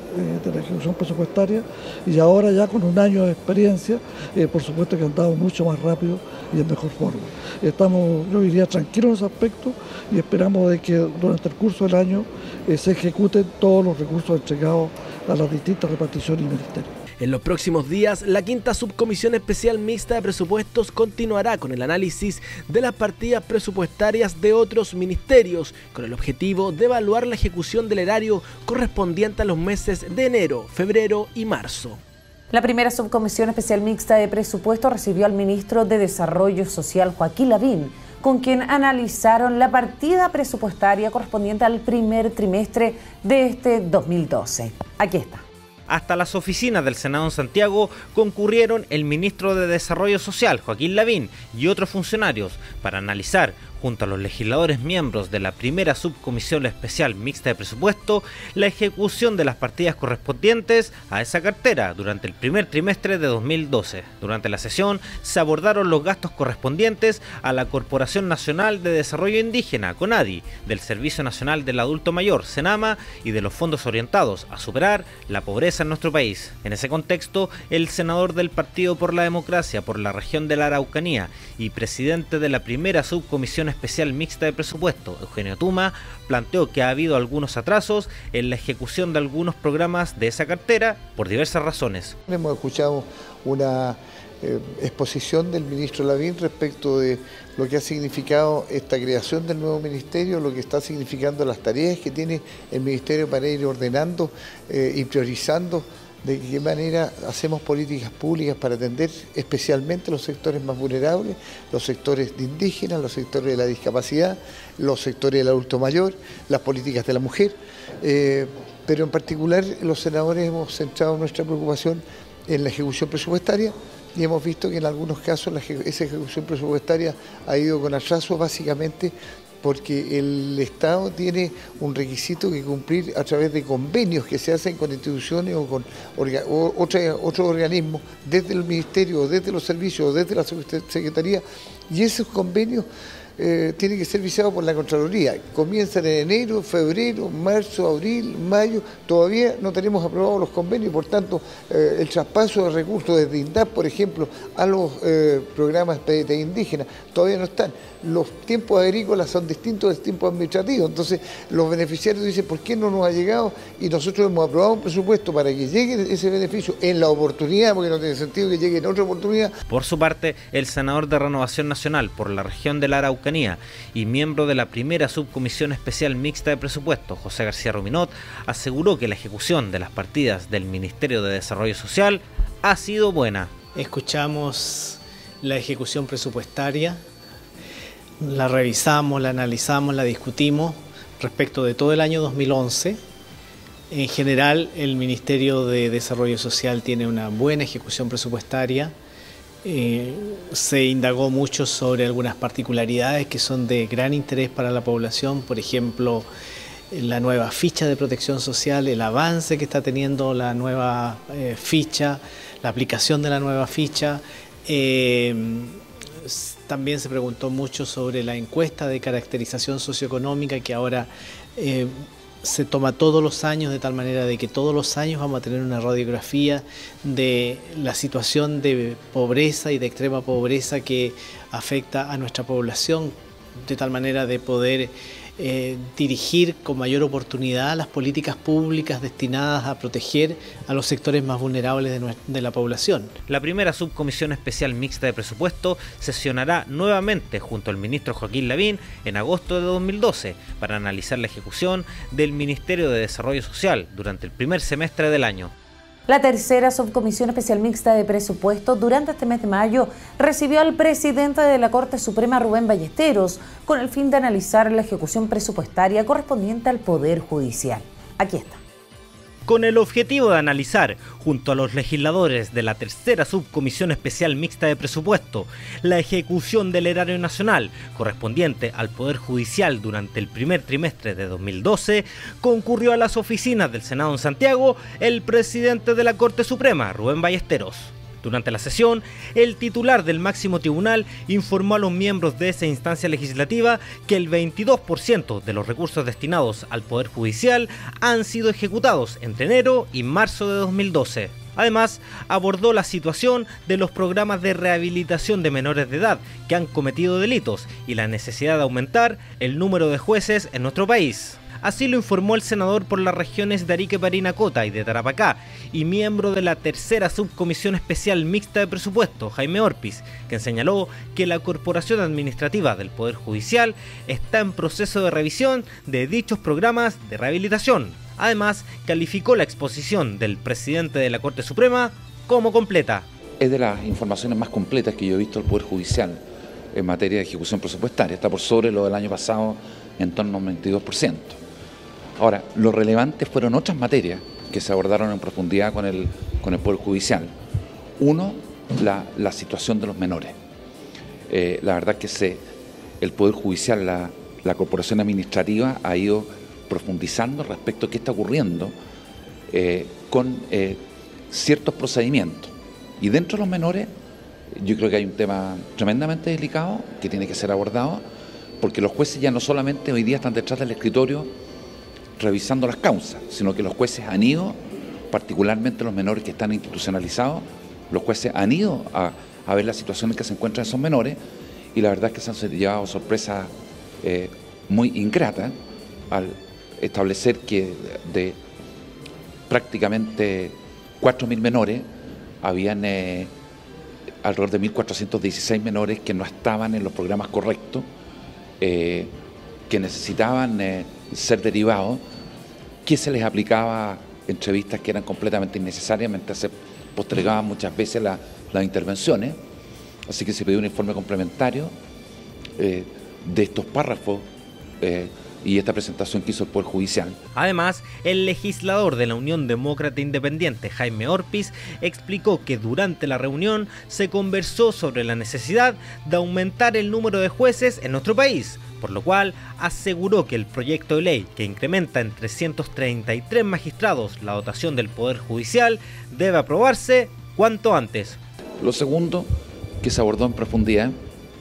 eh, de la ejecución presupuestaria y ahora ya con un año de experiencia, eh, por supuesto que han dado mucho más rápido y en mejor forma. Estamos, yo diría, tranquilos en ese aspecto y esperamos de que durante el curso del año eh, se ejecuten todos los recursos entregados a las distintas reparticiones y ministerios. En los próximos días, la quinta subcomisión especial mixta de presupuestos continuará con el análisis de las partidas presupuestarias de otros ministerios, con el objetivo de evaluar la ejecución del erario correspondiente a los meses de enero, febrero y marzo. La primera subcomisión especial mixta de presupuesto recibió al ministro de Desarrollo Social, Joaquín Lavín, con quien analizaron la partida presupuestaria correspondiente al primer trimestre de este dos mil doce. Aquí está. Hasta las oficinas del Senado en Santiago concurrieron el ministro de Desarrollo Social, Joaquín Lavín, y otros funcionarios para analizar, junto a los legisladores miembros de la primera subcomisión especial mixta de presupuesto, la ejecución de las partidas correspondientes a esa cartera durante el primer trimestre de dos mil doce. Durante la sesión se abordaron los gastos correspondientes a la Corporación Nacional de Desarrollo Indígena, CONADI, del Servicio Nacional del Adulto Mayor, SENAMA, y de los fondos orientados a superar la pobreza en nuestro país. En ese contexto, el senador del Partido por la Democracia por la región de la Araucanía y presidente de la primera subcomisión especial mixta de presupuesto, Eugenio Tuma, planteó que ha habido algunos atrasos en la ejecución de algunos programas de esa cartera por diversas razones. Hemos escuchado una eh, exposición del ministro Lavín respecto de lo que ha significado esta creación del nuevo ministerio, lo que está significando las tareas que tiene el ministerio para ir ordenando eh, y priorizando de qué manera hacemos políticas públicas para atender especialmente los sectores más vulnerables, los sectores de indígenas, los sectores de la discapacidad, los sectores del adulto mayor, las políticas de la mujer, eh, pero en particular los senadores hemos centrado nuestra preocupación en la ejecución presupuestaria y hemos visto que en algunos casos la, esa ejecución presupuestaria ha ido con atraso básicamente porque el Estado tiene un requisito que cumplir a través de convenios que se hacen con instituciones o con orga, o otra, otros organismos, desde el Ministerio, o desde los servicios, o desde la Secretaría, y esos convenios eh, tienen que ser visados por la Contraloría. Comienzan en enero, febrero, marzo, abril, mayo, todavía no tenemos aprobados los convenios, por tanto eh, el traspaso de recursos desde INDAP, por ejemplo, a los eh, programas de, de indígenas, todavía no están. Los tiempos agrícolas son distintos del tiempo administrativo, entonces los beneficiarios dicen ¿por qué no nos ha llegado? Y nosotros hemos aprobado un presupuesto para que llegue ese beneficio en la oportunidad, porque no tiene sentido que llegue en otra oportunidad. Por su parte, el senador de Renovación Nacional por la región de la Araucanía y miembro de la primera subcomisión especial mixta de presupuesto, José García Ruminot, aseguró que la ejecución de las partidas del Ministerio de Desarrollo Social ha sido buena. Escuchamos la ejecución presupuestaria, la revisamos, la analizamos, la discutimos respecto de todo el año dos mil once. En general, el Ministerio de Desarrollo Social tiene una buena ejecución presupuestaria. Eh, se indagó mucho sobre algunas particularidades que son de gran interés para la población, por ejemplo, la nueva ficha de protección social, el avance que está teniendo la nueva eh, ficha, la aplicación de la nueva ficha. Eh, También se preguntó mucho sobre la encuesta de caracterización socioeconómica que ahora eh, se toma todos los años, de tal manera de que todos los años vamos a tener una radiografía de la situación de pobreza y de extrema pobreza que afecta a nuestra población, de tal manera de poder eh, dirigir con mayor oportunidad las políticas públicas destinadas a proteger a los sectores más vulnerables de, de la población. La primera subcomisión especial mixta de presupuesto sesionará nuevamente junto al ministro Joaquín Lavín en agosto de dos mil doce para analizar la ejecución del Ministerio de Desarrollo Social durante el primer semestre del año. La tercera subcomisión especial mixta de presupuesto durante este mes de mayo recibió al presidente de la Corte Suprema, Rubén Ballesteros, con el fin de analizar la ejecución presupuestaria correspondiente al Poder Judicial. Aquí está. Con el objetivo de analizar, junto a los legisladores de la tercera subcomisión especial mixta de presupuesto, la ejecución del erario nacional correspondiente al Poder Judicial durante el primer trimestre de dos mil doce, concurrió a las oficinas del Senado en Santiago el presidente de la Corte Suprema, Rubén Ballesteros. Durante la sesión, el titular del máximo tribunal informó a los miembros de esa instancia legislativa que el veintidós por ciento de los recursos destinados al Poder Judicial han sido ejecutados entre enero y marzo de dos mil doce. Además, abordó la situación de los programas de rehabilitación de menores de edad que han cometido delitos y la necesidad de aumentar el número de jueces en nuestro país. Así lo informó el senador por las regiones de Arica, Parinacota y de Tarapacá y miembro de la tercera subcomisión especial mixta de presupuesto, Jaime Orpiz, quien señaló que la Corporación Administrativa del Poder Judicial está en proceso de revisión de dichos programas de rehabilitación. Además, calificó la exposición del presidente de la Corte Suprema como completa. Es de las informaciones más completas que yo he visto del Poder Judicial en materia de ejecución presupuestaria. Está por sobre lo del año pasado en torno a un veintidós por ciento. Ahora, lo relevante fueron otras materias que se abordaron en profundidad con el, con el Poder Judicial. Uno, la, la situación de los menores. Eh, la verdad que se, el Poder Judicial, la, la Corporación Administrativa ha ido profundizando respecto a qué está ocurriendo eh, con eh, ciertos procedimientos. Y dentro de los menores, yo creo que hay un tema tremendamente delicado que tiene que ser abordado, porque los jueces ya no solamente hoy día están detrás del escritorio revisando las causas, sino que los jueces han ido, particularmente los menores que están institucionalizados, los jueces han ido a, a ver la situación en que se encuentran esos menores, y la verdad es que se han llevado sorpresas eh, muy ingratas al establecer que de prácticamente cuatro mil menores, habían eh, alrededor de mil cuatrocientos dieciséis menores que no estaban en los programas correctos, eh, que necesitaban eh, ser derivados, que se les aplicaba entrevistas que eran completamente innecesarias mientras se postergaban muchas veces la, las intervenciones. Así que se pidió un informe complementario eh, de estos párrafos eh, y esta presentación que hizo el Poder Judicial. Además, el legislador de la Unión Demócrata Independiente, Jaime Orpiz, explicó que durante la reunión se conversó sobre la necesidad de aumentar el número de jueces en nuestro país, por lo cual aseguró que el proyecto de ley que incrementa en trescientos treinta y tres magistrados la dotación del Poder Judicial debe aprobarse cuanto antes. Lo segundo que se abordó en profundidad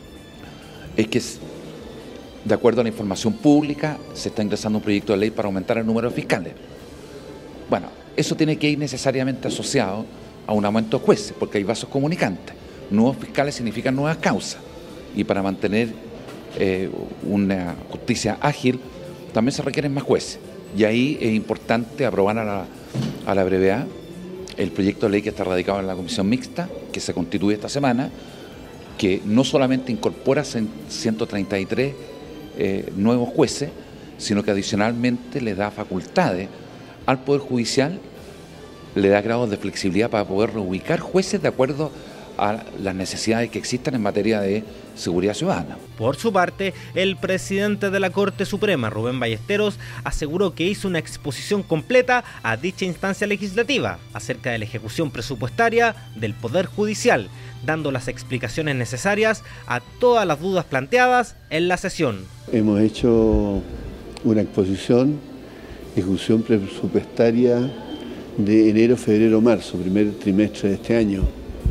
es que, de acuerdo a la información pública, se está ingresando un proyecto de ley para aumentar el número de fiscales. Bueno, eso tiene que ir necesariamente asociado a un aumento de jueces, porque hay vasos comunicantes. Nuevos fiscales significan nuevas causas, y para mantener eh, una justicia ágil también se requieren más jueces. Y ahí es importante aprobar a la, a la brevedad el proyecto de ley que está radicado en la comisión mixta, que se constituye esta semana, que no solamente incorpora ciento treinta y tres Eh, nuevos jueces, sino que adicionalmente le da facultades al Poder Judicial, le da grados de flexibilidad para poder reubicar jueces de acuerdo a las necesidades que existan en materia de seguridad ciudadana. Por su parte, el presidente de la Corte Suprema, Rubén Ballesteros, aseguró que hizo una exposición completa a dicha instancia legislativa acerca de la ejecución presupuestaria del Poder Judicial, dando las explicaciones necesarias a todas las dudas planteadas en la sesión. Hemos hecho una exposición, ejecución presupuestaria de enero, febrero, marzo, primer trimestre de este año.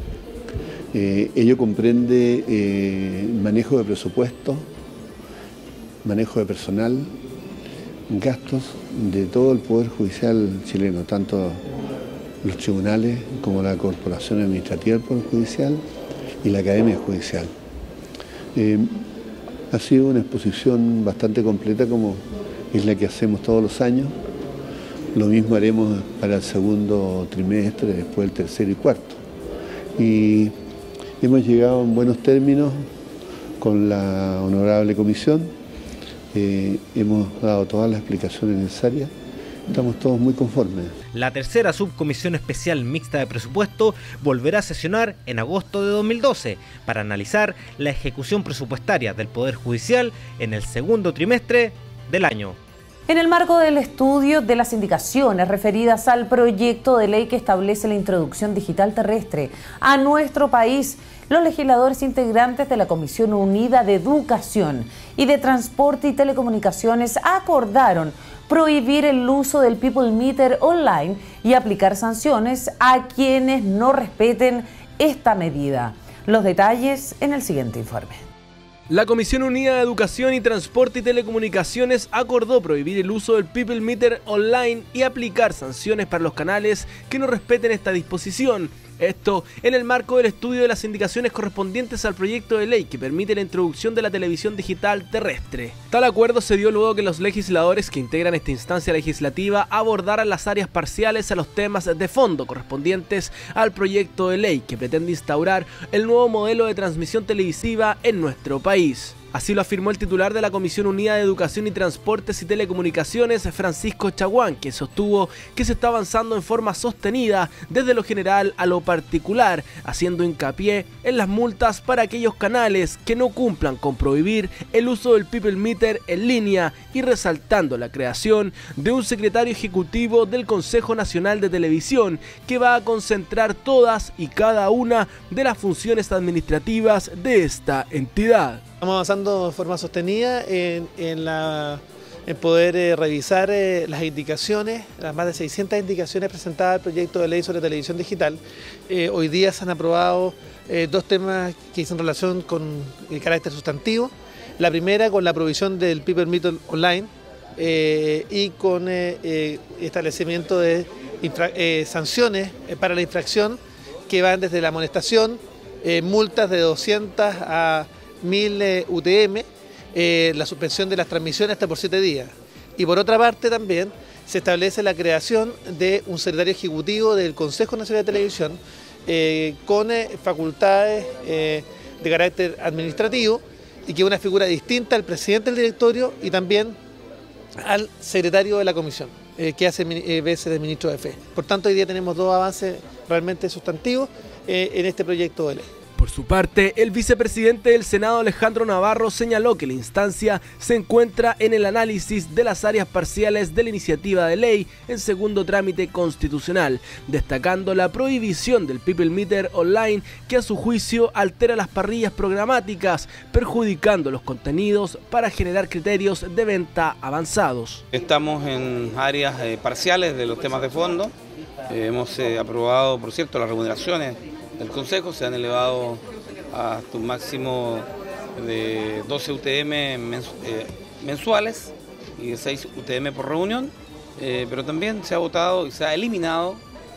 Eh, ello comprende eh, manejo de presupuesto, manejo de personal, gastos de todo el Poder Judicial chileno, tanto los tribunales como la Corporación Administrativa del Poder Judicial y la Academia Judicial. Eh, ha sido una exposición bastante completa, como es la que hacemos todos los años. Lo mismo haremos para el segundo trimestre, después el tercero y cuarto. Y hemos llegado en buenos términos con la honorable comisión, eh, hemos dado todas las explicaciones necesarias, estamos todos muy conformes. La tercera subcomisión especial mixta de presupuesto volverá a sesionar en agosto de dos mil doce para analizar la ejecución presupuestaria del Poder Judicial en el segundo trimestre del año. En el marco del estudio de las indicaciones referidas al proyecto de ley que establece la introducción digital terrestre a nuestro país, los legisladores integrantes de la Comisión Unida de Educación y de Transporte y Telecomunicaciones acordaron prohibir el uso del People Meter online y aplicar sanciones a quienes no respeten esta medida. Los detalles en el siguiente informe. La Comisión Unida de Educación y Transporte y Telecomunicaciones acordó prohibir el uso del People Meter online y aplicar sanciones para los canales que no respeten esta disposición. Esto en el marco del estudio de las indicaciones correspondientes al proyecto de ley que permite la introducción de la televisión digital terrestre. Tal acuerdo se dio luego que los legisladores que integran esta instancia legislativa abordaran las áreas parciales a los temas de fondo correspondientes al proyecto de ley que pretende instaurar el nuevo modelo de transmisión televisiva en nuestro país. Así lo afirmó el titular de la Comisión Unida de Educación y Transportes y Telecomunicaciones, Francisco Chaguán, que sostuvo que se está avanzando en forma sostenida desde lo general a lo particular, haciendo hincapié en las multas para aquellos canales que no cumplan con prohibir el uso del People Meter en línea y resaltando la creación de un secretario ejecutivo del Consejo Nacional de Televisión que va a concentrar todas y cada una de las funciones administrativas de esta entidad. Estamos avanzando de forma sostenida en, en, la, en poder eh, revisar eh, las indicaciones, las más de seiscientas indicaciones presentadas al proyecto de ley sobre televisión digital. Eh, hoy día se han aprobado eh, dos temas que dicen relación con el carácter sustantivo. La primera con la provisión del People Meter online eh, y con eh, eh, establecimiento de infra, eh, sanciones eh, para la infracción que van desde la amonestación, eh, multas de doscientas a mil eh, U T M, eh, la suspensión de las transmisiones hasta por siete días. Y por otra parte también se establece la creación de un secretario ejecutivo del Consejo Nacional de Televisión eh, con eh, facultades eh, de carácter administrativo y que es una figura distinta al presidente del directorio y también al secretario de la comisión, eh, que hace eh, veces de ministro de Fe. Por tanto, hoy día tenemos dos avances realmente sustantivos eh, en este proyecto de ley. Por su parte, el vicepresidente del Senado, Alejandro Navarro, señaló que la instancia se encuentra en el análisis de las áreas parciales de la iniciativa de ley en segundo trámite constitucional, destacando la prohibición del People Meter online que a su juicio altera las parrillas programáticas, perjudicando los contenidos para generar criterios de venta avanzados. Estamos en áreas eh, parciales de los temas de fondo. Eh, hemos eh, aprobado, por cierto, las remuneraciones del Consejo se han elevado hasta un máximo de doce U T M mensuales y de seis U T M por reunión, eh, pero también se ha votado y se ha eliminado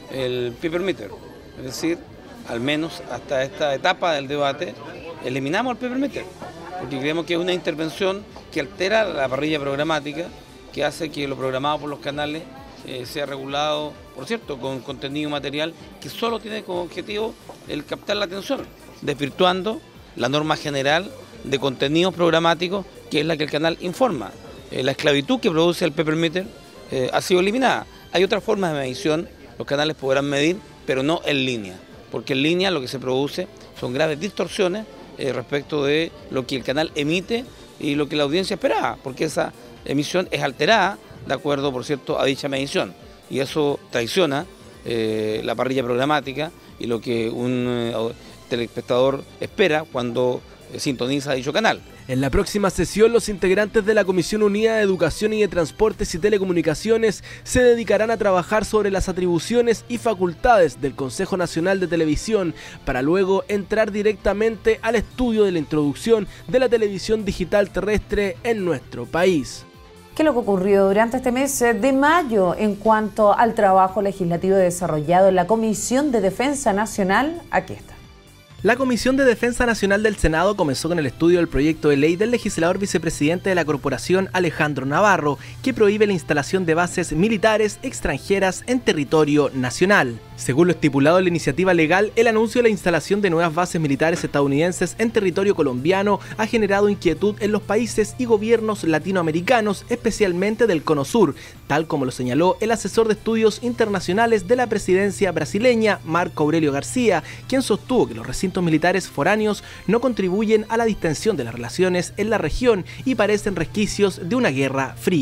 el People Meter, es decir, al menos hasta esta etapa del debate, eliminamos el People Meter, porque creemos que es una intervención que altera la parrilla programática, que hace que lo programado por los canales Eh, sea regulado, por cierto, con contenido material que solo tiene como objetivo el captar la atención, desvirtuando la norma general de contenidos programáticos, que es la que el canal informa. Eh, la esclavitud que produce el People Meter eh, ha sido eliminada. Hay otras formas de medición, los canales podrán medir, pero no en línea, porque en línea lo que se produce son graves distorsiones eh, respecto de lo que el canal emite y lo que la audiencia esperaba, porque esa emisión es alterada de acuerdo, por cierto, a dicha medición. Y eso traiciona eh, la parrilla programática y lo que un eh, telespectador espera cuando eh, sintoniza dicho canal. En la próxima sesión, los integrantes de la Comisión Unida de Educación y de Transportes y Telecomunicaciones se dedicarán a trabajar sobre las atribuciones y facultades del Consejo Nacional de Televisión para luego entrar directamente al estudio de la introducción de la televisión digital terrestre en nuestro país. ¿Qué es lo que ocurrió durante este mes de mayo en cuanto al trabajo legislativo desarrollado en la Comisión de Defensa Nacional? Aquí está. La Comisión de Defensa Nacional del Senado comenzó con el estudio del proyecto de ley del legislador vicepresidente de la Corporación, Alejandro Navarro, que prohíbe la instalación de bases militares extranjeras en territorio nacional. Según lo estipulado en la iniciativa legal, el anuncio de la instalación de nuevas bases militares estadounidenses en territorio colombiano ha generado inquietud en los países y gobiernos latinoamericanos, especialmente del Cono Sur, tal como lo señaló el asesor de estudios internacionales de la presidencia brasileña, Marco Aurelio García, quien sostuvo que los recintos militares foráneos no contribuyen a la distensión de las relaciones en la región y parecen resquicios de una guerra fría.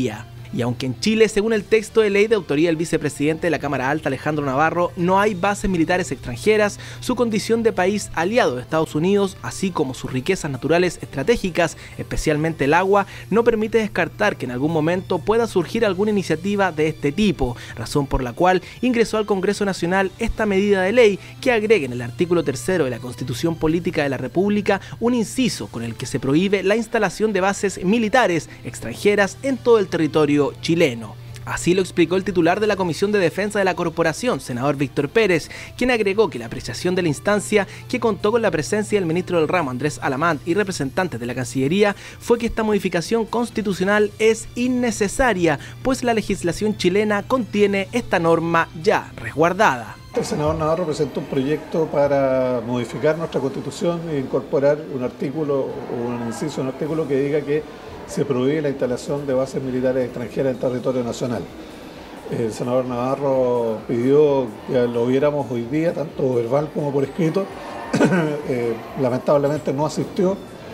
Y aunque en Chile, según el texto de ley de autoría del vicepresidente de la Cámara Alta, Alejandro Navarro, no hay bases militares extranjeras, su condición de país aliado de Estados Unidos, así como sus riquezas naturales estratégicas, especialmente el agua, no permite descartar que en algún momento pueda surgir alguna iniciativa de este tipo, razón por la cual ingresó al Congreso Nacional esta medida de ley que agrega en el artículo tercero de la Constitución Política de la República un inciso con el que se prohíbe la instalación de bases militares extranjeras en todo el territorio chileno. Así lo explicó el titular de la Comisión de Defensa de la Corporación, senador Víctor Pérez, quien agregó que la apreciación de la instancia, que contó con la presencia del ministro del ramo Andrés Alamant y representantes de la Cancillería, fue que esta modificación constitucional es innecesaria, pues la legislación chilena contiene esta norma ya resguardada. El senador Navarro presentó un proyecto para modificar nuestra Constitución e incorporar un artículo o un inciso, un artículo que diga que se prohíbe la instalación de bases militares extranjeras en territorio nacional. El senador Navarro pidió que lo viéramos hoy día, tanto verbal como por escrito. eh, lamentablemente no asistió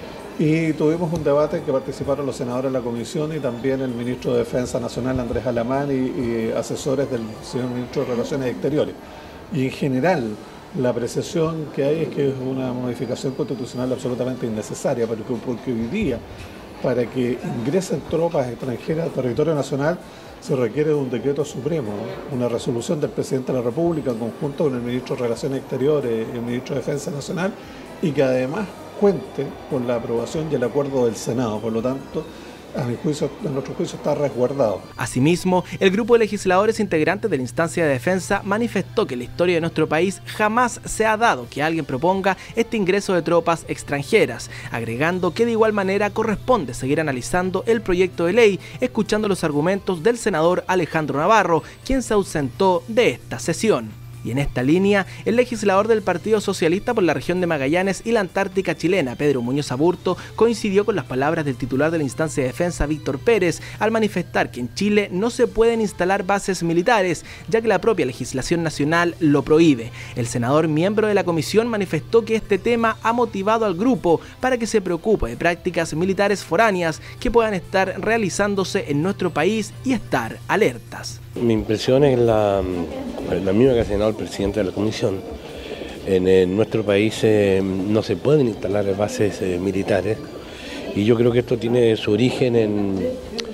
y tuvimos un debate en que participaron los senadores de la comisión y también el ministro de Defensa Nacional, Andrés Alamán, y, y asesores del señor ministro de Relaciones Exteriores. Y en general, la apreciación que hay es que es una modificación constitucional absolutamente innecesaria, porque, porque hoy día, para que ingresen tropas extranjeras al territorio nacional, se requiere de un decreto supremo, una resolución del presidente de la República en conjunto con el ministro de Relaciones Exteriores y el ministro de Defensa Nacional, y que además cuente con la aprobación y el acuerdo del Senado. Por lo tanto, a mi juicio, a nuestro juicio está resguardado. Asimismo, el grupo de legisladores integrantes de la instancia de defensa manifestó que en la historia de nuestro país jamás se ha dado que alguien proponga este ingreso de tropas extranjeras, agregando que de igual manera corresponde seguir analizando el proyecto de ley, escuchando los argumentos del senador Alejandro Navarro, quien se ausentó de esta sesión. Y en esta línea, el legislador del Partido Socialista por la región de Magallanes y la Antártica chilena, Pedro Muñoz Aburto, coincidió con las palabras del titular de la instancia de defensa, Víctor Pérez, al manifestar que en Chile no se pueden instalar bases militares, ya que la propia legislación nacional lo prohíbe. El senador, miembro de la comisión, manifestó que este tema ha motivado al grupo para que se preocupe de prácticas militares foráneas que puedan estar realizándose en nuestro país y estar alertas. Mi impresión es la, la misma que ha señalado el presidente de la comisión. En, en nuestro país eh, no se pueden instalar bases eh, militares y yo creo que esto tiene su origen en,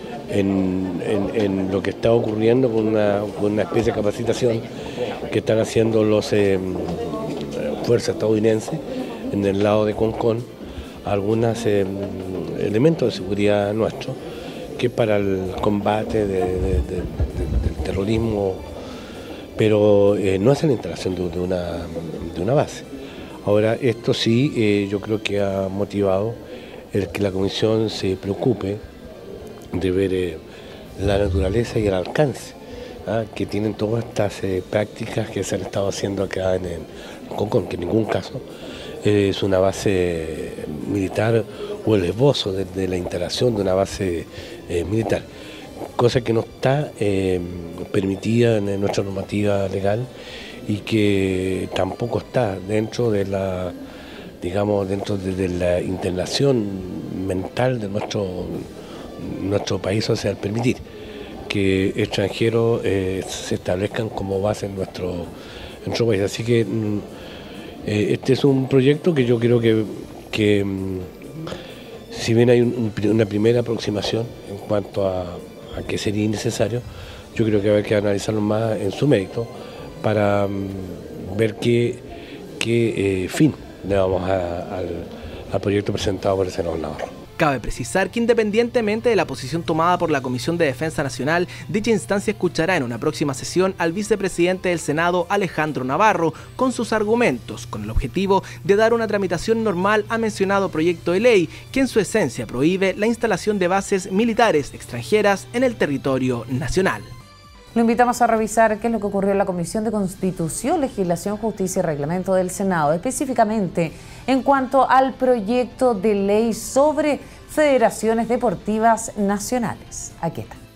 en, en, en lo que está ocurriendo con una, con una especie de capacitación que están haciendo los eh, fuerzas estadounidenses en el lado de Concón, algunos eh, elementos de seguridad nuestros, que para el combate de, de, de, de, del terrorismo, pero eh, no es la instalación de, de, una, de una base. Ahora, esto sí, eh, yo creo que ha motivado el que la Comisión se preocupe de ver eh, la naturaleza y el alcance ¿ah? que tienen todas estas eh, prácticas que se han estado haciendo acá en, en Concón, que en ningún caso eh, es una base militar o el esbozo de, de la instalación de una base eh, militar, cosa que no está eh, permitida en nuestra normativa legal y que tampoco está dentro de la, digamos, dentro de, de la internación mental de nuestro, nuestro país, o sea, permitir que extranjeros eh, se establezcan como base en nuestro, en nuestro país. Así que eh, este es un proyecto que yo creo que, que si bien hay un, una primera aproximación en cuanto a, a que sería innecesario, yo creo que hay que analizarlo más en su mérito para um, ver qué, qué eh, fin le damos a, al, al proyecto presentado por el senador Navarro. Cabe precisar que independientemente de la posición tomada por la Comisión de Defensa Nacional, dicha instancia escuchará en una próxima sesión al vicepresidente del Senado, Alejandro Navarro, con sus argumentos, con el objetivo de dar una tramitación normal a mencionado proyecto de ley, que en su esencia prohíbe la instalación de bases militares extranjeras en el territorio nacional. Lo invitamos a revisar qué es lo que ocurrió en la Comisión de Constitución, Legislación, Justicia y Reglamento del Senado, específicamente en cuanto al proyecto de ley sobre federaciones deportivas nacionales. Aquí está.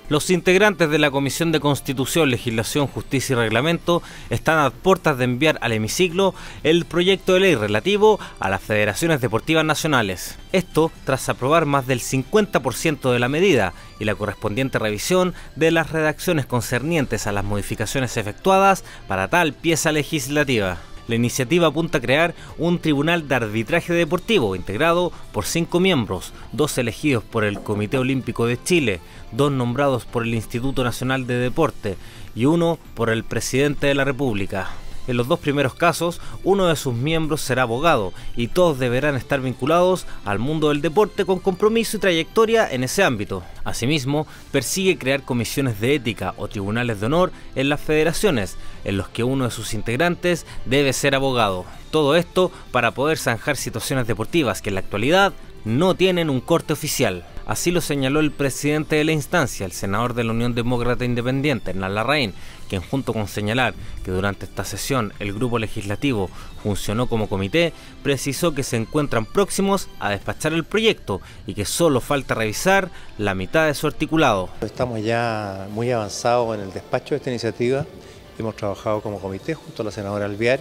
Los integrantes de la Comisión de Constitución, Legislación, Justicia y Reglamento están a puertas de enviar al hemiciclo el proyecto de ley relativo a las federaciones deportivas nacionales. Esto tras aprobar más del cincuenta por ciento de la medida y la correspondiente revisión de las redacciones concernientes a las modificaciones efectuadas para tal pieza legislativa. La iniciativa apunta a crear un tribunal de arbitraje deportivo integrado por cinco miembros, dos elegidos por el Comité Olímpico de Chile, dos nombrados por el Instituto Nacional de Deporte y uno por el Presidente de la República. En los dos primeros casos, uno de sus miembros será abogado y todos deberán estar vinculados al mundo del deporte con compromiso y trayectoria en ese ámbito. Asimismo, persigue crear comisiones de ética o tribunales de honor en las federaciones, en los que uno de sus integrantes debe ser abogado. Todo esto para poder zanjar situaciones deportivas que en la actualidad no tienen un corte oficial. Así lo señaló el presidente de la instancia, el senador de la Unión Demócrata Independiente, Hernán Larraín, quien junto con señalar que durante esta sesión el grupo legislativo funcionó como comité, precisó que se encuentran próximos a despachar el proyecto y que solo falta revisar la mitad de su articulado. Estamos ya muy avanzados en el despacho de esta iniciativa. Hemos trabajado como comité junto a la senadora Alvear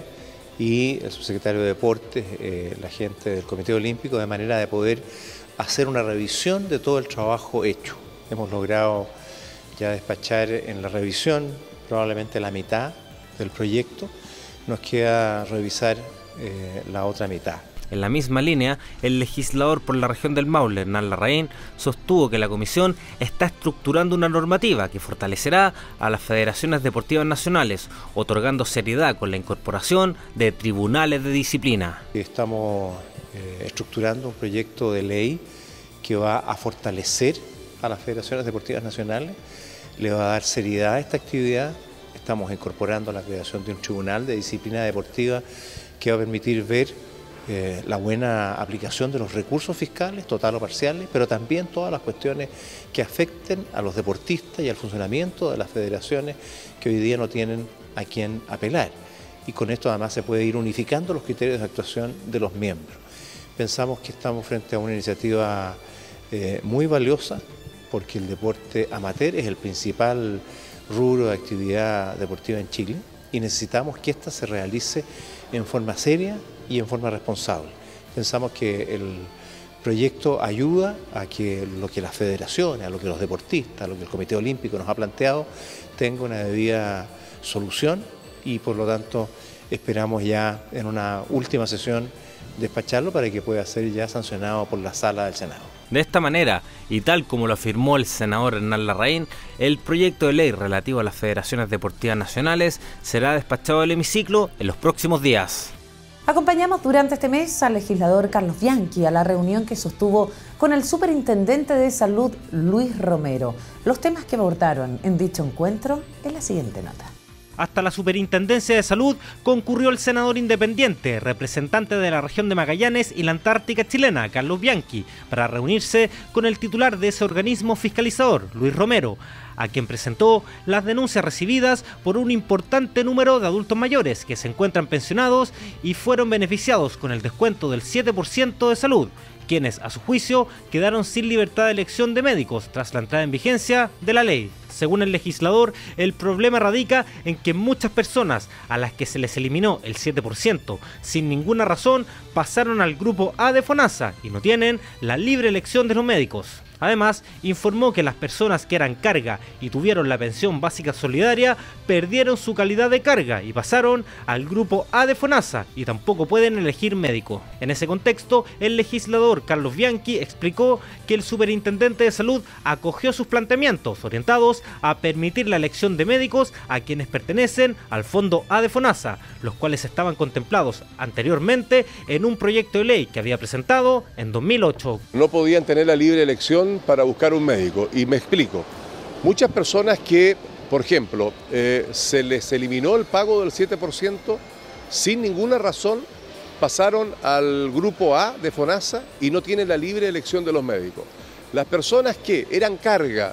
y el subsecretario de Deportes, eh, la gente del Comité Olímpico, de manera de poder hacer una revisión de todo el trabajo hecho. Hemos logrado ya despachar en la revisión probablemente la mitad del proyecto, nos queda revisar eh, la otra mitad. En la misma línea, el legislador por la región del Maule, Hernán Larraín, sostuvo que la comisión está estructurando una normativa que fortalecerá a las federaciones deportivas nacionales, otorgando seriedad con la incorporación de tribunales de disciplina. Estamos eh, estructurando un proyecto de ley que va a fortalecer a las federaciones deportivas nacionales, le va a dar seriedad a esta actividad. Estamos incorporando la creación de un tribunal de disciplina deportiva que va a permitir ver Eh, la buena aplicación de los recursos fiscales, total o parciales, pero también todas las cuestiones que afecten a los deportistas y al funcionamiento de las federaciones que hoy día no tienen a quién apelar. Y con esto además se puede ir unificando los criterios de actuación de los miembros. Pensamos que estamos frente a una iniciativa eh, muy valiosa porque el deporte amateur es el principal rubro de actividad deportiva en Chile y necesitamos que ésta se realice en forma seria y en forma responsable. Pensamos que el proyecto ayuda a que lo que las federaciones, a lo que los deportistas, a lo que el Comité Olímpico nos ha planteado, tenga una debida solución y por lo tanto esperamos ya en una última sesión despacharlo para que pueda ser ya sancionado por la Sala del Senado. De esta manera, y tal como lo afirmó el senador Hernán Larraín, el proyecto de ley relativo a las federaciones deportivas nacionales será despachado del hemiciclo en los próximos días. Acompañamos durante este mes al legislador Carlos Bianchi a la reunión que sostuvo con el superintendente de salud Luis Romero. Los temas que abordaron en dicho encuentro en la siguiente nota. Hasta la Superintendencia de Salud concurrió el senador independiente, representante de la región de Magallanes y la Antártica chilena, Carlos Bianchi, para reunirse con el titular de ese organismo fiscalizador, Luis Romero, a quien presentó las denuncias recibidas por un importante número de adultos mayores que se encuentran pensionados y fueron beneficiados con el descuento del siete por ciento de salud, quienes, a su juicio, quedaron sin libertad de elección de médicos tras la entrada en vigencia de la ley. Según el legislador, el problema radica en que muchas personas a las que se les eliminó el siete por ciento sin ninguna razón pasaron al grupo A de FONASA y no tienen la libre elección de los médicos. Además, informó que las personas que eran carga y tuvieron la pensión básica solidaria perdieron su calidad de carga y pasaron al grupo A de FONASA y tampoco pueden elegir médico. En ese contexto, el legislador Carlos Bianchi explicó que el superintendente de salud acogió sus planteamientos orientados a permitir la elección de médicos a quienes pertenecen al fondo A de FONASA, los cuales estaban contemplados anteriormente en un proyecto de ley que había presentado en dos mil ocho. No podían tener la libre elección para buscar un médico, y me explico. Muchas personas que, por ejemplo, eh, se les eliminó el pago del siete por ciento sin ninguna razón, pasaron al grupo A de FONASA y no tienen la libre elección de los médicos. Las personas que eran carga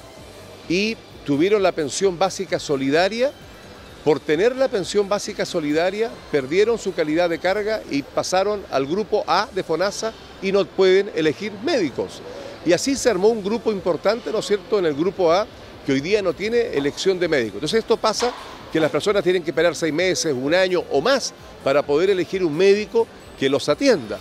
y tuvieron la pensión básica solidaria, por tener la pensión básica solidaria, perdieron su calidad de carga y pasaron al grupo A de FONASA y no pueden elegir médicos. Y así se armó un grupo importante, ¿no es cierto?, en el grupo A, que hoy día no tiene elección de médico. Entonces esto pasa que las personas tienen que esperar seis meses, un año o más para poder elegir un médico que los atienda,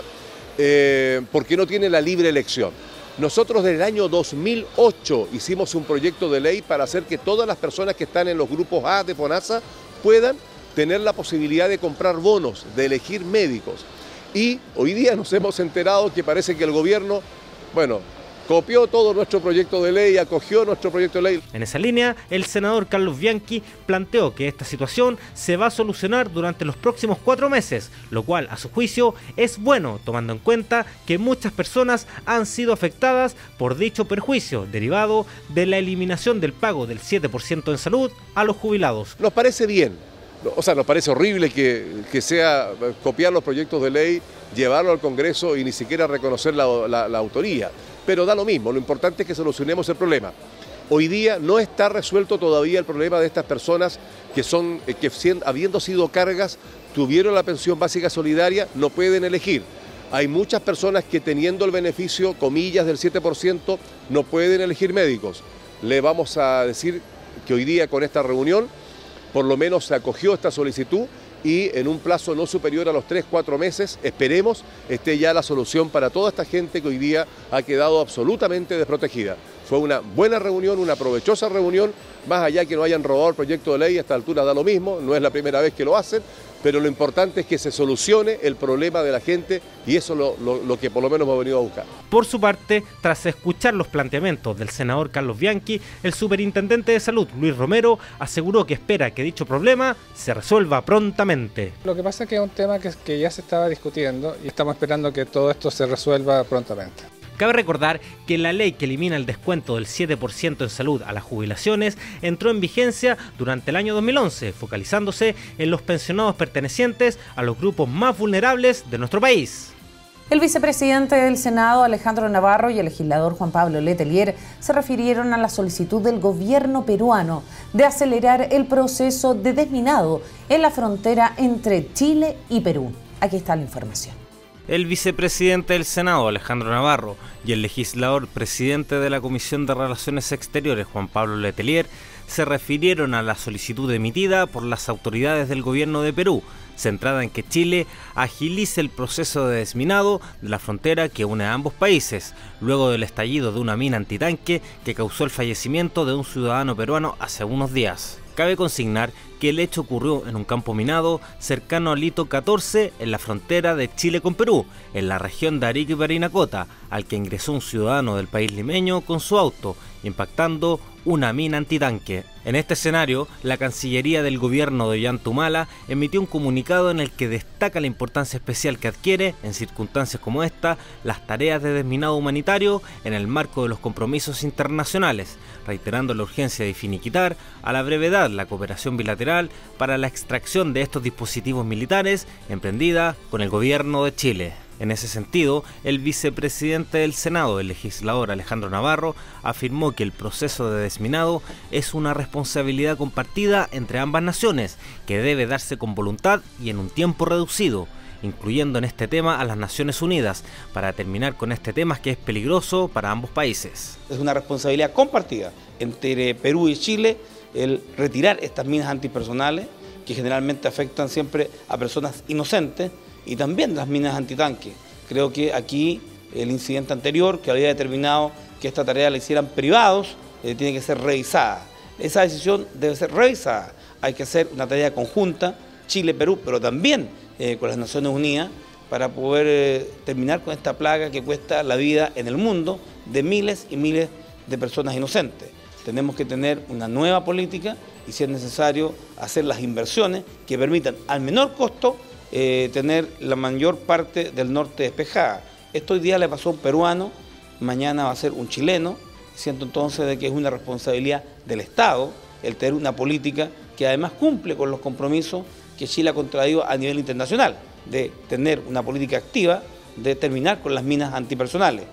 eh, porque no tiene la libre elección. Nosotros desde el año dos mil ocho hicimos un proyecto de ley para hacer que todas las personas que están en los grupos A de FONASA puedan tener la posibilidad de comprar bonos, de elegir médicos. Y hoy día nos hemos enterado que parece que el gobierno, bueno, copió todo nuestro proyecto de ley, acogió nuestro proyecto de ley. En esa línea, el senador Carlos Bianchi planteó que esta situación se va a solucionar durante los próximos cuatro meses, lo cual, a su juicio, es bueno, tomando en cuenta que muchas personas han sido afectadas por dicho perjuicio derivado de la eliminación del pago del siete por ciento en salud a los jubilados. Nos parece bien, o sea, nos parece horrible que, que sea copiar los proyectos de ley, llevarlo al Congreso y ni siquiera reconocer la, la, la autoría. Pero da lo mismo, lo importante es que solucionemos el problema. Hoy día no está resuelto todavía el problema de estas personas que, son, que habiendo sido cargas, tuvieron la pensión básica solidaria, no pueden elegir. Hay muchas personas que teniendo el beneficio, comillas, del siete por ciento, no pueden elegir médicos. Le vamos a decir que hoy día con esta reunión, por lo menos se acogió esta solicitud y en un plazo no superior a los tres, cuatro meses, esperemos, esté ya la solución para toda esta gente que hoy día ha quedado absolutamente desprotegida. Fue una buena reunión, una provechosa reunión, más allá que no hayan robado el proyecto de ley, a esta altura da lo mismo, no es la primera vez que lo hacen, pero lo importante es que se solucione el problema de la gente y eso es lo, lo, lo que por lo menos hemos venido a buscar. Por su parte, tras escuchar los planteamientos del senador Carlos Bianchi, el superintendente de salud, Luis Romero, aseguró que espera que dicho problema se resuelva prontamente. Lo que pasa es que es un tema que, que ya se estaba discutiendo y estamos esperando que todo esto se resuelva prontamente. Cabe recordar que la ley que elimina el descuento del siete por ciento en salud a las jubilaciones entró en vigencia durante el año dos mil once, focalizándose en los pensionados pertenecientes a los grupos más vulnerables de nuestro país. El vicepresidente del Senado, Alejandro Navarro, y el legislador Juan Pablo Letelier se refirieron a la solicitud del gobierno peruano de acelerar el proceso de desminado en la frontera entre Chile y Perú. Aquí está la información. El vicepresidente del Senado, Alejandro Navarro, y el legislador presidente de la Comisión de Relaciones Exteriores, Juan Pablo Letelier, se refirieron a la solicitud emitida por las autoridades del gobierno de Perú, centrada en que Chile agilice el proceso de desminado de la frontera que une a ambos países, luego del estallido de una mina antitanque que causó el fallecimiento de un ciudadano peruano hace unos días. Cabe consignar que el hecho ocurrió en un campo minado cercano al hito catorce en la frontera de Chile con Perú, en la región de Arica y Parinacota, al que ingresó un ciudadano del país limeño con su auto, impactando una mina antitanque. En este escenario, la Cancillería del gobierno de Ollanta Humala emitió un comunicado en el que destaca la importancia especial que adquiere, en circunstancias como esta, las tareas de desminado humanitario en el marco de los compromisos internacionales, reiterando la urgencia de finiquitar a la brevedad la cooperación bilateral para la extracción de estos dispositivos militares emprendida con el gobierno de Chile. En ese sentido, el vicepresidente del Senado, el legislador Alejandro Navarro, afirmó que el proceso de desminado es una responsabilidad compartida entre ambas naciones, que debe darse con voluntad y en un tiempo reducido, incluyendo en este tema a las Naciones Unidas, para terminar con este tema que es peligroso para ambos países. Es una responsabilidad compartida entre Perú y Chile el retirar estas minas antipersonales, que generalmente afectan siempre a personas inocentes, y también las minas antitanque. Creo que aquí el incidente anterior, que había determinado que esta tarea la hicieran privados, eh, tiene que ser revisada. Esa decisión debe ser revisada. Hay que hacer una tarea conjunta, Chile-Perú, pero también eh, con las Naciones Unidas, para poder eh, terminar con esta plaga que cuesta la vida en el mundo de miles y miles de personas inocentes. Tenemos que tener una nueva política y, si es necesario, hacer las inversiones que permitan al menor costo Eh, tener la mayor parte del norte despejada. Esto hoy día le pasó a un peruano, mañana va a ser un chileno, siento entonces de que es una responsabilidad del Estado el tener una política que además cumple con los compromisos que Chile ha contraído a nivel internacional, de tener una política activa, de terminar con las minas antipersonales.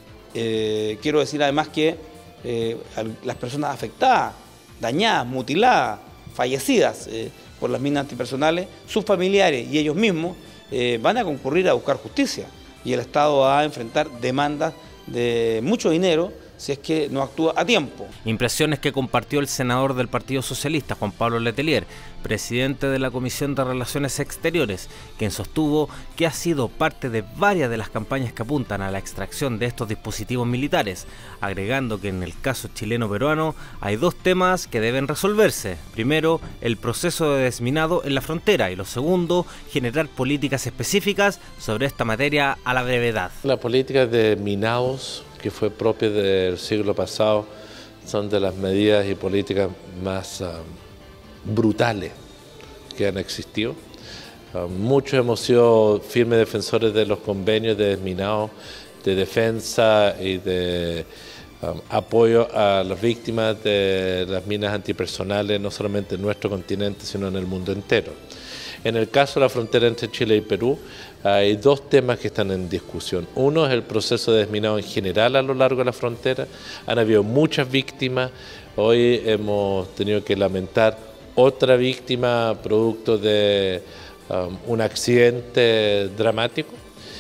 Eh, quiero decir además que eh, las personas afectadas, dañadas, mutiladas, fallecidas, eh, por las minas antipersonales, sus familiares y ellos mismos eh, van a concurrir a buscar justicia y el Estado va a enfrentar demandas de mucho dinero si es que no actúa a tiempo. Impresiones que compartió el senador del Partido Socialista, Juan Pablo Letelier, presidente de la Comisión de Relaciones Exteriores, quien sostuvo que ha sido parte de varias de las campañas que apuntan a la extracción de estos dispositivos militares, agregando que en el caso chileno-peruano hay dos temas que deben resolverse. Primero, el proceso de desminado en la frontera y lo segundo, generar políticas específicas sobre esta materia a la brevedad. La política de minados, que fue propia del siglo pasado, son de las medidas y políticas más uh, brutales que han existido. Uh, muchos hemos sido firmes defensores de los convenios de desminado, de defensa y de um, apoyo a las víctimas de las minas antipersonales, no solamente en nuestro continente, sino en el mundo entero. En el caso de la frontera entre Chile y Perú, hay dos temas que están en discusión. Uno es el proceso de desminado en general a lo largo de la frontera. Han habido muchas víctimas. Hoy hemos tenido que lamentar otra víctima producto de um, un accidente dramático.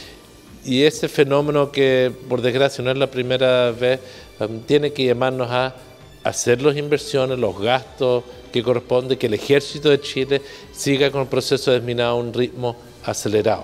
Y ese fenómeno que, por desgracia, no es la primera vez, um, tiene que llamarnos a hacer las inversiones, los gastos que corresponde, que el Ejército de Chile siga con el proceso de desminado a un ritmo acelerado.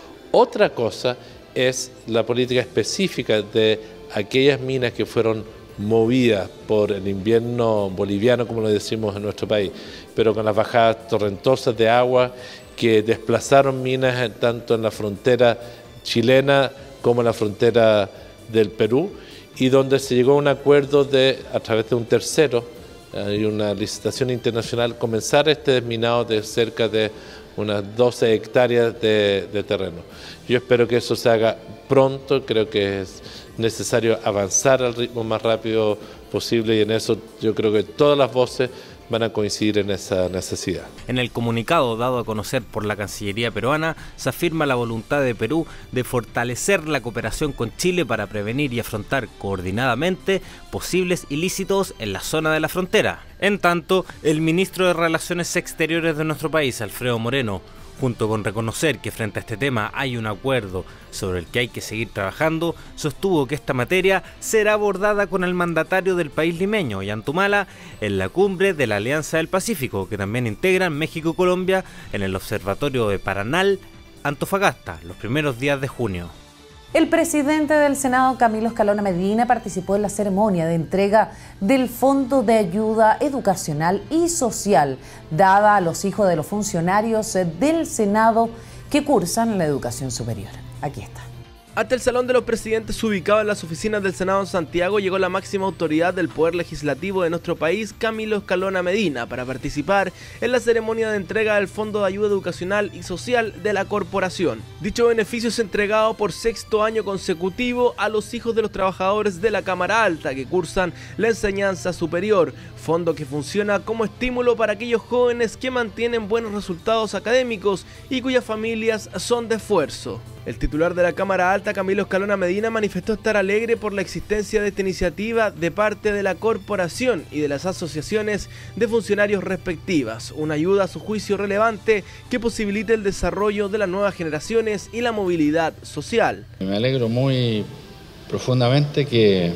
Otra cosa es la política específica de aquellas minas que fueron movidas por el invierno boliviano, como lo decimos en nuestro país, pero con las bajadas torrentosas de agua que desplazaron minas tanto en la frontera chilena como en la frontera del Perú, y donde se llegó a un acuerdo de, a través de un tercero, y una licitación internacional, comenzar este desminado de cerca de unas doce hectáreas de, de terreno. Yo espero que eso se haga pronto, creo que es necesario avanzar al ritmo más rápido posible y en eso yo creo que todas las voces van a coincidir en esa necesidad. En el comunicado dado a conocer por la Cancillería peruana, se afirma la voluntad de Perú de fortalecer la cooperación con Chile para prevenir y afrontar coordinadamente posibles ilícitos en la zona de la frontera. En tanto, el ministro de Relaciones Exteriores de nuestro país, Alfredo Moreno, junto con reconocer que frente a este tema hay un acuerdo sobre el que hay que seguir trabajando, sostuvo que esta materia será abordada con el mandatario del país limeño, Ollantumala, en la cumbre de la Alianza del Pacífico, que también integran México y Colombia en el Observatorio de Paranal, Antofagasta, los primeros días de junio. El presidente del Senado, Camilo Escalona Medina, participó en la ceremonia de entrega del Fondo de Ayuda Educacional y Social, dada a los hijos de los funcionarios del Senado que cursan la educación superior. Aquí está. Hasta el Salón de los Presidentes, ubicado en las oficinas del Senado en Santiago, llegó la máxima autoridad del Poder Legislativo de nuestro país, Camilo Escalona Medina, para participar en la ceremonia de entrega del Fondo de Ayuda Educacional y Social de la Corporación. Dicho beneficio es entregado por sexto año consecutivo a los hijos de los trabajadores de la Cámara Alta que cursan la enseñanza superior, fondo que funciona como estímulo para aquellos jóvenes que mantienen buenos resultados académicos y cuyas familias son de esfuerzo. El titular de la Cámara Alta, Camilo Escalona Medina, manifestó estar alegre por la existencia de esta iniciativa de parte de la corporación y de las asociaciones de funcionarios respectivas, una ayuda a su juicio relevante que posibilite el desarrollo de las nuevas generaciones y la movilidad social. Me alegro muy profundamente que,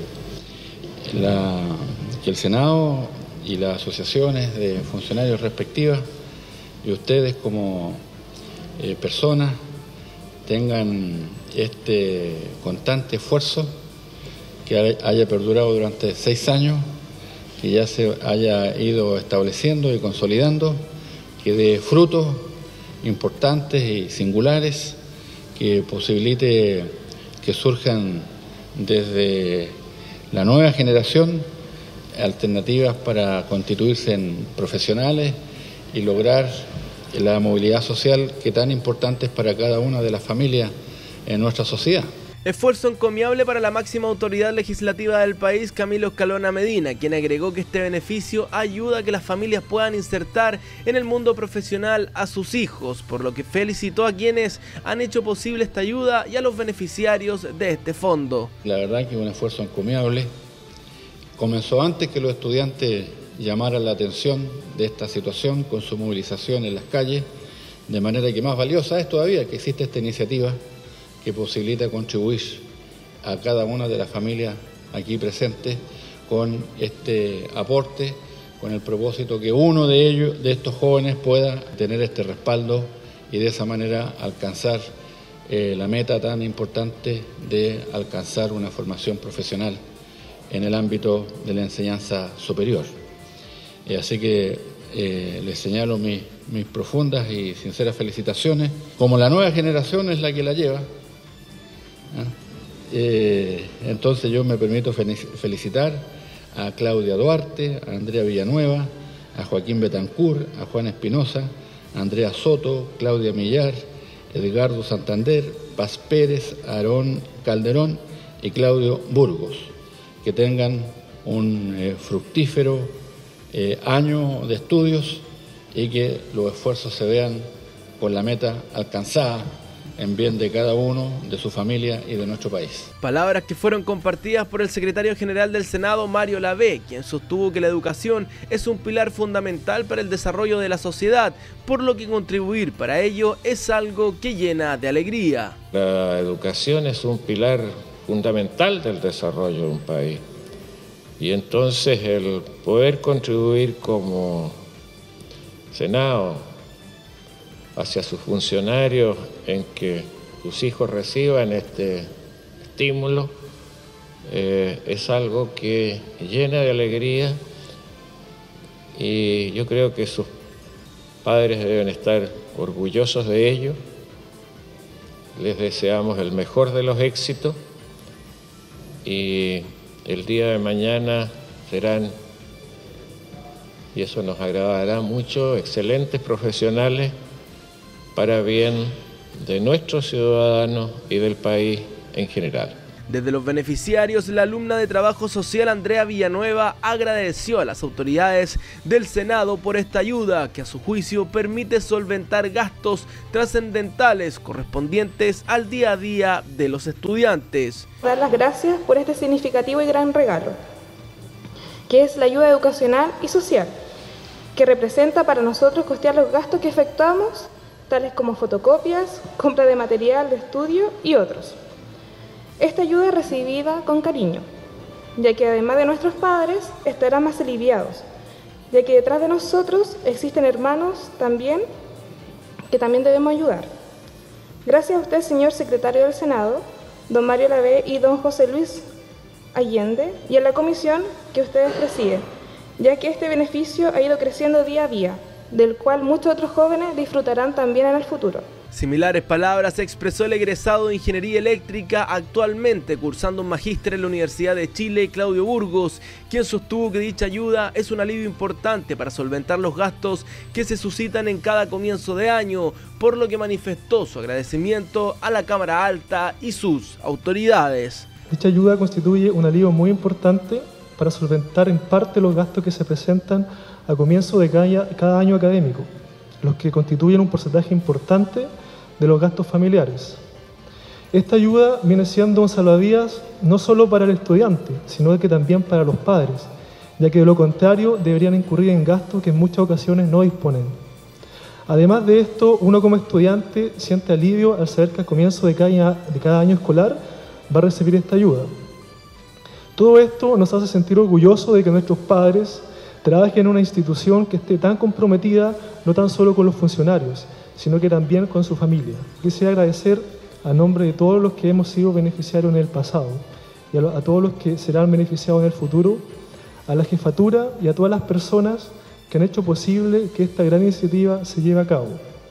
la, que el Senado y las asociaciones de funcionarios respectivas y ustedes como eh, personas tengan este constante esfuerzo que haya perdurado durante seis años, que ya se haya ido estableciendo y consolidando, que dé frutos importantes y singulares, que posibilite que surjan desde la nueva generación alternativas para constituirse en profesionales y lograr la movilidad social que tan importante es para cada una de las familias en nuestra sociedad. Esfuerzo encomiable para la máxima autoridad legislativa del país, Camilo Escalona Medina, quien agregó que este beneficio ayuda a que las familias puedan insertar en el mundo profesional a sus hijos, por lo que felicitó a quienes han hecho posible esta ayuda y a los beneficiarios de este fondo. La verdad que es un esfuerzo encomiable. Comenzó antes que los estudiantes llamaran la atención de esta situación con su movilización en las calles, de manera que más valiosa es todavía que existe esta iniciativa que posibilita contribuir a cada una de las familias aquí presentes con este aporte, con el propósito que uno de ellos, de estos jóvenes, pueda tener este respaldo y de esa manera alcanzar eh, la meta tan importante de alcanzar una formación profesional en el ámbito de la enseñanza superior. Eh, así que eh, les señalo mis, mis profundas y sinceras felicitaciones. Como la nueva generación es la que la lleva, ¿eh? Eh, entonces yo me permito felicitar a Claudia Duarte, a Andrea Villanueva, a Joaquín Betancourt, a Juan Espinosa, a Andrea Soto, Claudia Millar, Edgardo Santander, Paz Pérez, Aarón Calderón y Claudio Burgos. Que tengan un eh, fructífero eh, año de estudios y que los esfuerzos se vean con la meta alcanzada en bien de cada uno, de su familia y de nuestro país. Palabras que fueron compartidas por el secretario general del Senado, Mario Lavé, quien sostuvo que la educación es un pilar fundamental para el desarrollo de la sociedad, por lo que contribuir para ello es algo que llena de alegría. La educación es un pilar fundamental del desarrollo de un país y entonces el poder contribuir como Senado hacia sus funcionarios en que sus hijos reciban este estímulo eh, es algo que llena de alegría y yo creo que sus padres deben estar orgullosos de ello. Les deseamos el mejor de los éxitos y el día de mañana serán, y eso nos agradará mucho, excelentes profesionales para bien de nuestros ciudadanos y del país en general. Desde los beneficiarios, la alumna de Trabajo Social Andrea Villanueva agradeció a las autoridades del Senado por esta ayuda que a su juicio permite solventar gastos trascendentales correspondientes al día a día de los estudiantes. Dar las gracias por este significativo y gran regalo, que es la ayuda educacional y social, que representa para nosotros costear los gastos que efectuamos, tales como fotocopias, compra de material de estudio y otros. Esta ayuda es recibida con cariño, ya que además de nuestros padres estarán más aliviados, ya que detrás de nosotros existen hermanos también que también debemos ayudar. Gracias a usted, señor secretario del Senado, don Mario Lavé y don José Luis Allende, y a la comisión que ustedes presiden, ya que este beneficio ha ido creciendo día a día, del cual muchos otros jóvenes disfrutarán también en el futuro. Similares palabras expresó el egresado de Ingeniería Eléctrica, actualmente cursando un magíster en la Universidad de Chile, Claudio Burgos, quien sostuvo que dicha ayuda es un alivio importante para solventar los gastos que se suscitan en cada comienzo de año, por lo que manifestó su agradecimiento a la Cámara Alta y sus autoridades. Dicha ayuda constituye un alivio muy importante para solventar en parte los gastos que se presentan a comienzo de cada, cada año académico, los que constituyen un porcentaje importante de los gastos familiares. Esta ayuda viene siendo un salvavidas no solo para el estudiante, sino que también para los padres, ya que de lo contrario deberían incurrir en gastos que en muchas ocasiones no disponen. Además de esto, uno como estudiante siente alivio al saber que al comienzo de cada, de cada año escolar va a recibir esta ayuda. Todo esto nos hace sentir orgullosos de que nuestros padres trabajen en una institución que esté tan comprometida no tan solo con los funcionarios, sino que también con su familia. Quisiera agradecer a nombre de todos los que hemos sido beneficiarios en el pasado y a, lo, a todos los que serán beneficiados en el futuro, a la jefatura y a todas las personas que han hecho posible que esta gran iniciativa se lleve a cabo.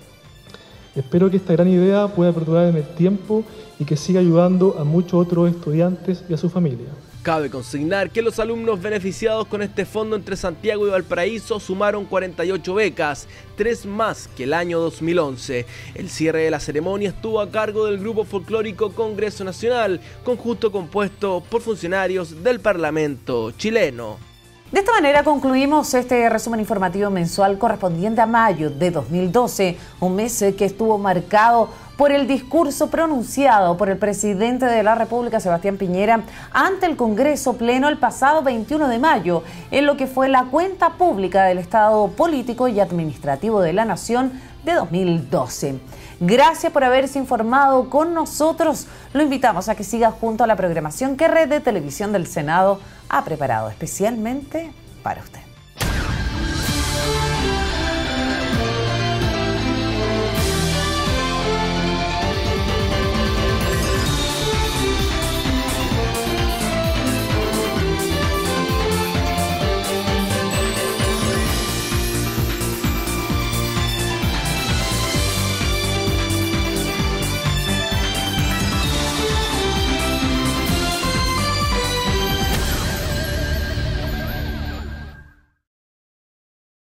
Espero que esta gran idea pueda perdurar en el tiempo y que siga ayudando a muchos otros estudiantes y a su familia. Cabe consignar que los alumnos beneficiados con este fondo entre Santiago y Valparaíso sumaron cuarenta y ocho becas, tres más que el año dos mil once. El cierre de la ceremonia estuvo a cargo del grupo folclórico Congreso Nacional, conjunto compuesto por funcionarios del Parlamento chileno. De esta manera concluimos este resumen informativo mensual correspondiente a mayo de dos mil doce, un mes que estuvo marcado por el discurso pronunciado por el presidente de la República, Sebastián Piñera, ante el Congreso Pleno el pasado veintiuno de mayo, en lo que fue la cuenta pública del Estado político y administrativo de la Nación de dos mil doce. Gracias por haberse informado con nosotros. Lo invitamos a que siga junto a la programación que Red de Televisión del Senado ha preparado especialmente para usted.